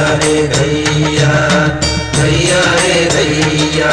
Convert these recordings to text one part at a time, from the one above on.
रे दैया दैया रे दैया।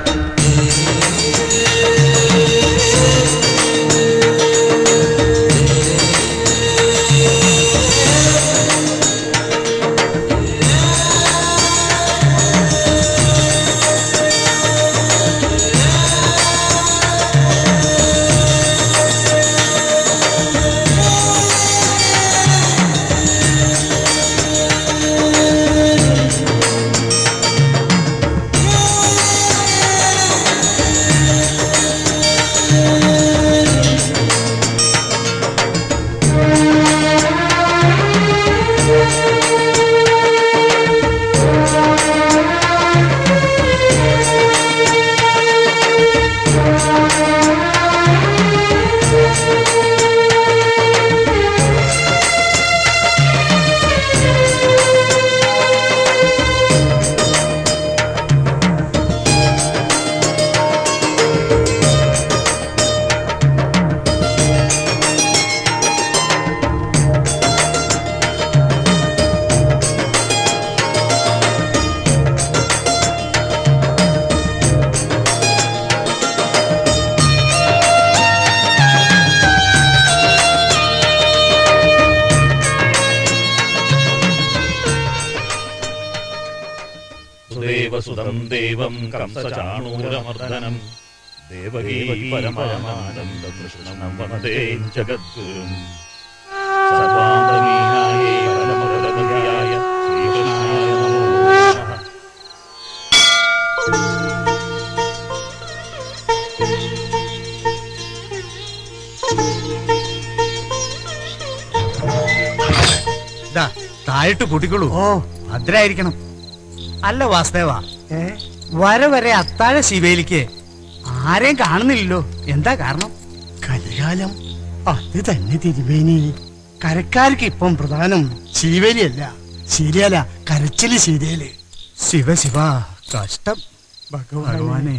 സുതം ദേവം കംസചാണൂരമർദ്ദനം ദേവകീ പരമാനന്ദകൃഷ്ണം വന്ദേ ജഗദ്ഗുരും സർവാന്തരീയായ പരമപദവിയായ ശ്രീകൃഷ്ണായ നമോ നമഃ. താഴിട്ട് കൂട്ടിക്കോളൂ. ഓ ഭദ്രായിരിക്കണം. അല്ല വാസുദേവ, വരെ അത്താഴ ശിവേലിക്ക് ആരെയും കാണുന്നില്ലല്ലോ, എന്താ കാരണം? കലികാലം അത് തന്നെ തിരുമേനി. കരക്കാർക്ക് ഇപ്പം പ്രധാനം ശീവേലിയല്ല, ശീലയല്ല, കരച്ചില് ശീലയില്. ശിവ ശിവ, കഷ്ടം ഭഗവാനെ.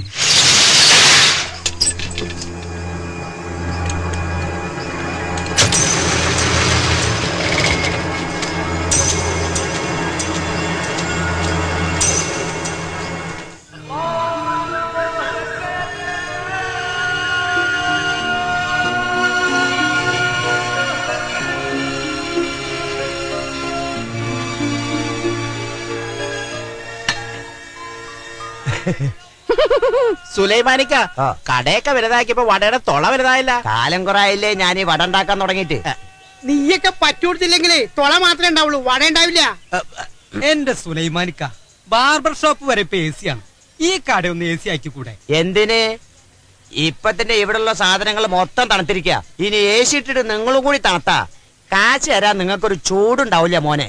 സുലൈമാനിക്ക, കടയൊക്കെ വലുതാക്കിയപ്പോ വടയുടെ തൊള വലുതായില്ല. കാലം കുറയില്ലേ ഞാൻ ഈ വട ഉണ്ടാക്കാൻ തുടങ്ങിയിട്ട്. നീയൊക്കെ പറ്റുകൊടുത്തില്ലെങ്കിലേ തൊള മാത്രമേ ഉണ്ടാവുള്ളൂ, വട ഉണ്ടാവില്ല. എന്റെ സുലൈമാനിക്ക, ബാർബർ ഷോപ്പ് വരെ ഇപ്പൊ AC ആണ്. ഈ കടയൊന്ന് AC ആക്കി കൂടെ? എന്തിന്? ഇപ്പൊ തന്നെ ഇവിടെയുള്ള സാധനങ്ങൾ മൊത്തം തണുത്തിരിക്കുക. ഇനി AC ഇട്ടിട്ട് നിങ്ങളും കൂടി തണുത്താ കാശ് തരാൻ നിങ്ങൾക്കൊരു ചൂടുണ്ടാവില്ല മോനെ.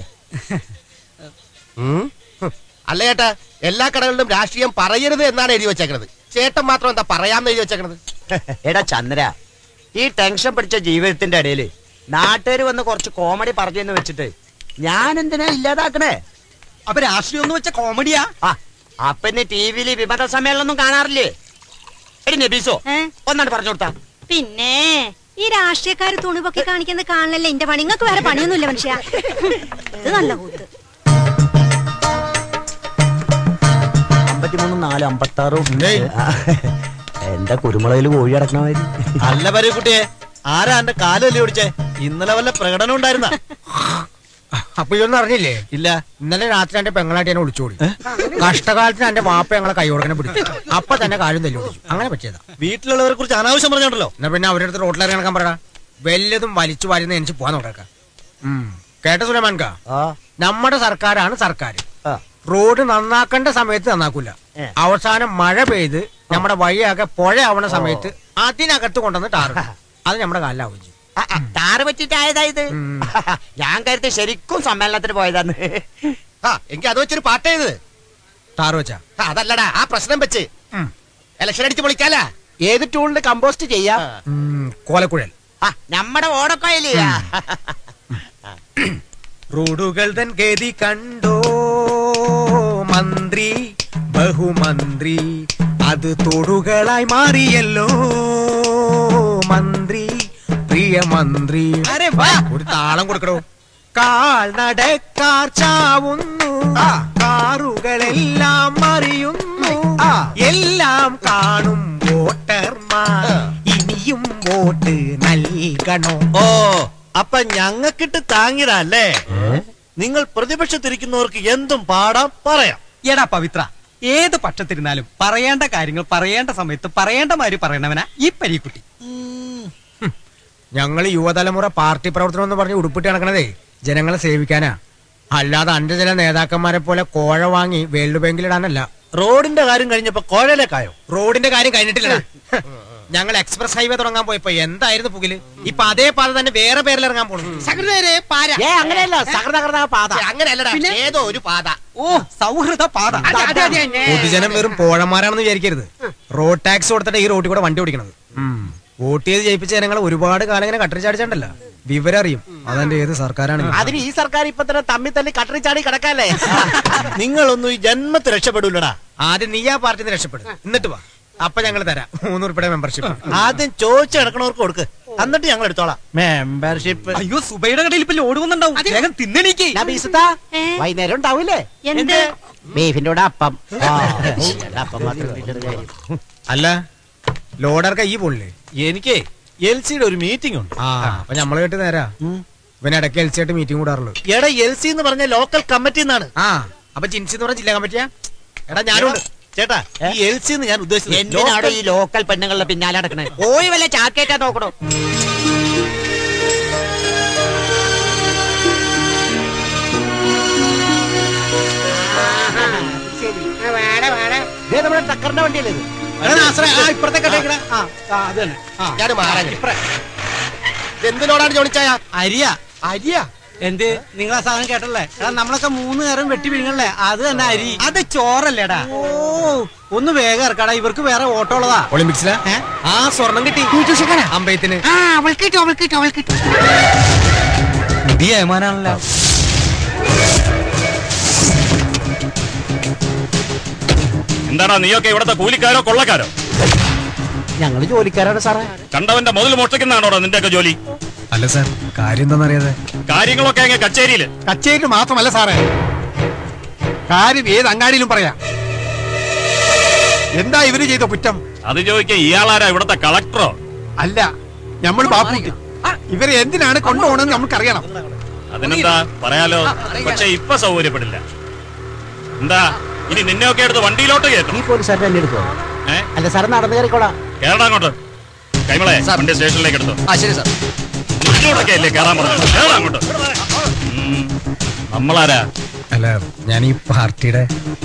അല്ല ചേട്ടാ, എല്ലാ കടകളിലും രാഷ്ട്രീയം പറയരുത് എന്നാണ് എഴുതി വെച്ചേക്കുന്നത്. ചേട്ടൻ മാത്രം എന്താ പറയാന്ന് എഴുതി വെച്ചേക്കുന്നത്? എടാ ചന്ദ്ര, ഈ ടെൻഷൻ പിടിച്ച ജീവിതത്തിന്റെ ഇടയില് നാട്ടുകാർ വന്ന് കുറച്ച് കോമഡി പറഞ്ഞെന്ന് വെച്ചിട്ട് ഞാൻ എന്തിനാ ഇല്ലാതാക്കണേ? അപ്പൊ രാഷ്ട്രീയം ഒന്ന് വെച്ച കോമഡിയാ? അപ്പന്നെ ടിവിയില് വിമത സമ്മേളനം കാണാറില്ലേ? എടി നബീസോ, ഒന്നാണ് പറഞ്ഞു കൊടുത്താ. പിന്നെ ഈ രാഷ്ട്രീയക്കാര് തുണിപൊക്കി കാണിക്കുന്നത് കാണലല്ലേ എന്റെ പണി. നിങ്ങൾക്ക് വേറെ പണിയൊന്നുമില്ല മനുഷ്യ. ഇത് നല്ല കൂത്ത്. 53, 4, 56. എന്താ കുരുമുളകില് കോഴി അടക്കണ മാതിരി? അല്ല പറയൂ കുട്ടിയെ, ആരാ എന്റെ കാലല്ലേ ഓടിച്ചേ? ഇന്നലെ വല്ല പ്രകടനം ഉണ്ടായിരുന്ന? അപ്പൊ ഇതൊന്നും അറിഞ്ഞില്ലേ? ഇല്ല. ഇന്നലെ രാത്രി എന്റെ പെങ്ങളായിട്ട് എന്നെ ഒളിച്ചോടി. കഷ്ടകാലത്തിന് എന്റെ വാപ്പ ഞങ്ങളെ കൈ കൊടുക്കണെ പിടിച്ചു. അപ്പൊ തന്നെ കാലും തല്ലി ഓടിച്ചു. അങ്ങനെ പറ്റിയതാ. വീട്ടിലുള്ളവരെ കുറിച്ച് അനാവശ്യം പറഞ്ഞോണ്ടല്ലോ. എന്നാ പിന്നെ അവരുടെ അടുത്ത് റോട്ടിലിറങ്ങി നടക്കാൻ പറയടാ. വല്ലതും വലിച്ചു വാരുന്ന എനിക്ക് പോവാൻ നോക്കാം. കേട്ട സുലൈമാൻക, നമ്മുടെ സർക്കാരാണ് സർക്കാർ. റോഡ് നന്നാക്കേണ്ട സമയത്ത് നന്നാക്കൂല. അവസാനം മഴ പെയ്ത് നമ്മുടെ വഴിയാകെ പുഴയാവണ സമയത്ത് അതിനകത്ത് കൊണ്ടുവന്ന് ടാറ്. അത് നമ്മുടെ കാലിലാവും ചെയ്യും. ടാറ് പറ്റിട്ടായതാ ഇത്. ഞാൻ കരുതി ശരിക്കും സമ്മേളനത്തിന് പോയതാന്ന്. എനിക്ക് അത് വെച്ചൊരു പാട്ട് ചെയ്ത് ടാറ് വെച്ചാ അതല്ലടാ, ആ പ്രശ്നം വെച്ച് ഇലക്ഷൻ അടിച്ച് പൊളിക്കാല. ഏത് ടൂളിന് കമ്പോസ്റ്റ് ചെയ്യാം? കോലക്കുഴൽ. നമ്മുടെ ഓടക്കോയില്. റോഡുകൾ തൻ ഗതി കണ്ടോ മന്ത്രി ബഹുമന്ത്രി, അത് തോടുകളായി മാറിയല്ലോ മന്ത്രി പ്രിയ മന്ത്രി. ഒരു താളം കൊടുക്കണോ? കാൽനടക്കാർ ചാവുന്നു കാറുകളെല്ലാം മറിയുന്നു, എല്ലാം കാണും വോട്ടർമാർ. ഇനിയും വോട്ട് നൽകണോ? ഓ, അപ്പൊ ഞങ്ങൾക്കിട്ട് താങ്ങിടല്ലേ? നിങ്ങൾ പ്രതിപക്ഷത്തിരിക്കുന്നവർക്ക് എന്തും പാടാം, പറയാം. എടാ പവിത്ര, ഏത് പക്ഷത്തിരുന്നാലും പറയേണ്ട കാര്യങ്ങൾ പറയേണ്ട സമയത്ത് പറയേണ്ട മാതിരി പറയണവനാ ഈ പരീക്കുട്ടി. ഞങ്ങൾ യുവതലമുറ പാർട്ടി പ്രവർത്തനം എന്ന് പറഞ്ഞ് ഉടുപ്പിട്ട് നടക്കണതേ ജനങ്ങളെ സേവിക്കാനാ, അല്ലാതെ അന്റെ ചില നേതാക്കന്മാരെ പോലെ കോഴ വാങ്ങി വേൾഡ് ബാങ്കിലിടാനല്ല. റോഡിന്റെ കാര്യം കഴിഞ്ഞപ്പോ കോഴലേക്കായോ? റോഡിന്റെ കാര്യം കഴിഞ്ഞിട്ടില്ല. ഞങ്ങൾ എക്സ്പ്രസ് ഹൈവേ തുടങ്ങാൻ പോയപ്പോ എന്തായിരുന്നു പുകില്. ഇപ്പൊ അതേ പാത തന്നെ വേറെ പേരിൽ ഇറങ്ങാൻ പോകുന്നു. അങ്ങനെയല്ല, സകൃതകൃത പാത. അങ്ങനെയല്ലടാ, ഏതോ ഒരു പാത. ഓ, സൗഹൃദ പാത. പൊതുജനം വെറും പോഴന്മാരാണെന്ന് വിചാരിക്കരുത്. റോഡ് ടാക്സ് കൊടുത്തിട്ട് ഈ റോഡിൽ കൂടെ വണ്ടി ഓടിക്കണത്. വോട്ട് ചെയ്ത് ജയിപ്പിച്ച ജനങ്ങൾ ഒരുപാട് കാലം ഇങ്ങനെ കട്ടറി ചാടിച്ചാണ്ടല്ല, വിവരം അറിയും അതെന്റെ ഏത് സർക്കാരാണ്. അതിന് ഈ സർക്കാർ ഇപ്പൊ തന്നെ തമ്മി തല്ലി കട്ടറി ചാടി കിടക്കാല്ലേ? നിങ്ങളൊന്നും ഈ ജന്മത്തിൽ രക്ഷപ്പെടൂലടാ. ആദ്യം നീ ആ പാർട്ടിന്ന് രക്ഷപ്പെടും, എന്നിട്ട് വാ, അപ്പൊ ഞങ്ങൾ തരാം 300 രൂപയുടെ മെമ്പർഷിപ്പ്. ആദ്യം ചോദിച്ചു കിടക്കണവർക്ക് കൊടുക്ക്, എന്നിട്ട് ഞങ്ങൾ എടുത്തോളാം മെമ്പർഷിപ്പ്. അയ്യോ, സുബൈയുടെ കടയിൽ ഇപ്പൊ ലോഡ് വന്നിട്ടുണ്ടാവും, വേഗം തിന്നണീക്ക്. വൈകുന്നേരം ഉണ്ടാവൂലേ? എന്ത്? ബീഫിന്റെ കൂടെ അപ്പം. അപ്പം മാത്രം. അല്ല, ലോഡർക്ക് ഈ പോളില്ലേ? എനിക്ക് എൽസിയുടെ ഒരു മീറ്റിംഗ് ഉണ്ട്. അപ്പൊ നമ്മള് കേട്ട് നേരാ, ഇവന് ഇടയ്ക്ക് എൽസി ആയിട്ട് മീറ്റിംഗ് കൂടാറുള്ളൂ. എടാ, എൽസി എന്ന് പറഞ്ഞ ലോക്കൽ കമ്മിറ്റി എന്നാണ്. അപ്പൊ ജിൻസി എന്ന് പറഞ്ഞ ജില്ലാ കമ്മിറ്റിയാ? എടാ ഞാനുണ്ട് ചേട്ടാ, ഈ എൽസി എന്ന് ഞാൻ ഉദ്ദേശിച്ചത് എന്തിനാണോ ഈ ലോക്കൽ പെണ്ണുങ്ങളുടെ പിന്നാലെ നടക്കണേ? ഓയി വല്ല ചാക്കേറ്റാ നോക്കണോ? നമ്മുടെ ടക്കറിന്റെ വണ്ടിയല്ലേ ഇത്? ഇപ്പുറത്തെ കടയിൽ ഞാൻ മാറാൻ എന്തിനോടാണ് ജോണിച്ചായ? അരിയാ. അരിയാ? എന്ത് നിങ്ങൾ ആ സാധനം കേട്ടല്ലേ? നമ്മളൊക്കെ 3 നേരം വെട്ടി വിഴുങ്ങല്ലേ, അത് തന്നെ അരി. അത് ചോറല്ലേടാ. ഓ, ഒന്ന് വേഗം ഇറക്കാടാ, ഇവർക്ക് വേറെ ഓട്ടോ ഉള്ളതാ. ഒളിമ്പിക്സിലാ ആ സ്വർണം കിട്ടി അമ്പയത്തിന്. പുതിയ ഏമാനാണല്ലോ. എന്താടാ നീയൊക്കെ ഇവിടത്തെ കൂലിക്കാരോ കൊള്ളക്കാരോ? ഞങ്ങള് ജോലിക്കാരാണ് സാറേ. കണ്ടവന്റെ മുതൽ മോഷ്ടിക്കുന്നതാണോടാ നിന്റെയൊക്കെ ജോലി? അല്ല സാർ, കാര്യം എന്താണെന്നറിയാതെ. കാര്യങ്ങളൊക്കെ അങ്ങ് കച്ചേരിയില്. കച്ചേരി മാത്രമല്ല സാറേ, കാര്യം ഏത് അങ്ങാടിയിലും പറയാം. എന്താ ഇവര് ചെയ്ത കുറ്റം? അത് ചോദിക്കാൻ ഇയാളാരാ, ഇവിടത്തെ കളക്ടറോ? അല്ല, നമ്മൾ ബാപ്പുട്ടി. ഇവരെ എന്തിനാണ് കൊണ്ടുപോകണമെന്ന് നമുക്കറിയണം. അതിനെന്താ പറയാലോ, പക്ഷെ ഇപ്പൊ സൗകര്യപ്പെടില്ല. എന്താ ഇനി നിന്നെയൊക്കെ എടുത്ത് വണ്ടിയിലോട്ട് കേട്ടോ? ഈ പോലീസുകാരൻ എന്നെ എടുക്കോ? അല്ല സാറ് നടന്നു കയറിക്കോളാം. കേരള അങ്ങോട്ട് കൈമളെ വണ്ടി സ്റ്റേഷനിലേക്ക് എടുത്തോ. ശരി സാർ. മുന്നോട്ടൊക്കെ അല്ലേ കേറാൻ പറഞ്ഞു. കേരള അങ്ങോട്ട്. നമ്മളാരാ? അല്ല, ഞാൻ ഈ പാർട്ടിയുടെ.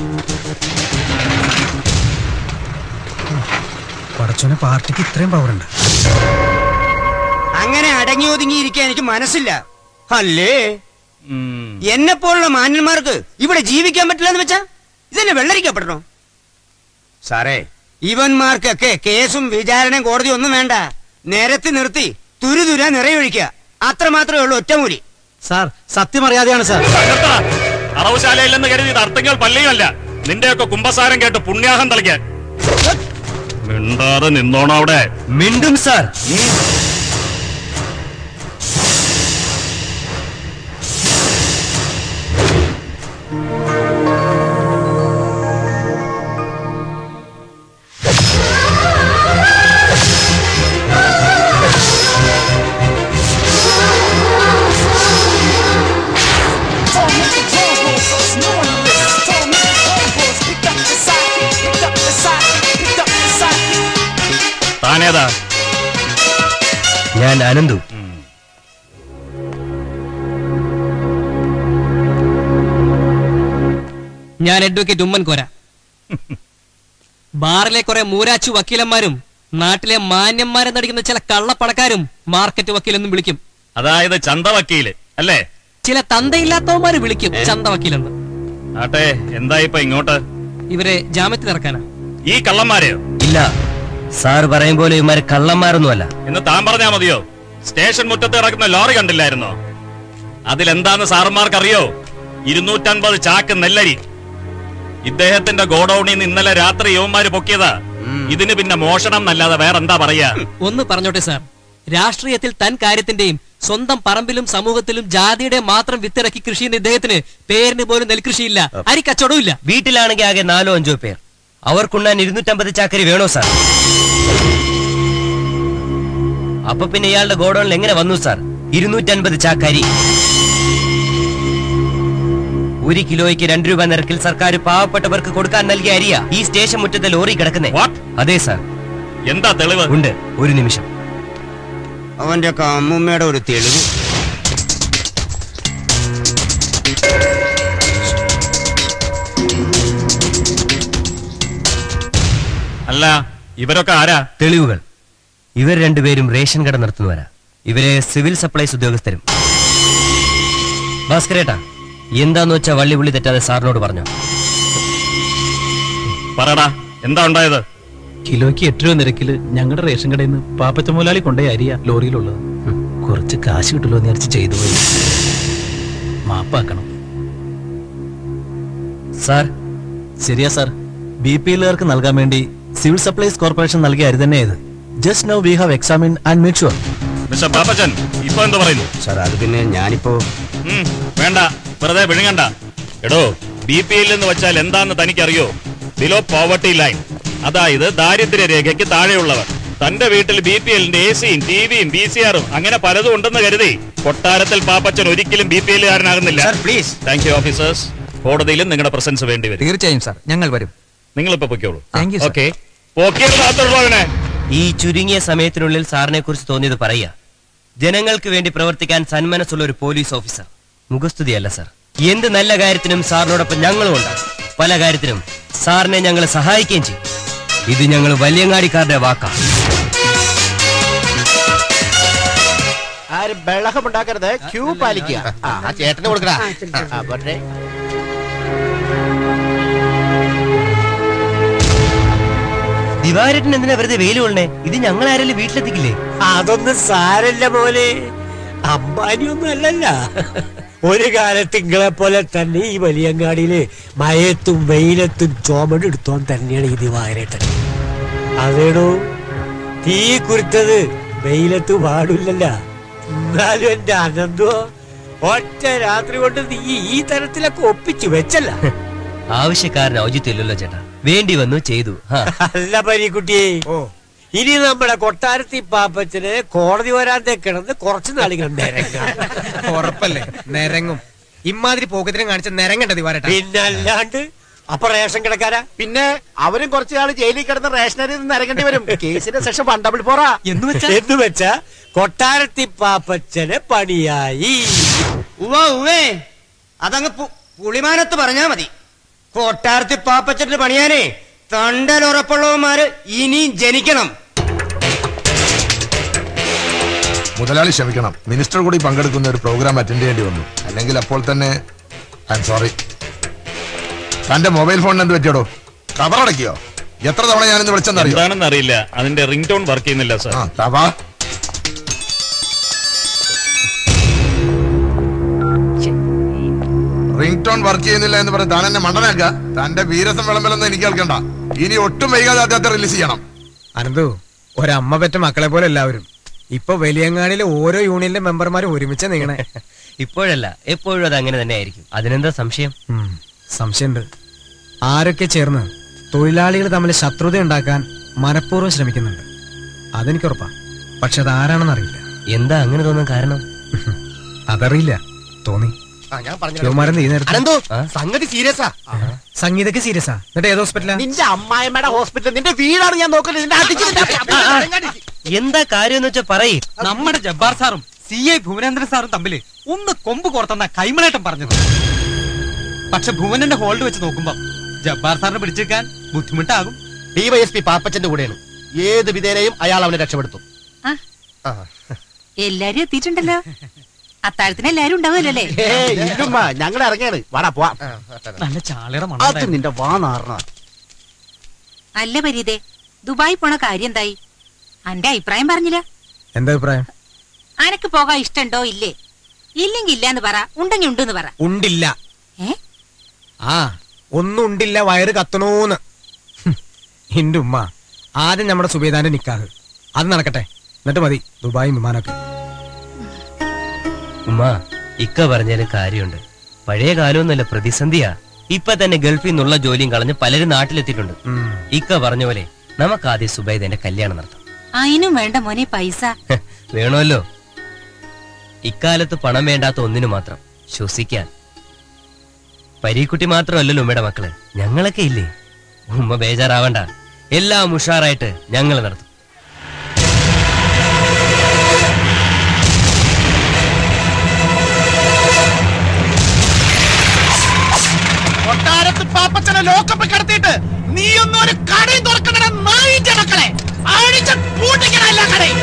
പടച്ചോനെ, പാർട്ടിക്ക് ഇത്രയും പവറുണ്ട്. അങ്ങനെ അടങ്ങി ഒതുങ്ങിയിരിക്കാൻ എനിക്ക് മനസ്സില്ല. അല്ലേ, എന്നെ പോലുള്ള മാന്യന്മാർക്ക് ഇവിടെ ജീവിക്കാൻ പറ്റില്ല എന്ന് വെച്ചാ ഇതെന്നെ വെള്ളരിക്കപ്പെടണോ? സാറേ, ഇവന്മാർക്കൊക്കെ കേസും വിചാരണയും കോടതി ഒന്നും വേണ്ട, നിരത്തി നിർത്തി തുരുതുര നിറയൊഴിക്കുക, അത്ര മാത്രമേ ഉള്ളൂ ഒറ്റമൂലി. സാർ, സത്യം അറിയാതെയാണ് സാർ. അറവുശാലയില്ലെന്ന് കരുതി അർത്ഥങ്ങൾ പള്ളിയുമല്ല. നിന്റെയൊക്കെ കുമ്പസാരം കേട്ട് പുണ്യാഹം തളിക്കാൻ. മിണ്ടാതെ നിന്നോണോ അവിടെ? മിണ്ടും സാർ. താനേതാ? ഞാൻ അനന്തു. ഞാൻ അഡ്വക്കേറ്റ് ഉമ്മൻകോര. ബാറിലെ കുറെ മൂരാച്ചു വക്കീലന്മാരും നാട്ടിലെ മാന്യന്മാരെ നടിക്കുന്ന ചില കള്ളപ്പണക്കാരും മാർക്കറ്റ് വക്കീലെന്നും വിളിക്കും. അതായത് ചന്ത വക്കീല് അല്ലേ? ചില തന്തയില്ലാത്തവന്മാര് വിളിക്കും ചന്ത വക്കീലെന്ന്. ആട്ടെ, എന്താ ഇപ്പൊ ഇങ്ങോട്ട്? ഇവരെ ജാമ്യത്തിൽ ഇറക്കാനാ. ഈ കള്ളന്മാരെയോ? ഇല്ല, സാർ പറയും പോലെ ഇവന്മാര് കള്ളന്മാരൊന്നുമല്ല. എന്ന് താൻ പറഞ്ഞാ മതിയോ? സ്റ്റേഷൻ മുറ്റത്ത് കിടക്കുന്ന ലോറി കണ്ടില്ലായിരുന്നോ? അതിലെന്താന്ന് സാറന്മാർക്ക് അറിയോ? 250 ചാക്ക് നെല്ലരി ഇദ്ദേഹത്തിന്റെ ഗോഡൌണിൽ നിന്ന് ഇന്നലെ രാത്രി യുവന്മാര് പൊക്കിയതാ. ഇതിന് പിന്നെ മോഷണം എന്നല്ലാതെ വേറെന്താ പറയാ? ഒന്ന് പറഞ്ഞോട്ടെ സാർ, രാഷ്ട്രീയത്തിൽ തൻ കാര്യത്തിന്റെയും സ്വന്തം പറമ്പിലും സമൂഹത്തിലും ജാതിയുടെ മാത്രം വിത്തിറക്കി കൃഷി ചെയ്യുന്ന ഇദ്ദേഹത്തിന് പേരിന് പോലും നെൽകൃഷിയില്ല, അരി കച്ചവടവും ഇല്ല. വീട്ടിലാണെങ്കിൽ ആകെ 4-5 പേർ. അവർക്കുണ്ണാൻ 250 ചാക്കരി വേണോ സാർ? അപ്പൊ പിന്നെ ഇയാളുടെ ഗോഡൌണിൽ എങ്ങനെ വന്നു സാർ 250 ചാക്കരി? 1 കിലോയ്ക്ക് 2 രൂപ നിരക്കിൽ സർക്കാർ പാവപ്പെട്ടവർക്ക് കൊടുക്കാൻ നൽകിയ അരിയാ ഈ സ്റ്റേഷൻ മുറ്റത്തെ ലോറി കിടക്കുന്നേ. അതെ സാർ. എന്താ തെളിവ്? ഉണ്ട്, ഒരു നിമിഷം. അവന്റെ ഒക്കെ അമ്മൂമ്മയുടെ ഒരു തെളിവ്. അല്ല, ഇവരൊക്കെ ആരാ? തെളിവുകൾ. ഇവർ രണ്ടുപേരും റേഷൻ കട നടത്തുന്നവരാ. ഇവരെ സിവിൽ സപ്ലൈസ് ഉദ്യോഗസ്ഥരും. ഭാസ്കരേട്ടാ, എന്താന്ന് വെച്ചാ വള്ളി തെറ്റാതെ സാറിനോട് പറഞ്ഞു. പറടാ, എന്താ ഉണ്ടായത്? കിലോയ്ക്ക് 8 രൂപ നിരക്കില് ഞങ്ങളുടെ റേഷൻ കടയിൽ നിന്ന് പാപ്പച്ച മുതലാളി കൊണ്ടേ അരിയ ലോറിയിലുള്ളത്. കുറച്ച് കാശ് കിട്ടുമല്ലോ എന്ന് വിചാരിച്ച് ചെയ്തു പോയി. മാപ്പാക്കണം സാർ. ശരിയാ സാർ. BPLകാർക്ക് നൽകാൻ വേണ്ടി സിവിൽ സപ്ലൈസ് കോർപ്പറേഷൻ നൽകിയ അരി തന്നെ ഇത്. Just now we have examine and make sure. Mister Pappachan, ഇപ്പൊ എന്താ പറയുന്നു? സാർ, അത് പിന്നെ ഞാനിപ്പോ വേണ്ട, വെറുതെ വിഴുങ്ങണ്ട. എടോ, BPL എന്ന് വെച്ചാൽ എന്താന്ന് തനിക്കറിയോ? ബിലോ പോവർട്ടി ലൈൻ, അതായത് ദാരിദ്ര്യ രേഖയ്ക്ക് താഴെയുള്ളവർ. തന്റെ വീട്ടിൽ BPLന്റെ AC-യും TV-യും VCR-ഉം അങ്ങനെ പലതും ഉണ്ടെന്ന് കരുതി കൊട്ടാരത്തിൽ പാപ്പച്ചൻ ഒരിക്കലും BPLകാരനാകുന്നില്ല. പ്ലീസ്. Thank you officers. കോടതിയിലും നിങ്ങളുടെ പ്രസൻസ് വേണ്ടി വരും. തീർച്ചയായും സാർ, ഞങ്ങൾ വരും. നിങ്ങളിപ്പോ പൊയ്ക്കോളൂ. ഓക്കെ. ഈ ചുരുങ്ങിയ സമയത്തിനുള്ളിൽ സാറിനെ കുറിച്ച് തോന്നിയത് പറയാ. ജനങ്ങൾക്ക് വേണ്ടി പ്രവർത്തിക്കാൻ സന്മനസ്സുള്ള ഒരു പോലീസ് ഓഫീസർ. മുഖസ്തുതിയല്ല സാർ. എന്ത് നല്ല കാര്യത്തിനും സാറിനോടൊപ്പം ഞങ്ങളും ഉണ്ടാകും. പല കാര്യത്തിനും സാറിനെ ഞങ്ങൾ സഹായിക്കുകയും ചെയ്യും. ഇത് ഞങ്ങൾ വലിയങ്ങാടിക്കാരുടെ വാക്കാണ്. ആരും ബഹളമുണ്ടാക്കരുത്, ക്യൂ പാലിക്കുക. ചേട്ടന് കൊടുക്കടാ. ദിവാരേട്ടൻ എന്തിനാ വെറുതെ വെയിൽ കൊള്ളണേ? ഇത് ഞങ്ങൾ ആരെങ്കിലും വീട്ടിലെത്തിക്കില്ലേ? അതൊന്നും സാരല്ല പോലെ. അമ്പാനിയൊന്നും അല്ലല്ല. ഒരു കാലത്ത് ഇങ്ങളെ പോലെ തന്നെ ഈ വലിയങ്ങാടിയില് മയത്തും വെയിലത്തും ചുമടെടുത്തോൻ തന്നെയാണ് ഈ ദിവാരേട്ടൻ. അതേടോ, തീ കുരുത്തത് വെയിലത്ത് പാടില്ലല്ല. എന്നാലും എന്റെ അനന്തോ ഒറ്റ രാത്രി കൊണ്ട് നീ ഈ തരത്തിലൊക്കെ ഒപ്പിച്ചു വെച്ചല്ല. ആവശ്യക്കാരന് ഔചിത്യമില്ലല്ലോ ചേട്ടാ. വേണ്ടി വന്നു ചെയ്തു. അല്ല പരീക്കുട്ടിയെ, ഇനി നമ്മുടെ കൊട്ടാരത്തി പാപ്പച്ചന് കോടതി വരാതെ കിടന്ന് കുറച്ചു നാളുകൾ ഉറപ്പല്ലേ നിരങ്ങും. ഇമാതിരി പോക്കത്തിനും കാണിച്ച നിരങ്ങണ്ട ദിവാരേട്ട. പിന്നല്ലാണ്ട്. അപ്പൊ റേഷൻ കിടക്കാരാ? പിന്നെ അവരും കുറച്ചു നാൾ ജയിലിൽ കിടന്ന് റേഷനറി നിന്ന് ഇറങ്ങേണ്ടി വരും. കേസിന്റെ സെക്ഷൻ 144 എന്ന് വെച്ചാ കൊട്ടാരത്തി പാപ്പച്ചന് പണിയായി. അതങ്ങ് പുളിമാനത്ത് പറഞ്ഞാ മതി. കൊട്ടാരത്തി പാപ്പച്ചന് പണിയാനേ തണ്ടലുറപ്പുള്ളവന്മാര് ഇനിയും ജനിക്കണം. മുതലാളി ക്ഷമിക്കണം, മിനിസ്റ്റർ കൂടി പങ്കെടുക്കുന്ന ഒരു പ്രോഗ്രാം അറ്റൻഡ് ചെയ്യേണ്ടി വന്നു. അല്ലെങ്കിൽ അപ്പോൾ തന്നെ ഐ എം സോറി. തന്റെ മൊബൈൽ ഫോണിന് എന്ത് പറ്റിയോടോ? കവറടക്കിയോ? എത്ര തവണ ഞാനിന്ന് വിളിച്ചെന്നറിയോ? എന്താണെന്ന് അറിയില്ല, അതിന്റെ റിംഗ് ടോൺ വർക്ക് ചെയ്യുന്നില്ല സാർ. റിംഗ് ടോൺ വർക്ക് ചെയ്യുന്നില്ല എന്ന് പറഞ്ഞ് താൻ എന്നെ മണ്ടനാക്ക. തന്റെ വീരസം വിളമ്പലെന്ന് എനിക്ക് കേൾക്കണ്ട. ഇനി ഒട്ടും വൈകാതെ അദ്ദേഹത്തെ റിലീസ് ചെയ്യണം. അനന്തു, ഒരമ്മ പെറ്റ മക്കളെ പോലെ എല്ലാവരും. ഇപ്പൊ വലിയങ്ങാടിയിലെ ഓരോ യൂണിയനിലെ മെമ്പർമാരും ഒരുമിച്ച് നീങ്ങണേ. ഇപ്പോഴല്ല, എപ്പോഴും അത് അങ്ങനെ തന്നെ ആയിരിക്കും. അതിനെന്താ സംശയം? സംശയമുണ്ട്. ആരൊക്കെ ചേർന്ന് തൊഴിലാളികൾ തമ്മിൽ ശത്രുത ഉണ്ടാക്കാൻ മനഃപൂർവ്വം ശ്രമിക്കുന്നുണ്ട്. അതെനിക്ക് ഉറപ്പാ. പക്ഷെ അതാരാണെന്ന് അറിയില്ല. എന്താ അങ്ങനെ തോന്നാൻ കാരണം? അതറിയില്ല, തോന്നി. സംഗതി സീരിയസാ. സംഗീതക്ക് സീരിയസാ. എന്നിട്ട് ഏത് ഹോസ്പിറ്റലാ? നിന്റെ അമ്മായിമ്മയുടെ ഹോസ്പിറ്റൽ. നിന്റെ വീടാണ് ഞാൻ നോക്കുന്നത്. എന്താ കാര്യം എന്ന് വെച്ചാ പറയേ. നമ്മുടെ ജബ്ബാർ സാറും CI ഭുവനേന്ദ്രൻ സാറും തമ്മില് ഒന്ന് കൊമ്പ് കോർത്തെന്ന കൈമളേട്ടൻ പറഞ്ഞത്. പക്ഷെ ഭുവനന്റെ ഹോൾഡ് വെച്ച് നോക്കുമ്പോ ജബ്ബാർ സാറിനെ പിടിച്ചെടുക്കാൻ ബുദ്ധിമുട്ടാകും. DYSP പാപ്പച്ചന്റെ കൂടെയാണ്. ഏത് വിധേനയും അയാൾ അവനെ രക്ഷപ്പെടുത്തും. എല്ലാരും എത്തിയിട്ടുണ്ടല്ലോ. അത്താഴത്തിന് എല്ലാരും ഉണ്ടാവുമല്ലേ? ഞങ്ങൾ ഇറങ്ങിയാണ്. വാടാ പോവാം. നല്ല ചാളയുടെ അത് നിന്റെ വാ നാറണ. അല്ല പരീതേ, ദുബായി പോണ കാര്യം എന്തായി? അന്റെ അഭിപ്രായം പറഞ്ഞില്ല. എന്താ അഭിപ്രായം? അനക്ക് പോകാൻ ഇഷ്ടണ്ടോ? ഇല്ലേ? ഇല്ലെങ്കി ഇല്ലാന്ന് പറ, ഉണ്ടെങ്കി ഉണ്ടെന്ന് പറ. ഉണ്ടില്ല. ഒന്നും ഉണ്ടില്ല. വയറ് കത്തണോന്ന്. എന്റെ ഉമ്മ, ആദ്യം നമ്മുടെ സുബേദാന്റെ നിക്കാഹ് അത് നടക്കട്ടെ. എന്നിട്ട് മതി ദുബായ് വിമാനമൊക്കെ. ഉമ്മ ഇക്ക പറഞ്ഞാലും കാര്യമുണ്ട്. പഴയ കാലമൊന്നുമല്ല, പ്രതിസന്ധിയാ. ഇപ്പൊ തന്നെ ഗൾഫിൽ നിന്നുള്ള ജോലിയും കളഞ്ഞ് പലരും നാട്ടിലെത്തിയിട്ടുണ്ട്. ഇക്ക പറഞ്ഞ പോലെ നമുക്ക് ആദ്യം സുബൈദന്റെ കല്യാണം നടത്താം. അതിനും വേണ്ട മോനെ പൈസ. വേണമല്ലോ. ഇക്കാലത്ത് പണം വേണ്ടാത്ത ഒന്നിനു മാത്രം, ശ്വസിക്കാൻ. പരീക്കുട്ടി മാത്രമല്ലല്ലോ ഉമ്മയുടെ മക്കള്, ഞങ്ങളൊക്കെ ഇല്ലേ. ഉമ്മ ബേജാറാവണ്ട, എല്ലാം ഉഷാറായിട്ട് ഞങ്ങൾ നടത്തും. കൊട്ടാരത്ത് പാപ്പച്ചനെ ലോക്കപ്പ് കിടത്തിയിട്ട് നീയൊന്നും ഒരു കടയും തുറക്കണ നായിന്റെ മക്കളെ അടിച്ച് പൂട്ടിക്കണ എല്ലാ കടയും.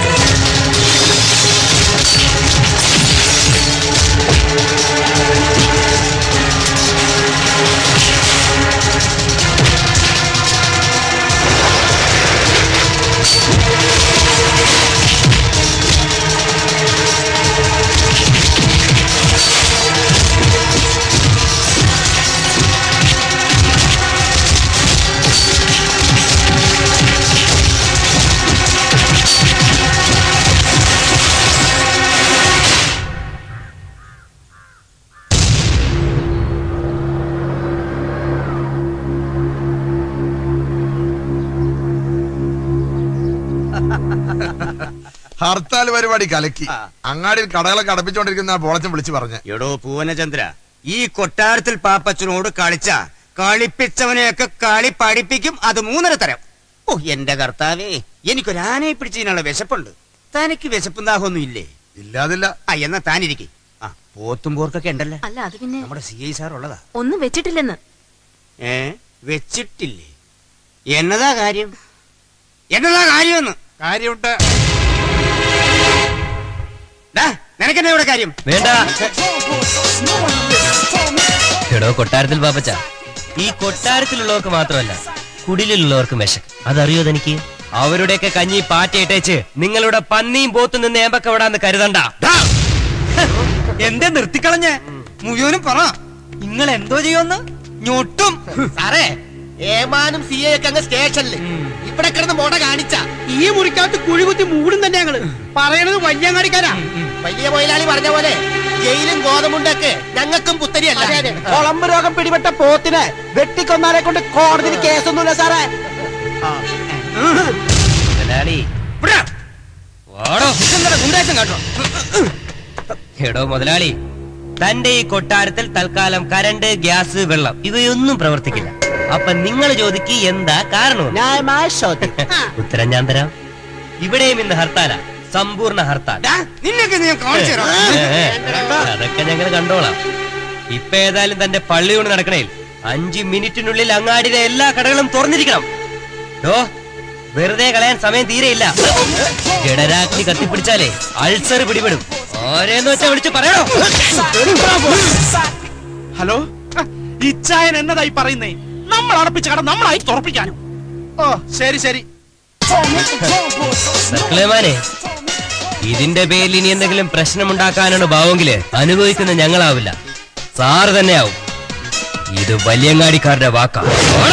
ഹർത്താൽ പരിപാടി കലക്കി. അങ്ങാടിയിൽ കടകളൊക്കെ അടപ്പിച്ചോണ്ടിരിക്കുന്ന പോളച്ചൻ വിളിച്ചു പറഞ്ഞ. എടോ പൂവനചന്ദ്ര, ഈ കൊട്ടാരത്തിൽ പാപ്പച്ചനോട് കളിച്ച കളിപ്പിച്ചവനെയൊക്കെ കളി പഠിപ്പിക്കും. അത് 3.5 തരം. ഓ എന്റെ കർത്താവേ, എനിക്കൊരാനയെ പിടിച്ചതിനുള്ള വിശപ്പുണ്ട്. തനിക്ക് വിശപ്പും ദാഹമൊന്നും ഇല്ലേ? ഇല്ലാതില്ല. എന്നാ താനിരിക്കെ. പോത്തും പോർക്കൊക്കെ ഉണ്ടല്ലേ? അല്ല, അത് പിന്നെ നമ്മുടെ CI സാർ ഉള്ളതാ. ഒന്നും വെച്ചിട്ടില്ലെന്ന്. വെച്ചിട്ടില്ലേ? എന്നതാ കാര്യം? എന്നതാ കാര്യമെന്ന്? കാര്യമുണ്ട്. നിനക്കെന്നെ ഇവിടെ കാര്യം വേണ്ട. എടോ കൊട്ടാരത്തിൽ പാപ്പച്ച, ഈ കൊട്ടാരത്തിലുള്ളവർക്ക് മാത്രമല്ല കുടിലുള്ളവർക്കും വിശക്കും. അതറിയോ തനിക്ക്? അവരുടെയൊക്കെ കഞ്ഞി പാറ്റയിട്ടേച്ച് നിങ്ങളുടെ പന്നിയും പോത്തും നിന്ന് ഏമ്പൊക്കെ വിടാന്ന് കരുതണ്ട. എന്തേ നിർത്തിക്കളഞ്ഞേ? മുഴുവനും പറ. നിങ്ങൾ എന്തോ ചെയ്യുമെന്ന് ഞൊട്ടും. സാറേ, ഏമാനും CA ഒക്കെ അങ്ങ് സ്റ്റേഷനില് ഇവിടെ കിടന്ന് മോട കാണിച്ച ഈ മുറിക്കകത്ത് കുഴികുത്തി മൂടും തന്നെ ഞങ്ങള് പറയണത് വല്യങ്ങാടിക്കാരാ. വലിയ മൊയിലാളി പറഞ്ഞ പോലെ ജയിലും ഗോതമുണ്ടൊക്കെ ഞങ്ങൾക്കും പുത്തരിയല്ല. കുളമ്പ് രോഗം പിടിപെട്ട പോത്തിനെ വെട്ടിക്കൊന്നാലെ കൊണ്ട് കോടതിയിൽ കേസൊന്നുമില്ല സാറേ. എടോ മുതലാളി, തന്റെ ഈ കൊട്ടാരത്തിൽ തൽക്കാലം കരണ്ട്, ഗ്യാസ്, വെള്ളം ഇവയൊന്നും പ്രവർത്തിക്കില്ല. അപ്പൊ നിങ്ങൾ ചോദിക്ക് എന്താ കാരണം? ഉത്തരം ഞാൻ തരാം. ഇവിടെയും ഇന്ന് ഹർത്താല, സമ്പൂർണ്ണ ഹർത്താൽ. അതൊക്കെ ഞങ്ങൾ കണ്ടോളാം. ഇപ്പൊ ഏതായാലും തന്റെ പള്ളിയൂണ് നടക്കണേൽ 5 മിനിറ്റിനുള്ളിൽ അങ്ങാടിയിലെ എല്ലാ കടകളും തുറന്നിരിക്കണം. വെറുതെ കളയാൻ സമയം തീരെയില്ല. ജഡരാഗ്നി കത്തിപ്പിടിച്ചാലേ അൾസർ പിടിപെടും. ഓരോന്ന് വെച്ചാ വിളിച്ച് പറയണോ? ഹലോ, ഇച്ചായൻ എന്നതായി പറയുന്നേ? നമ്മൾ അടപ്പിച്ച കട നമ്മളായി തുറപ്പിക്കാനും. ഓ ശരി ശരി. സക്ലേമാനെ, ഇതിന്റെ പേരിൽ ഇനി എന്തെങ്കിലും പ്രശ്നമുണ്ടാക്കാനാണ് ഭാവമെങ്കില് അനുഭവിക്കുന്ന ഞങ്ങളാവില്ല, സാറ് തന്നെയാവും. ഇത് വല്യങ്ങാടിക്കാരുടെ വാക്കാണ്.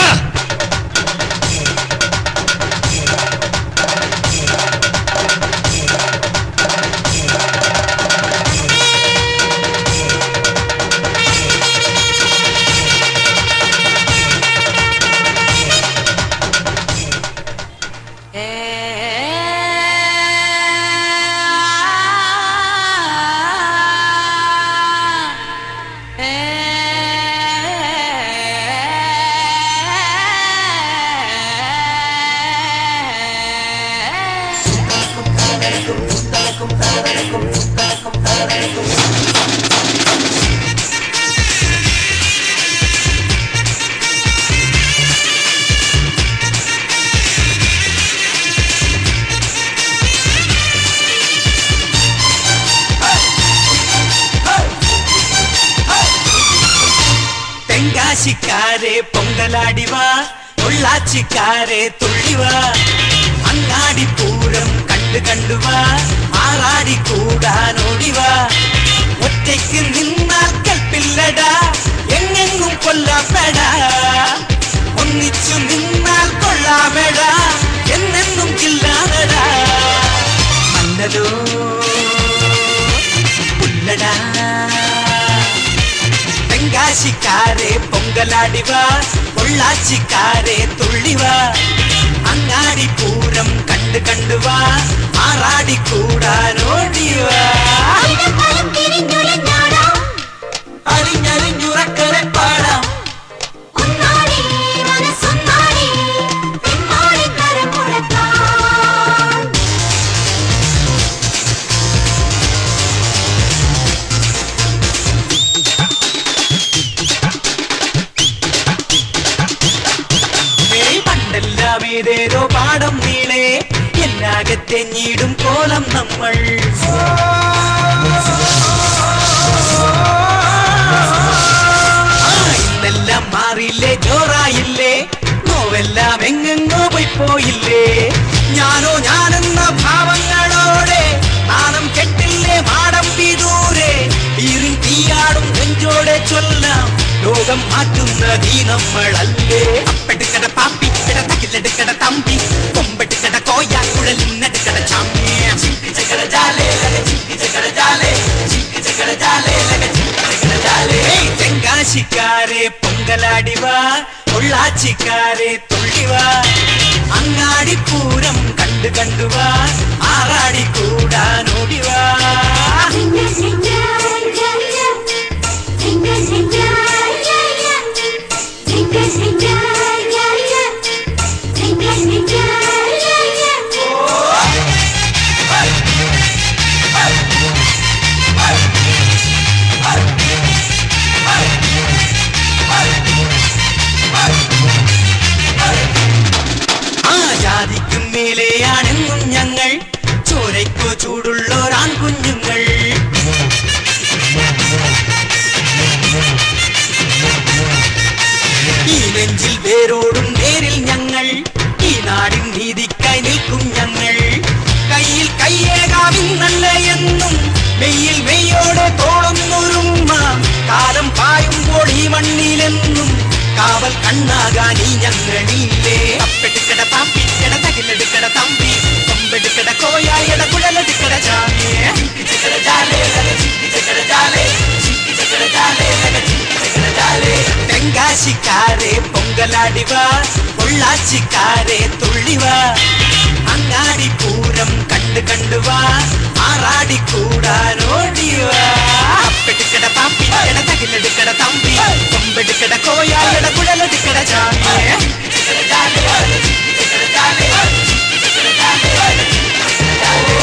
തെങ്കാശിക്കാരെ പൊങ്കലാടിവാ, പൊള്ളാച്ചിക്കാരെ തുള്ളിവാ, അങ്ങാടിപ്പൂരം കണ്ടുവാ, ആറാടി കൂടാനോടിവാ. ഒറ്റയ്ക്ക് നിന്നാൽ കൽപ്പില്ലടാ, എങ്ങെങ്ങും കൊല്ലാപ്പെടാ. ഒന്നിച്ചു നിന്നാൽ കൊള്ളാമെടാ, എന്നെന്നും കില്ലാതെടാ. മന്നലോ പുല്ലടാ തെങ്കാശിക്കാരെ പൊങ്കലാടിവ പൊള്ളാച്ചിക്കാരെ തുള്ളിവ അങ്ങാടി പൂരം കണ്ടു കണ്ടുവാ ആറാടിക്കൂടാനോടിവ അരിഞ്ഞറിഞ്ഞുറക്കരെ പാടാം ഏതേതോ പാടം നീളെ എന്നാകെ തെഞ്ഞിടും കോലം നമ്മൾ ഇന്നെല്ലാം മാറിയില്ലേ ജോറായില്ലേ നോവെല്ലാം എങ്ങെങ്ങോ പോയി പോയില്ലേ ഞാനോ ഞാനെന്ന ഭാവങ്ങളോടെ നാണം കെട്ടില്ലേ മാടം വിദൂരെ ഈറിൻ തീയാടും നെഞ്ചോടെ ചൊല്ലാം ലോകം മാറ്റുന്നതീ നമ്മളല്ലേ അപ്പെടുക്കട പാപ്പി കിടത്തക്കിലെടുക്കട തമ്പി കൊമ്പെടുക്കട കോയ കുഴലിന്നെടുക്കട ചാമ്യ ചിക്കിച്ചക്കട ജാലേ ലഗ ചിക്കിച്ചക്കട ജാലേ ചിക്കിച്ചക്കട ജാലേ ലഗ ചിക്കിച്ചക്കട ജാലേ തെങ്കാശിക്കാരെ പൊങ്കലാടിവ പൊള്ളാച്ചിക്കാരെ തുള്ളിവ അങ്ങാടി പൂരം കണ്ടു കണ്ടുവ ആറാടി കൂടാനോടിവ ജാതിക്കും മേലെയാണെന്നും ഞങ്ങൾ ചോരയ്ക്കോ ചൂടുള്ളോരാൺ കുഞ്ഞുങ്ങൾ ഈ നെഞ്ചിൽ വേരോടും നേരിൽ ഞങ്ങൾ ഈ നാടിൻ നീതിക്കായി നിൽക്കും ഞങ്ങൾ കയ്യിൽ കയ്യേകാവിന്നല്ല എന്നും മെയ്യിൽ മെയ്യോടെ തോളുന്നൊരുമ്മ കാലം പായുമ്പോൾ ഈ മണ്ണിലെന്നും കാവൽ കണ്ണാകാൻ ഈ ഞങ്ങളില്ലേ അപ്പെടുക്കട പാപ്പിക്കട തകിലെടുക്കട തമ്പി കൊമ്പെടുക്കട കോയായട കുഴലെടുക്കട ചാമിയെ ചിക്കിച്ചക്കട ജാലേ ലഗ ചിക്കിച്ചക്കട ജാലേ ചിക്കിച്ചക്കട ജാലേ ലഗ ചിക്കിച്ചക്കട ജാലേ തെങ്കാശിക്കാരെ പൊങ്കലാടിവ പൊള്ളാച്ചിക്കാരെ തുള്ളിവ അങ്ങാടി പൂരം കണ്ടു കണ്ടുവ ആറാടിക്കൂടാനോടിവ അപ്പെടുക്കട പാപ്പിക്കട തകിലെടുക്കട തമ്പി കൊമ്പെടുക്കട കോയായട കുഴലെടുക്കട ചാമിയെ ചിക്കിച്ചക്കട ജാലേ ചിക്കിച്ചക്കട ജാലേ ചിക്കിച്ചക്കട ജാലേ ചിക്കിച്ചക്കട ജാലേ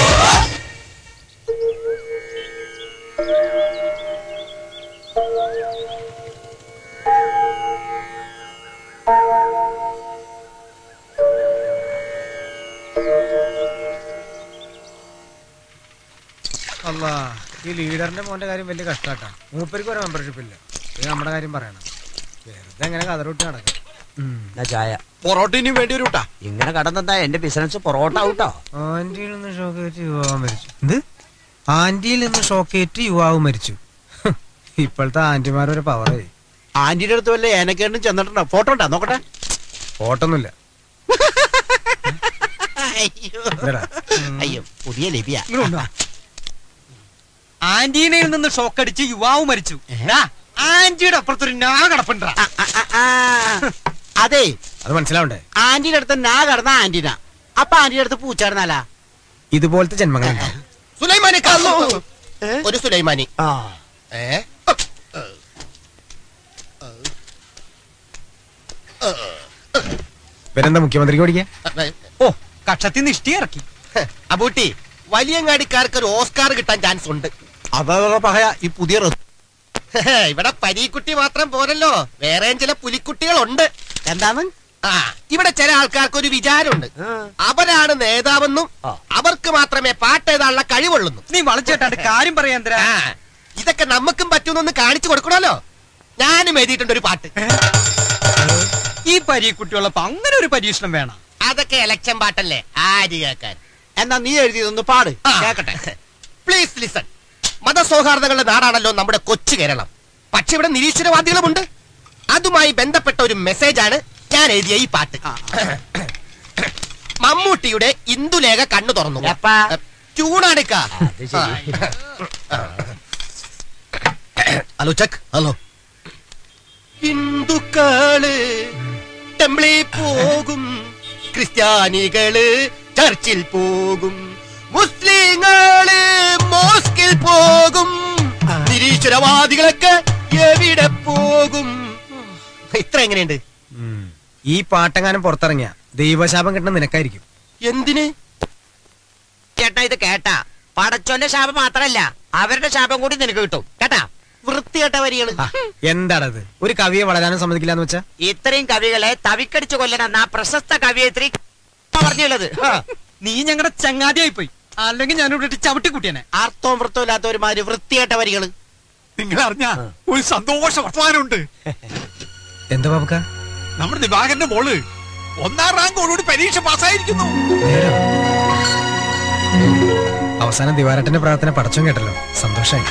അല്ലാ ഈ ലീഡറിന്റെ മോന്റെ കാര്യം വലിയ കഷ്ടാട്ടാ മൂപ്പർക്ക് ഒരു മെമ്പർഷിപ്പ് ഇല്ല ഇത് നമ്മുടെ കാര്യം പറയണം വെറുതെ എങ്ങനെ കതറൂട്ടി നടക്കാം ചായ പൊറോട്ടിനും വേണ്ടി ഒരു കൂട്ടാ ഇങ്ങനെ കടന്നെന്താ എന്റെ ബിസിനസ് പൊറോട്ട ഔട്ടോ ആന്റിയിൽ നിന്ന് ഷോക്കേറ്റ് യുവാവ് മരിച്ചു എന്ത് ആന്റിയിൽ നിന്ന് ഷോക്കേറ്റ് യുവാവ് മരിച്ചു ഇപ്പോഴത്തെ ആന്റിമാരൊരു പവറായി ആന്റിയുടെ അടുത്ത് വല്ല ഏനക്കേണ്ടും ചെന്നിട്ടുണ്ടോ ഫോട്ടോ ഉണ്ടാ നോക്കട്ടെ ഫോട്ടോ ഒന്നുമില്ല അയ്യോ പുതിയ ലിപിയ ആന്റീനയിൽ നിന്ന് ഷോക്കടിച്ച് യുവാവ് മരിച്ചു ആന്റിയുടെ അപ്പുറത്തൊരു നാ കിടപ്പുണ്ടാ അതെ അത് മനസ്സിലാവണ്ടേ ആന്റിയുടെ അടുത്ത് നാ കടന്ന ആന്റിന അപ്പൊ ആന്റിയുടെ അടുത്ത് പൂച്ച കിടന്നാലാ ഇതുപോലത്തെ ജന്മങ്ങൾ സുലൈമാനി ഒരു സുലൈമാനി ഇവരെന്താ മുഖ്യമന്ത്രിക്ക് പഠിക്കാൻ ഓ കക്ഷത്തിൽ നിഷ്ടി ഇറക്കി അബൂട്ടി വലിയങ്ങാടിക്കാർക്ക് ഒരു ഓസ്കാർ കിട്ടാൻ ചാൻസ് ഉണ്ട് അതാ പറയാ ഈ പുതിയ ഇവിടെ പരീക്കുട്ടി മാത്രം പോരല്ലോ വേറെയും ചില പുലിക്കുട്ടികളുണ്ട് എന്താണ് ഇവിടെ ചില ആൾക്കാർക്ക് ഒരു വിചാരമുണ്ട് അവരാണ് നേതാവെന്നും അവർക്ക് മാത്രമേ പാട്ടെഴുതാനുള്ള കഴിവുള്ളൂ നീ വളച്ചേട്ടാണ്ട് കാര്യം പറയാ ഇതൊക്കെ നമുക്കും പറ്റുന്നൊന്ന് കാണിച്ചു കൊടുക്കണല്ലോ ഞാനും എഴുതിയിട്ടുണ്ട് ഒരു പാട്ട് ഈ പരീക്കുട്ടിയുള്ളപ്പോ അങ്ങനെ ഒരു പരീക്ഷണം വേണം അതൊക്കെ ഇലക്ഷൻ പാട്ടല്ലേ ആര് കേൾക്കാൻ എന്നാ നീ എഴുതിയതൊന്ന് പാട് കേക്കട്ടെ പ്ലീസ് ലിസൺ മതസൗഹാർദ്ദങ്ങളുടെ നാടാണല്ലോ നമ്മുടെ കൊച്ചു കേരളം പക്ഷെ ഇവിടെ നിരീശ്വരവാദികളുമുണ്ട് അതുമായി ബന്ധപ്പെട്ട ഒരു മെസ്സേജാണ് ഞാൻ എഴുതിയ ഈ പാട്ട് മമ്മൂട്ടിയുടെ ഇന്ദുലേഖ കണ്ണു തുറന്നു ചൂണാണിക്ക ഹലോ ചക്ക് ഹലോ ഹിന്ദുക്കള് ടെമ്പിളിൽ പോകും, ക്രിസ്ത്യാനികള് ചർച്ചിൽ പോകും, മുസ്ലിങ്ങള് മോസ്കിൽ പോകും, നിരീശ്വരവാദികളൊക്കെ എവിടെ പോകും? ഇത്ര എങ്ങനെയുണ്ട്? ഈ പാട്ടെങ്ങാനും പുറത്തിറങ്ങിയ ദൈവശാപം കിട്ടുന്ന നിനക്കായിരിക്കും. എന്തിന് ചേട്ടാ ഇത് കേട്ടാ? പടച്ചോന്റെ ശാപം മാത്രല്ല, അവരുടെ ശാപം കൂടി നിനക്ക് കിട്ടും കേട്ടാ. വൃത്തികെട്ട വരികള്. എന്താണത്? ഒരു കവിയെ വളരാനും സമ്മതിക്കില്ലാന്ന് വെച്ചാ? ഇത്രയും കവികളെ തവിക്കടിച്ചു കൊല്ലണമെന്ന പ്രശസ്ത കവിയത്രി പറഞ്ഞുള്ളത്. നീ ഞങ്ങളുടെ ചങ്ങാതിയായി പോയി, അല്ലെങ്കിൽ ഞാൻ ഇവിടെ ചവിട്ടി കൂട്ടിയനെ. അർത്ഥവും വൃത്തവും ഇല്ലാത്ത ഒരുമാതിരി വൃത്തികെട്ട വരികള്. നിങ്ങൾ അറിഞ്ഞ ഒരു സന്തോഷ വർത്തമാനമുണ്ട്. എന്താ ബാബുക്ക? നമ്മുടെ ദിവാകരന്റെ മോള് 1ാം റാങ്കോടുകൂടി പരീക്ഷ പാസ്സായിരിക്കുന്നു. അവസാനം ദിവാരട്ടന്റെ പ്രാർത്ഥന പടച്ചോൻ കേട്ടല്ലോ, സന്തോഷായി.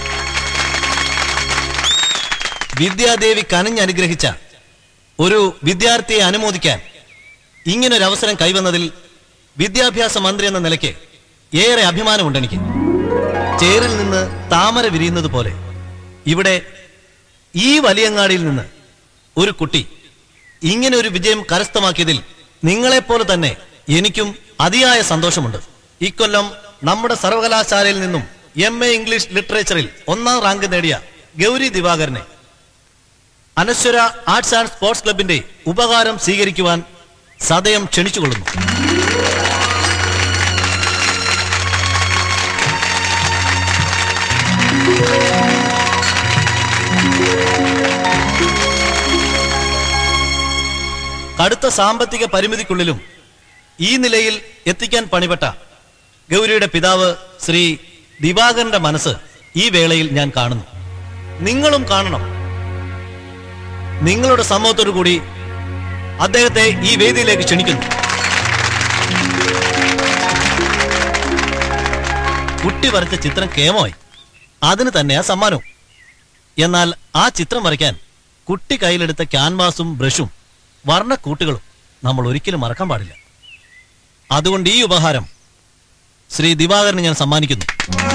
വിദ്യാദേവി കനിഞ്ഞനുഗ്രഹിച്ച ഒരു വിദ്യാർത്ഥിയെ അനുമോദിക്കാൻ ഇങ്ങനൊരവസരം കൈവന്നതിൽ വിദ്യാഭ്യാസ മന്ത്രി എന്ന നിലയ്ക്ക് ഏറെ അഭിമാനമുണ്ട് എനിക്ക്. ചേറിൽ നിന്ന് താമര വിരിയുന്നത് പോലെ ഇവിടെ ഈ വലിയങ്ങാടിയിൽ നിന്ന് ഒരു കുട്ടി ഇങ്ങനെ ഒരു വിജയം കരസ്ഥമാക്കിയതിൽ നിങ്ങളെപ്പോലെ തന്നെ എനിക്കും അതിയായ സന്തോഷമുണ്ട്. ഇക്കൊല്ലം നമ്മുടെ സർവകലാശാലയിൽ നിന്നും MA ഇംഗ്ലീഷ് ലിറ്ററേച്ചറിൽ 1ാം റാങ്ക് നേടിയ ഗൗരി ദിവാകരനെ അനശ്വര ആർട്സ് ആൻഡ് സ്പോർട്സ് ക്ലബിന്റെ ഉപകാരം സ്വീകരിക്കുവാൻ സദയം ക്ഷണിച്ചുകൊള്ളുന്നു. കടുത്ത സാമ്പത്തിക പരിമിതിക്കുള്ളിലും ഈ നിലയിൽ എത്തിക്കാൻ പണിപ്പെട്ട ഗൗരിയുടെ പിതാവ് ശ്രീ ദിവാകരന്റെ മനസ്സ് ഈ വേളയിൽ ഞാൻ കാണുന്നു. നിങ്ങളും കാണണം. നിങ്ങളുടെ സമ്മതത്തോടു കൂടി അദ്ദേഹത്തെ ഈ വേദിയിലേക്ക് ക്ഷണിക്കുന്നു. കുട്ടി വരച്ച ചിത്രം കേമമായി, അതിന് തന്നെയാ സമ്മാനവും. എന്നാൽ ആ ചിത്രം വരയ്ക്കാൻ കുട്ടി കയ്യിലെടുത്ത ക്യാൻവാസും ബ്രഷും വർണ്ണക്കൂട്ടുകളും നമ്മൾ ഒരിക്കലും മറക്കാൻ പാടില്ല. അതുകൊണ്ട് ഈ ഉപഹാരം ശ്രീ ദിവാകരന് ഞാൻ സമ്മാനിക്കുന്നു.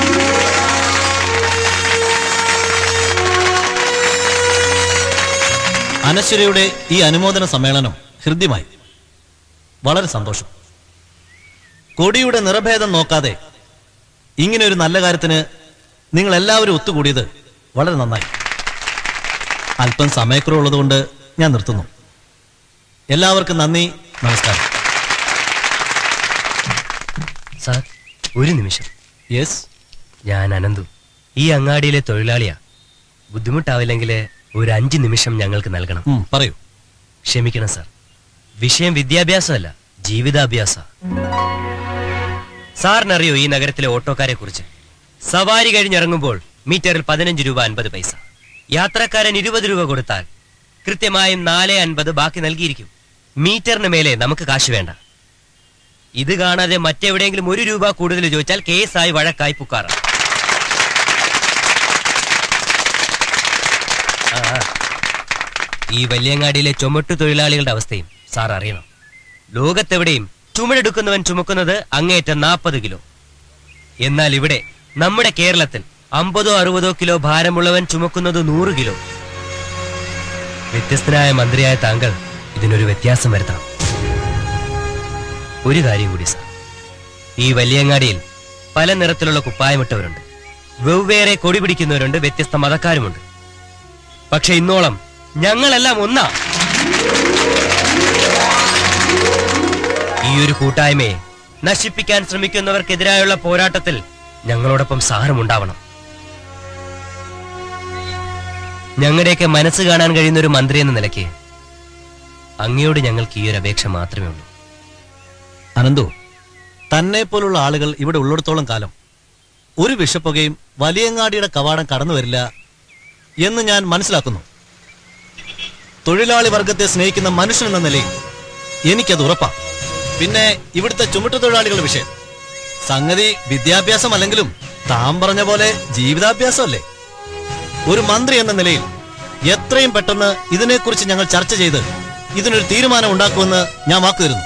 അനശ്വരയുടെ ഈ അനുമോദന സമ്മേളനം ഹൃദ്യമായി. വളരെ സന്തോഷം. കൊടിയുടെ നിറഭേദം നോക്കാതെ ഇങ്ങനെ ഒരു നല്ല കാര്യത്തിന് നിങ്ങൾ എല്ലാവരും ഒത്തുകൂടിയത് വളരെ നന്നായി. അല്പം സമയക്കുറവുള്ളതുകൊണ്ട് ഞാൻ നിർത്തുന്നു. എല്ലാവർക്കും നന്ദി, നമസ്കാരം. സാർ, ഒരു നിമിഷം. യെസ്, ഞാൻ അനന്തു, ഈ അങ്ങാടിയിലെ തൊഴിലാളിയാ. ബുദ്ധിമുട്ടാവില്ലെങ്കിൽ ഒരു 5 നിമിഷം ഞങ്ങൾക്ക് നൽകണം. പറയൂ. ക്ഷമിക്കണം സാർ, വിഷയം വിദ്യാഭ്യാസമല്ല, ജീവിതാഭ്യാസ. സാറിനറിയോ ഈ നഗരത്തിലെ ഓട്ടോക്കാരെ കുറിച്ച്? സവാരി കഴിഞ്ഞിറങ്ങുമ്പോൾ മീറ്ററിൽ 15 രൂപ 50 പൈസ. യാത്രക്കാരൻ 20 രൂപ കൊടുത്താൽ കൃത്യമായും 4.50 ബാക്കി നൽകിയിരിക്കും. മീറ്ററിന് മേലെ നമുക്ക് കാശ് വേണ്ട. ഇത് കാണാതെ മറ്റെവിടെയെങ്കിലും 1 രൂപ കൂടുതൽ ചോദിച്ചാൽ കേസായി വഴക്കായി പുക്കാറ. ഈ വലിയങ്ങാടിയിലെ ചുമട്ടു തൊഴിലാളികളുടെ അവസ്ഥയും സാർ അറിയണം. ലോകത്തെവിടെയും ചുമടെടുക്കുന്നവൻ ചുമക്കുന്നത് അങ്ങേറ്റം 40 കിലോ. എന്നാൽ ഇവിടെ നമ്മുടെ കേരളത്തിൽ 50-60 കിലോ ഭാരമുള്ളവൻ ചുമക്കുന്നത് 100 കിലോ. വ്യത്യസ്തനായ മന്ത്രിയായ താങ്കൾ ഇതിനൊരു വ്യത്യാസം വരുത്തണം. ഒരു കാര്യം കൂടി സാർ, ഈ വലിയങ്ങാടിയിൽ പല നിറത്തിലുള്ള കുപ്പായമിട്ടവരുണ്ട്, വെവ്വേറെ കൊടി പിടിക്കുന്നവരുണ്ട്, വ്യത്യസ്ത മതക്കാരുമുണ്ട്. പക്ഷെ ഇന്നോളം ഞങ്ങളെല്ലാം ഒന്നാ. ഈ ഒരു കൂട്ടായ്മയെ നശിപ്പിക്കാൻ ശ്രമിക്കുന്നവർക്കെതിരായുള്ള പോരാട്ടത്തിൽ ഞങ്ങളോടൊപ്പം സാറും ഉണ്ടാവണം. ഞങ്ങളുടെയൊക്കെ മനസ്സ് കാണാൻ കഴിയുന്ന ഒരു മന്ത്രി എന്ന നിലയ്ക്ക് അങ്ങയോട് ഞങ്ങൾക്ക് ഈ ഒരു അപേക്ഷ മാത്രമേ ഉള്ളൂ. അനന്തു, തന്നെ പോലുള്ള ആളുകൾ ഇവിടെ ഉള്ളിടത്തോളം കാലം ഒരു വിഷപ്പുകയും വലിയങ്ങാടിയുടെ കവാടം കടന്നു വരില്ല എന്ന് ഞാൻ മനസ്സിലാക്കുന്നു. തൊഴിലാളി വർഗത്തെ സ്നേഹിക്കുന്ന മനുഷ്യൻ എന്ന നിലയിൽ എനിക്കത് ഉറപ്പാ. പിന്നെ ഇവിടുത്തെ ചുമട്ടു തൊഴിലാളികളുടെ വിഷയം, സംഗതി വിദ്യാഭ്യാസം അല്ലെങ്കിലും താൻ പറഞ്ഞ പോലെ ജീവിതാഭ്യാസമല്ലേ. ഒരു മന്ത്രി എന്ന നിലയിൽ എത്രയും പെട്ടെന്ന് ഇതിനെക്കുറിച്ച് ഞങ്ങൾ ചർച്ച ചെയ്ത് ഇതിനൊരു തീരുമാനം ഉണ്ടാക്കുമെന്ന് ഞാൻ വാക്കുതരുന്നു.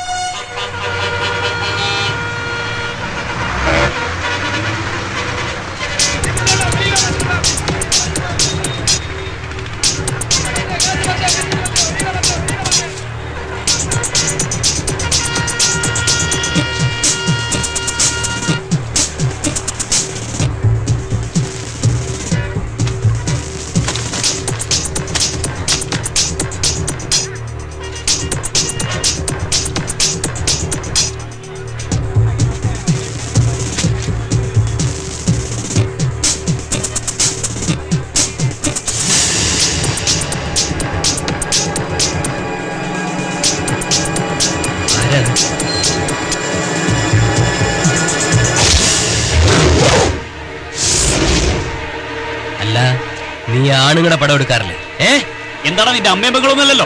അല്ല, നീ ആണുങ്ങളുടെ പടം എടുക്കാറില്ലേ? എന്താണ് നിന്റെ അമ്മയും മകളൊന്നുമല്ലല്ലോ.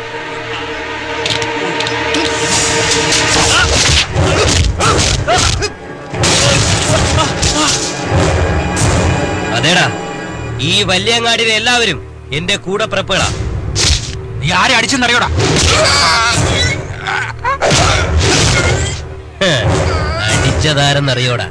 അതേടാ, ഈ വല്യങ്ങാടിയിലെ എല്ലാവരും എന്റെ കൂടെ പിറപ്പുകളാ. നീ ആരെ അടിച്ചെന്നറിയോടാ? അടിച്ചതാരെന്നറിയോടാ?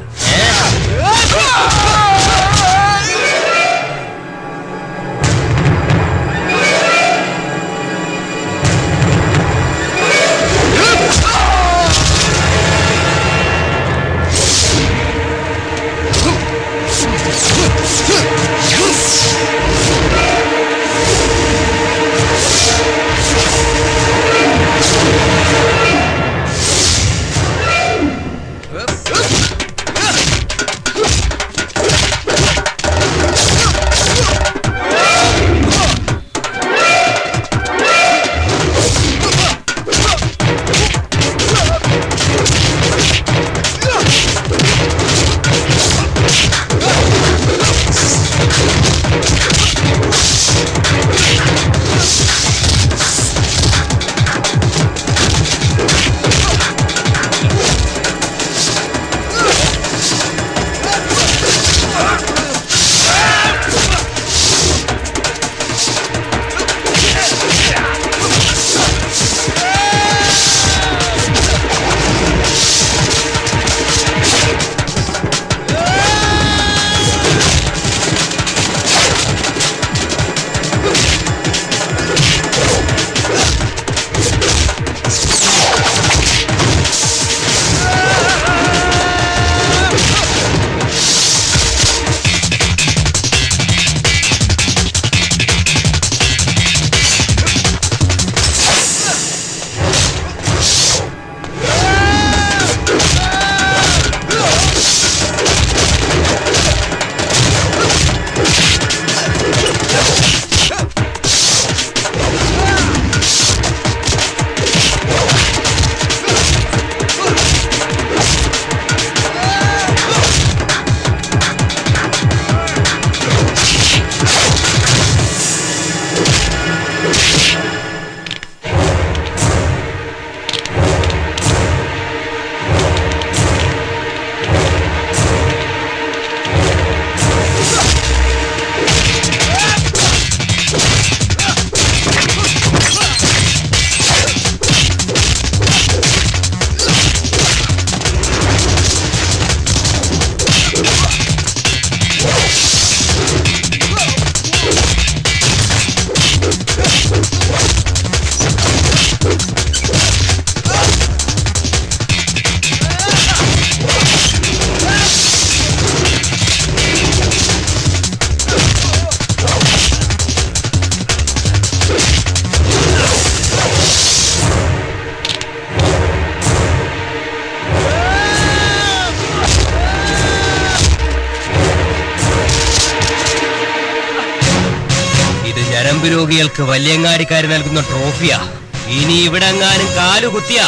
ഞരമ്പ് രോഗികൾക്ക് വല്യങ്ങാടിക്കാര് നൽകുന്ന ട്രോഫിയാ. ഇനി ഇവിടെങ്ങാനും കാലുകുത്തിയാ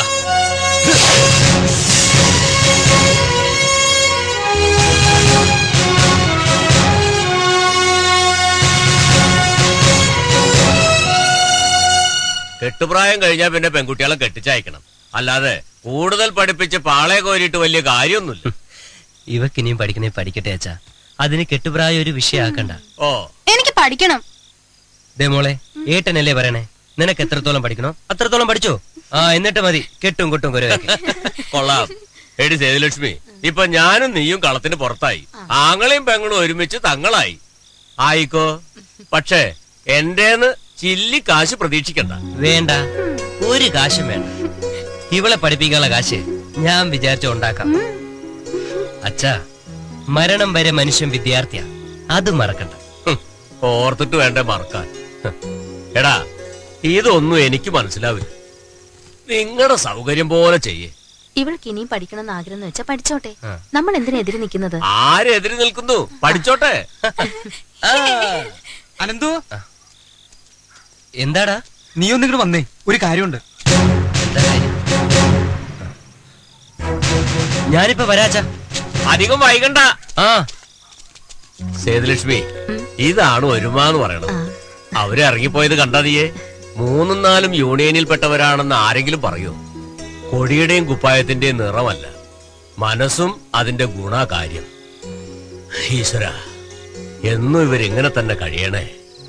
കെട്ടുപ്രായം കഴിഞ്ഞാൽ പിന്നെ പെൺകുട്ടികളെ കെട്ടിച്ചയക്കണം. അല്ലാതെ കൂടുതൽ പഠിപ്പിച്ച് പാളയെ കോരിയിട്ട് വലിയ കാര്യമൊന്നുമില്ല. ഇവക്കിനിയും പഠിക്കണേ പഠിക്കട്ടെ അച്ഛാ. അതിന് കെട്ടുപ്രായം ഒരു വിഷയാക്കണ്ട. ഓ, എനിക്ക് പഠിക്കണം. ദേ മോളെ, ഏട്ടനല്ലേ പറയണേ, നിനക്ക് എത്രത്തോളം പഠിക്കണോ അത്രത്തോളം പഠിച്ചോ. എന്നിട്ട് മതി കെട്ടും കൊട്ടും കൊരവൊക്കെ. കൊള്ളാം. എടി സേതുലക്ഷ്മി, ഇപ്പൊ ഞാനും നീയും കളത്തിന് പുറത്തായി. ആങ്ങളെയും പെങ്ങളും ഒരുമിച്ച് തങ്ങളായി. ആയിക്കോ, പക്ഷേ എന്റേന്ന് ചില്ലി കാശ് പ്രതീക്ഷിക്കണ്ട. വേണ്ട, ഒരു കാശും വേണ്ട. ഇവളെ പഠിപ്പിക്കാനുള്ള കാശ് ഞാൻ വിചാരിച്ച ഉണ്ടാക്കാം. അച്ഛാ, മരണം വരെ മനുഷ്യൻ വിദ്യാർത്ഥിയാ, അത് മറക്കണ്ട. ഓർത്തിട്ട് വേണ്ട മറക്കാൻ. എടാ, ഇതൊന്നും എനിക്ക് മനസ്സിലാവില്ല. നിങ്ങളുടെ സൗകര്യം പോലെ ചെയ്യേ. ഇവൾക്ക് ഇനിയും പഠിക്കണം ആഗ്രഹം വെച്ചാ പഠിച്ചോട്ടെ. നമ്മൾ എന്തിനാ എതിര് നിൽക്കുന്നത്? ആരെതിര് നിൽക്കുന്നു? പഠിച്ചോട്ടെ. അനന്തു, എന്താടാ? നീ ഒന്നിങ്ങോട്ട് വന്നേ, ഒരു കാര്യമുണ്ട്. എന്താ കാര്യം? ഞാനിപ്പോ വരാച്ച. അധികം വൈകണ്ട. സേതുലക്ഷ്മി, ഇതാണ് ഒരുമാന്ന് പറയണത്. അവര് ഇറങ്ങിപ്പോയത് കണ്ടതിയെ 3-4 യൂണിയനിൽപ്പെട്ടവരാണെന്ന് ആരെങ്കിലും പറയൂ? കൊടിയുടെയും കുപ്പായത്തിന്റെയും നിറമല്ല, മനസ്സും അതിന്റെ ഗുണകാര്യം. ഈശ്വര, എന്നും ഇവരിങ്ങനെ തന്നെ കഴിയണേ.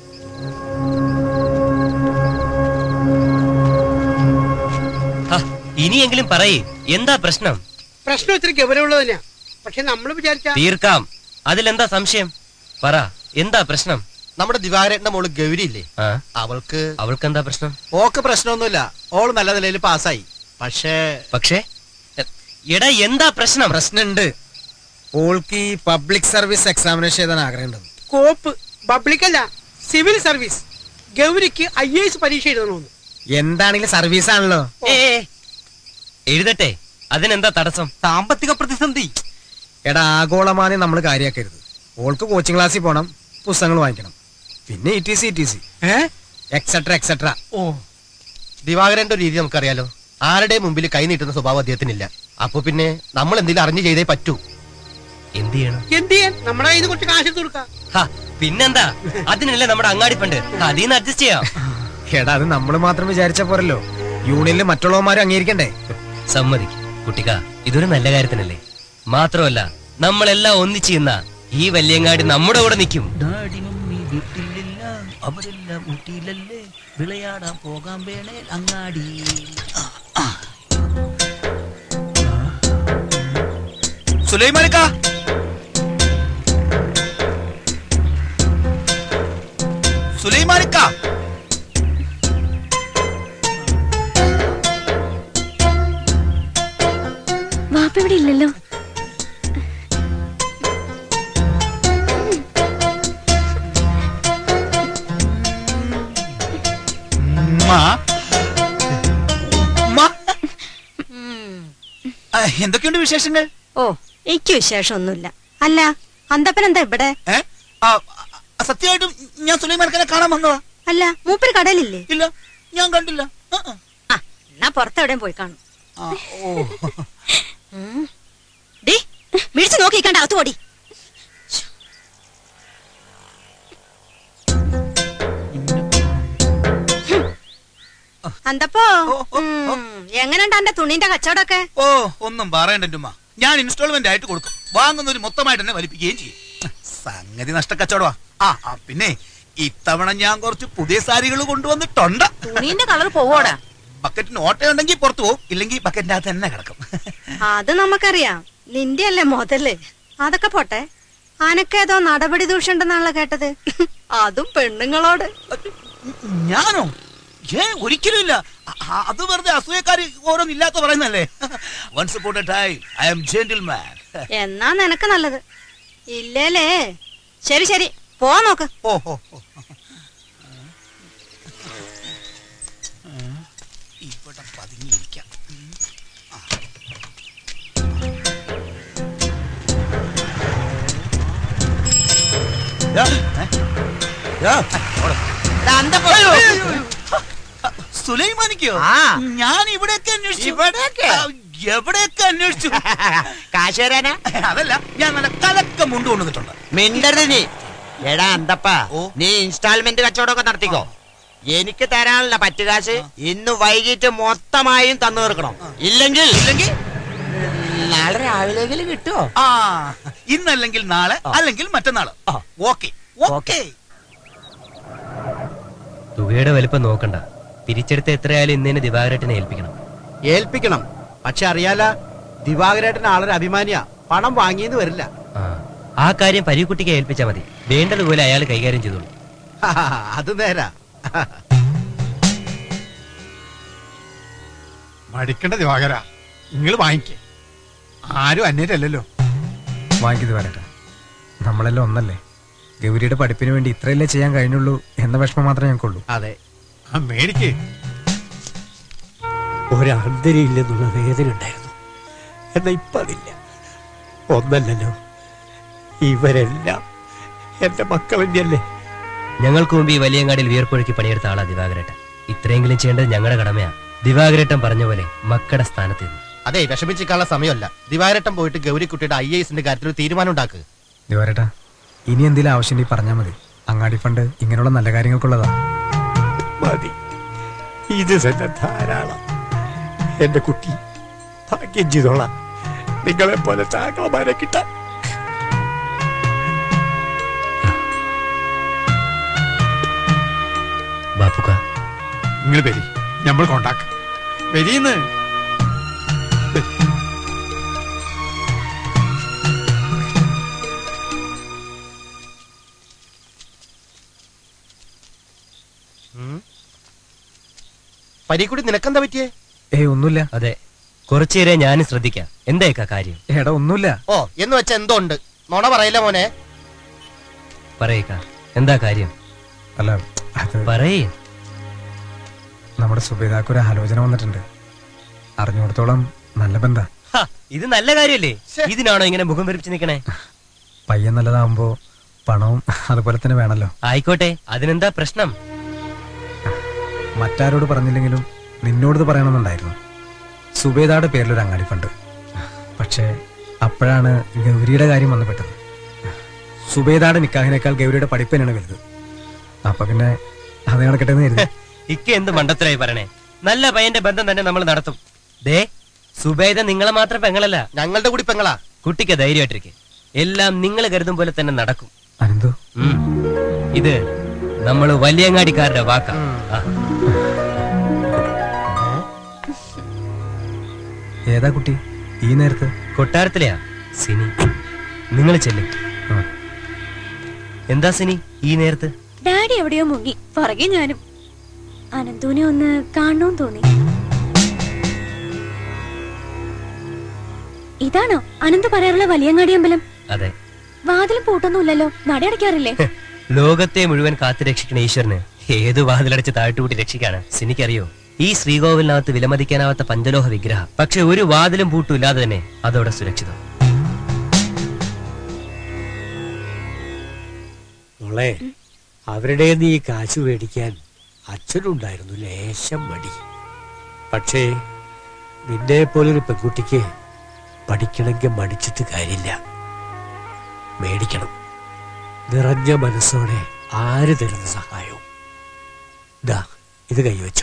ഇനിയെങ്കിലും പറയേ, എന്താ പ്രശ്നം? പ്രശ്നം ഇത്തിരി ഗൗരവമുള്ളത് തന്നെയാ, പക്ഷെ നമ്മൾ വിചാരിച്ച തീർക്കാം. അതിലെന്താ സംശയം? പറ, എന്താ പ്രശ്നം? നമ്മുടെ ദിവാകരന്റെ മോള് ഗൗരി ഇല്ലേ, അവൾക്ക് എന്താ പ്രശ്നം? ഓക്ക് പ്രശ്നമൊന്നുമില്ല, ഓള് നല്ല നിലയിൽ പാസ്സായി. പക്ഷേ എടാ, എന്താ പ്രശ്നം? പ്രശ്നമുണ്ട്. ഓൾക്ക് ഈ പബ്ലിക് സർവീസ് എക്സാമിനേഷൻ എഴുതാൻ ആഗ്രഹമുണ്ട്. കോപ്പ് പബ്ലിക് അല്ല, സിവിൽ സർവീസ്. ഗൗരിക്ക് IAS പരീക്ഷ എഴുതണമെന്ന്. എന്താണെങ്കിലും സർവീസ് ആണല്ലോ. എഴുതട്ടെ, അതിനെന്താ തടസ്സം? സാമ്പത്തിക പ്രതിസന്ധി. എടാ, ആഗോളമാനെ നമ്മൾ കാര്യാക്കരുത്. ഓൾക്ക് കോച്ചിങ് ക്ലാസ്സിൽ പോണം, പുസ്തകങ്ങൾ വാങ്ങിക്കണം, പിന്നെ ETC എക്സെട്ര എക്സെട്ര. ദിവാകരന്റെ ഒരു രീതി നമുക്കറിയാലോ. ആരുടെ മുമ്പിൽ കൈ നീട്ടുന്ന സ്വഭാവം അദ്ദേഹത്തിനില്ല. അപ്പൊ പിന്നെ നമ്മൾ എന്തെങ്കിലും അറിഞ്ഞു ചെയ്തേ പറ്റൂ. എന്ത് ചെയ്യണം? എന്ത് ചെയ്യാൻ? നമ്മുടെ കയ്യിൽ നിന്ന് കുറച്ച് കാശ് എടുത്ത് കൊടുക്കാം. പിന്നെന്താ, അതിനല്ലേ നമ്മുടെ അങ്ങാടി ഫണ്ട്, അതിന്ന് അഡ്ജസ്റ്റ് ചെയ്യാം. എടാ, അത് നമ്മൾ മാത്രം വിചാരിച്ച പോരല്ലോ, യൂണിയനിൽ മറ്റുള്ളവന്മാരും അംഗീകരിക്കണ്ടേ? സമ്മതിക്കും കുട്ടിക്ക, ഇതൊരു നല്ല കാര്യത്തിനല്ലേ. മാത്രമല്ല, നമ്മളെല്ലാം ഒന്നിച്ചിരുന്ന ഈ വല്യങ്ങാടി നമ്മുടെ കൂടെ നിൽക്കും. അവരെല്ലാം ഊട്ടിയിലല്ലേ, വിളയാടാൻ പോകാൻ വേണേ അങ്ങാടി. സുലൈമാനിക്ക, സുലൈമാനിക്ക, വാപ്പ ഇവിടെ ഇല്ലല്ലോ. എന്തൊക്കെയുണ്ട് വിശേഷങ്ങൾ? ഓ, എനിക്ക് വിശേഷമൊന്നുമില്ല. അല്ല, അന്തപ്പൻ എന്താ ഇവിടെ? സത്യമായിട്ടും ഞാൻ സുലൈമാനിക്കനെ കാണാൻ വന്നതാ. അല്ല, മൂപ്പര് കടലില്ലേ? ഇല്ല, ഞാൻ കണ്ടില്ല. എന്നാ പുറത്തെവിടെയും പോയി കാണും. മിടിച്ചു നോക്കിക്കണ്ട, അകത്ത് ഓടി. അന്തപ്പോ എങ്ങനെയുണ്ട് എന്റെ തുണിന്റെ കച്ചവടമൊക്കെ? ഓ, ഒന്നും പറയണ്ട ഉമ്മ. ഞാൻ ഇൻസ്റ്റാൾമെന്റ് ആയിട്ട് കൊടുക്കും, വാങ്ങുന്നൊരു മൊത്തമായിട്ട് തന്നെ വലിപ്പിക്കുകയും ചെയ്യും. സംഗതി നഷ്ടക്കച്ചവടമാ. പിന്നെ ഇത്തവണ ഞാൻ കുറച്ച് പുതിയ സാരികൾ കൊണ്ടുവന്നിട്ടുണ്ട്. തുണിന്റെ കളർ പോവോടാ. ബക്കറ്റിന് ഓട്ടയുണ്ടെങ്കിൽ പുറത്തു പോകും, ഇല്ലെങ്കിൽ ബക്കറ്റിന്റെ അകത്ത് തന്നെ കിടക്കും. അത് നമുക്കറിയാം, നിന്റെ അല്ലേ മുതല്. അതൊക്കെ പോട്ടെ, അനക്കേതോ നടപടി ദൂഷ്യണ്ടെന്നാണല്ലോ കേട്ടത്. അതും പെണ്ണുങ്ങളോട്. ഞാനോ? ഒരിക്കലും ഇല്ല. അത് വെറുതെ അസൂയക്കാര് ഓരോന്നില്ലാത്ത പറയുന്നല്ലേ. Once upon a time, I am gentleman. എന്നാ നിനക്ക് നല്ലത്. ഇല്ലേലേ. ശരി ശരി, പോ നോക്ക്. ഇവിടെ പതുങ്ങിയിരിക്കാം. സുലൈമാനിക്കോ? ഞാൻ ഇവിടെയൊക്കെ അന്വേഷിച്ചു. എവിടെയൊക്കെ അന്വേഷിച്ചു. കാശ് തരാനാ? അതല്ല, ഞാൻ നല്ല കലക്കം കൊണ്ടുവന്നിട്ടുണ്ട്. മിണ്ടരുത് നീ. എടാ അന്തപ്പാ, നീ ഇൻസ്റ്റാൾമെന്റ് കച്ചവടമൊക്കെ നടത്തിക്കോ. എനിക്ക് തരാനുള്ള പറ്റുകാശ് ഇന്ന് വൈകിട്ട് മൊത്തമായും തന്നു തീർക്കണം. ഇല്ലെങ്കിൽ നാളെ രാവിലെ കിട്ടുമോ? ഇന്നല്ലെങ്കിൽ നാളെ, അല്ലെങ്കിൽ മറ്റന്നാള്. Okay okay. തുകയുടെ വലിപ്പം നോക്കണ്ട, തിരിച്ചെടുത്ത് എത്രയായാലും ഇന്നേനെ ദിവാകരേട്ടനെ ഏൽപ്പിക്കണം. പക്ഷെ അറിയാല, ദിവാകരേട്ടൻ ആളൊരു അഭിമാനിയാ, പണം വാങ്ങിയെന്ന് വരില്ല. ആ കാര്യം പരീക്കുട്ടിക്ക് ഏൽപ്പിച്ചാ മതി, വേണ്ടതുപോലെ അയാൾ കൈകാര്യം ചെയ്തോളൂ. അത് നേരാ. മടിക്കണ്ട ദിവാകര, നിങ്ങൾ വാങ്ങിക്കേ. ആരും അന്യരല്ലോ. വാങ്ങിയത് വരട്ടെ, നമ്മളെല്ലാം ഒന്നല്ലേ. ഗൗരിയുടെ പഠിപ്പിന് വേണ്ടി ഇത്രയല്ലേ ചെയ്യാൻ കഴിഞ്ഞുള്ളൂ എന്ന വിഷമം മാത്രമേ ഞങ്ങൾക്കുള്ളൂ. അതെ, മേടിക്കേ. ഒരാന്തരിയില്ലെന്നുള്ള വേദന ഉണ്ടായിരുന്നു, എന്നാ ഇപ്പൊ അതില്ല. ഒന്നല്ലല്ലോ, ഇവരെല്ലാം എന്റെ മക്കൾ തന്നെയല്ലേ. ഞങ്ങൾക്ക് മുമ്പ് ഈ വലിയങ്ങാടിയിൽ വിയർപ്പൊഴുക്കി പണിയെടുത്ത ആളാ ദിവാകരേട്ടൻ. ഇത്രയെങ്കിലും ചെയ്യേണ്ടത് ഞങ്ങളുടെ കടമയാ. ദിവാകരേട്ടൻ പറഞ്ഞ പോലെ മക്കളുടെ സ്ഥാനത്ത് നിന്ന്. അതെ, വിഷമിച്ചിക്കാനുള്ള സമയമല്ല. ദിവാകരേട്ടൻ പോയിട്ട് ഗൗരിക്കുട്ടിയുടെ IASന്റെ കാര്യത്തിൽ ഒരു തീരുമാനം ഉണ്ടാക്കുക. ദിവാരേട്ടാ, ഇനി എന്തെങ്കിലും ആവശ്യമുണ്ടെങ്കിൽ പറഞ്ഞാൽ മതി. അങ്ങാടി ഫണ്ട് ഇങ്ങനെയുള്ള നല്ല കാര്യങ്ങൾക്കുള്ളതാ. മതി, ഇത് തന്നെ ധാരാളം. എന്റെ കുട്ടി ഭാഗ്യം ചെയ്തോളാം നിങ്ങളെ പോലെ ചാക്കളമാരെ കിട്ടാൻ. ബാപ്പുക്ക നിങ്ങൾ വരി, നമ്മൾ കോണ്ടാക്ട് വരീന്ന്. പരീക്കുടി നിനക്കെന്താ പറ്റിയേ? ഒന്നുമില്ല. അതെ, കുറച്ചേരെ ഞാനും ശ്രദ്ധിക്കാം. എന്താ കാര്യം? എടാ ഒന്നുമില്ല. ഓ എന്ന് വെച്ചാ എന്തോ ഉണ്ട്. നോണ പറയില്ല മോനെ. പറയേക്ക, എന്താ കാര്യം? അല്ല അത് പറയേ. നമ്മുടെ സുബേദാക്കൊരു ആലോചന വന്നിട്ടുണ്ട്. അറിഞ്ഞുകൊടുത്തോളം നല്ല ബന്ധ. ഇത് നല്ല കാര്യല്ലേ? ഇതിനാണോ ഇങ്ങനെ മുഖം വരിപ്പിച്ച് നിൽക്കണേ? പയ്യൻ നല്ലതാവുമ്പോ പണവും അതുപോലെ തന്നെ വേണല്ലോ. ആയിക്കോട്ടെ, അതിനെന്താ പ്രശ്നം? മറ്റാരോട് പറഞ്ഞില്ലെങ്കിലും നിന്നോട് പറയണമെന്നുണ്ടായിരുന്നു. സുബേദയുടെ പേരിലൊരു അങ്ങാടി ഫണ്ട്. പക്ഷേ അപ്പോഴാണ് ഗൗരിയുടെ കാര്യം വന്നു പെട്ടത്. സുബേദയുടെ നിക്കാഹിനേക്കാൾ ഗൗരിയുടെ പഠിപ്പ് തന്നെയാണ് വലുത്. അപ്പൊ പിന്നെ അത് നടക്കട്ടെ എന്ന് കരുതി. ഇക്ക എന്ത് മണ്ടത്തരായി പറയണേ? നല്ല പയ്യന്റെ ബന്ധം തന്നെ നമ്മൾ നടത്തും. ദേ, സുബൈദ നിങ്ങളെ മാത്രം പെങ്ങളല്ല, ഞങ്ങളുടെ കൂടി പെങ്ങളാ. കുട്ടിക്ക് ധൈര്യമായിട്ടിരിക്കെ. എല്ലാം നിങ്ങൾ കരുതും പോലെ തന്നെ നടക്കും. അനന്തു, ഇത് നമ്മള് വലിയങ്ങാടിക്കാരുടെ വാക്കാ. ഏതാ കുട്ടി ഈ നേരത്ത്? കൊട്ടാരത്തിലെയാ സിനി. നിങ്ങൾ ചെല്ലും. എന്താ സിനി ഈ നേരത്ത്? ഡാഡി എവിടെയോ മുങ്ങി, പുറകെ ഞാനും. അനന്തുവിനെ ഒന്ന് കാണണമെന്ന് തോന്നി. ഇതാണോ അനന്ത് പറയാറുള്ള വലിയങ്ങാടി അമ്പലം? അതെ. വാതിലും പൂട്ടൊന്നുമില്ലല്ലോ, നടയടയ്ക്കാറില്ലേ? ലോകത്തെ മുഴുവൻ കാത്തു രക്ഷിക്കുന്ന ഈശ്വരന് ഏത് വാതിലടച്ച് താഴ്ത്തുകൂട്ടി രക്ഷിക്കാണ്? സിനിക്കറിയോ, ഈ ശ്രീകോവിലിനകത്ത് വിലമതിക്കാനാവാത്ത പഞ്ചലോഹ വിഗ്രഹം. പക്ഷെ ഒരു വാതിലും പൂട്ടും ഇല്ലാതെ തന്നെ അതോടെ സുരക്ഷിതം. മോളെ, അവരുടെ ഈ കാശ് മേടിക്കാൻ അച്ഛനുണ്ടായിരുന്നു ലേശം മടി. പക്ഷേ നിന്നെ പോലൊരു പെൺകുട്ടിക്ക് പഠിക്കണമെങ്കിൽ മടിച്ചിട്ട് കാര്യമില്ല, മേടിക്കണം. നിറഞ്ഞ മനസ്സോടെ ആര് തരുന്ന സഹായവും. ദാ ഇത് കൈവച്ചോ.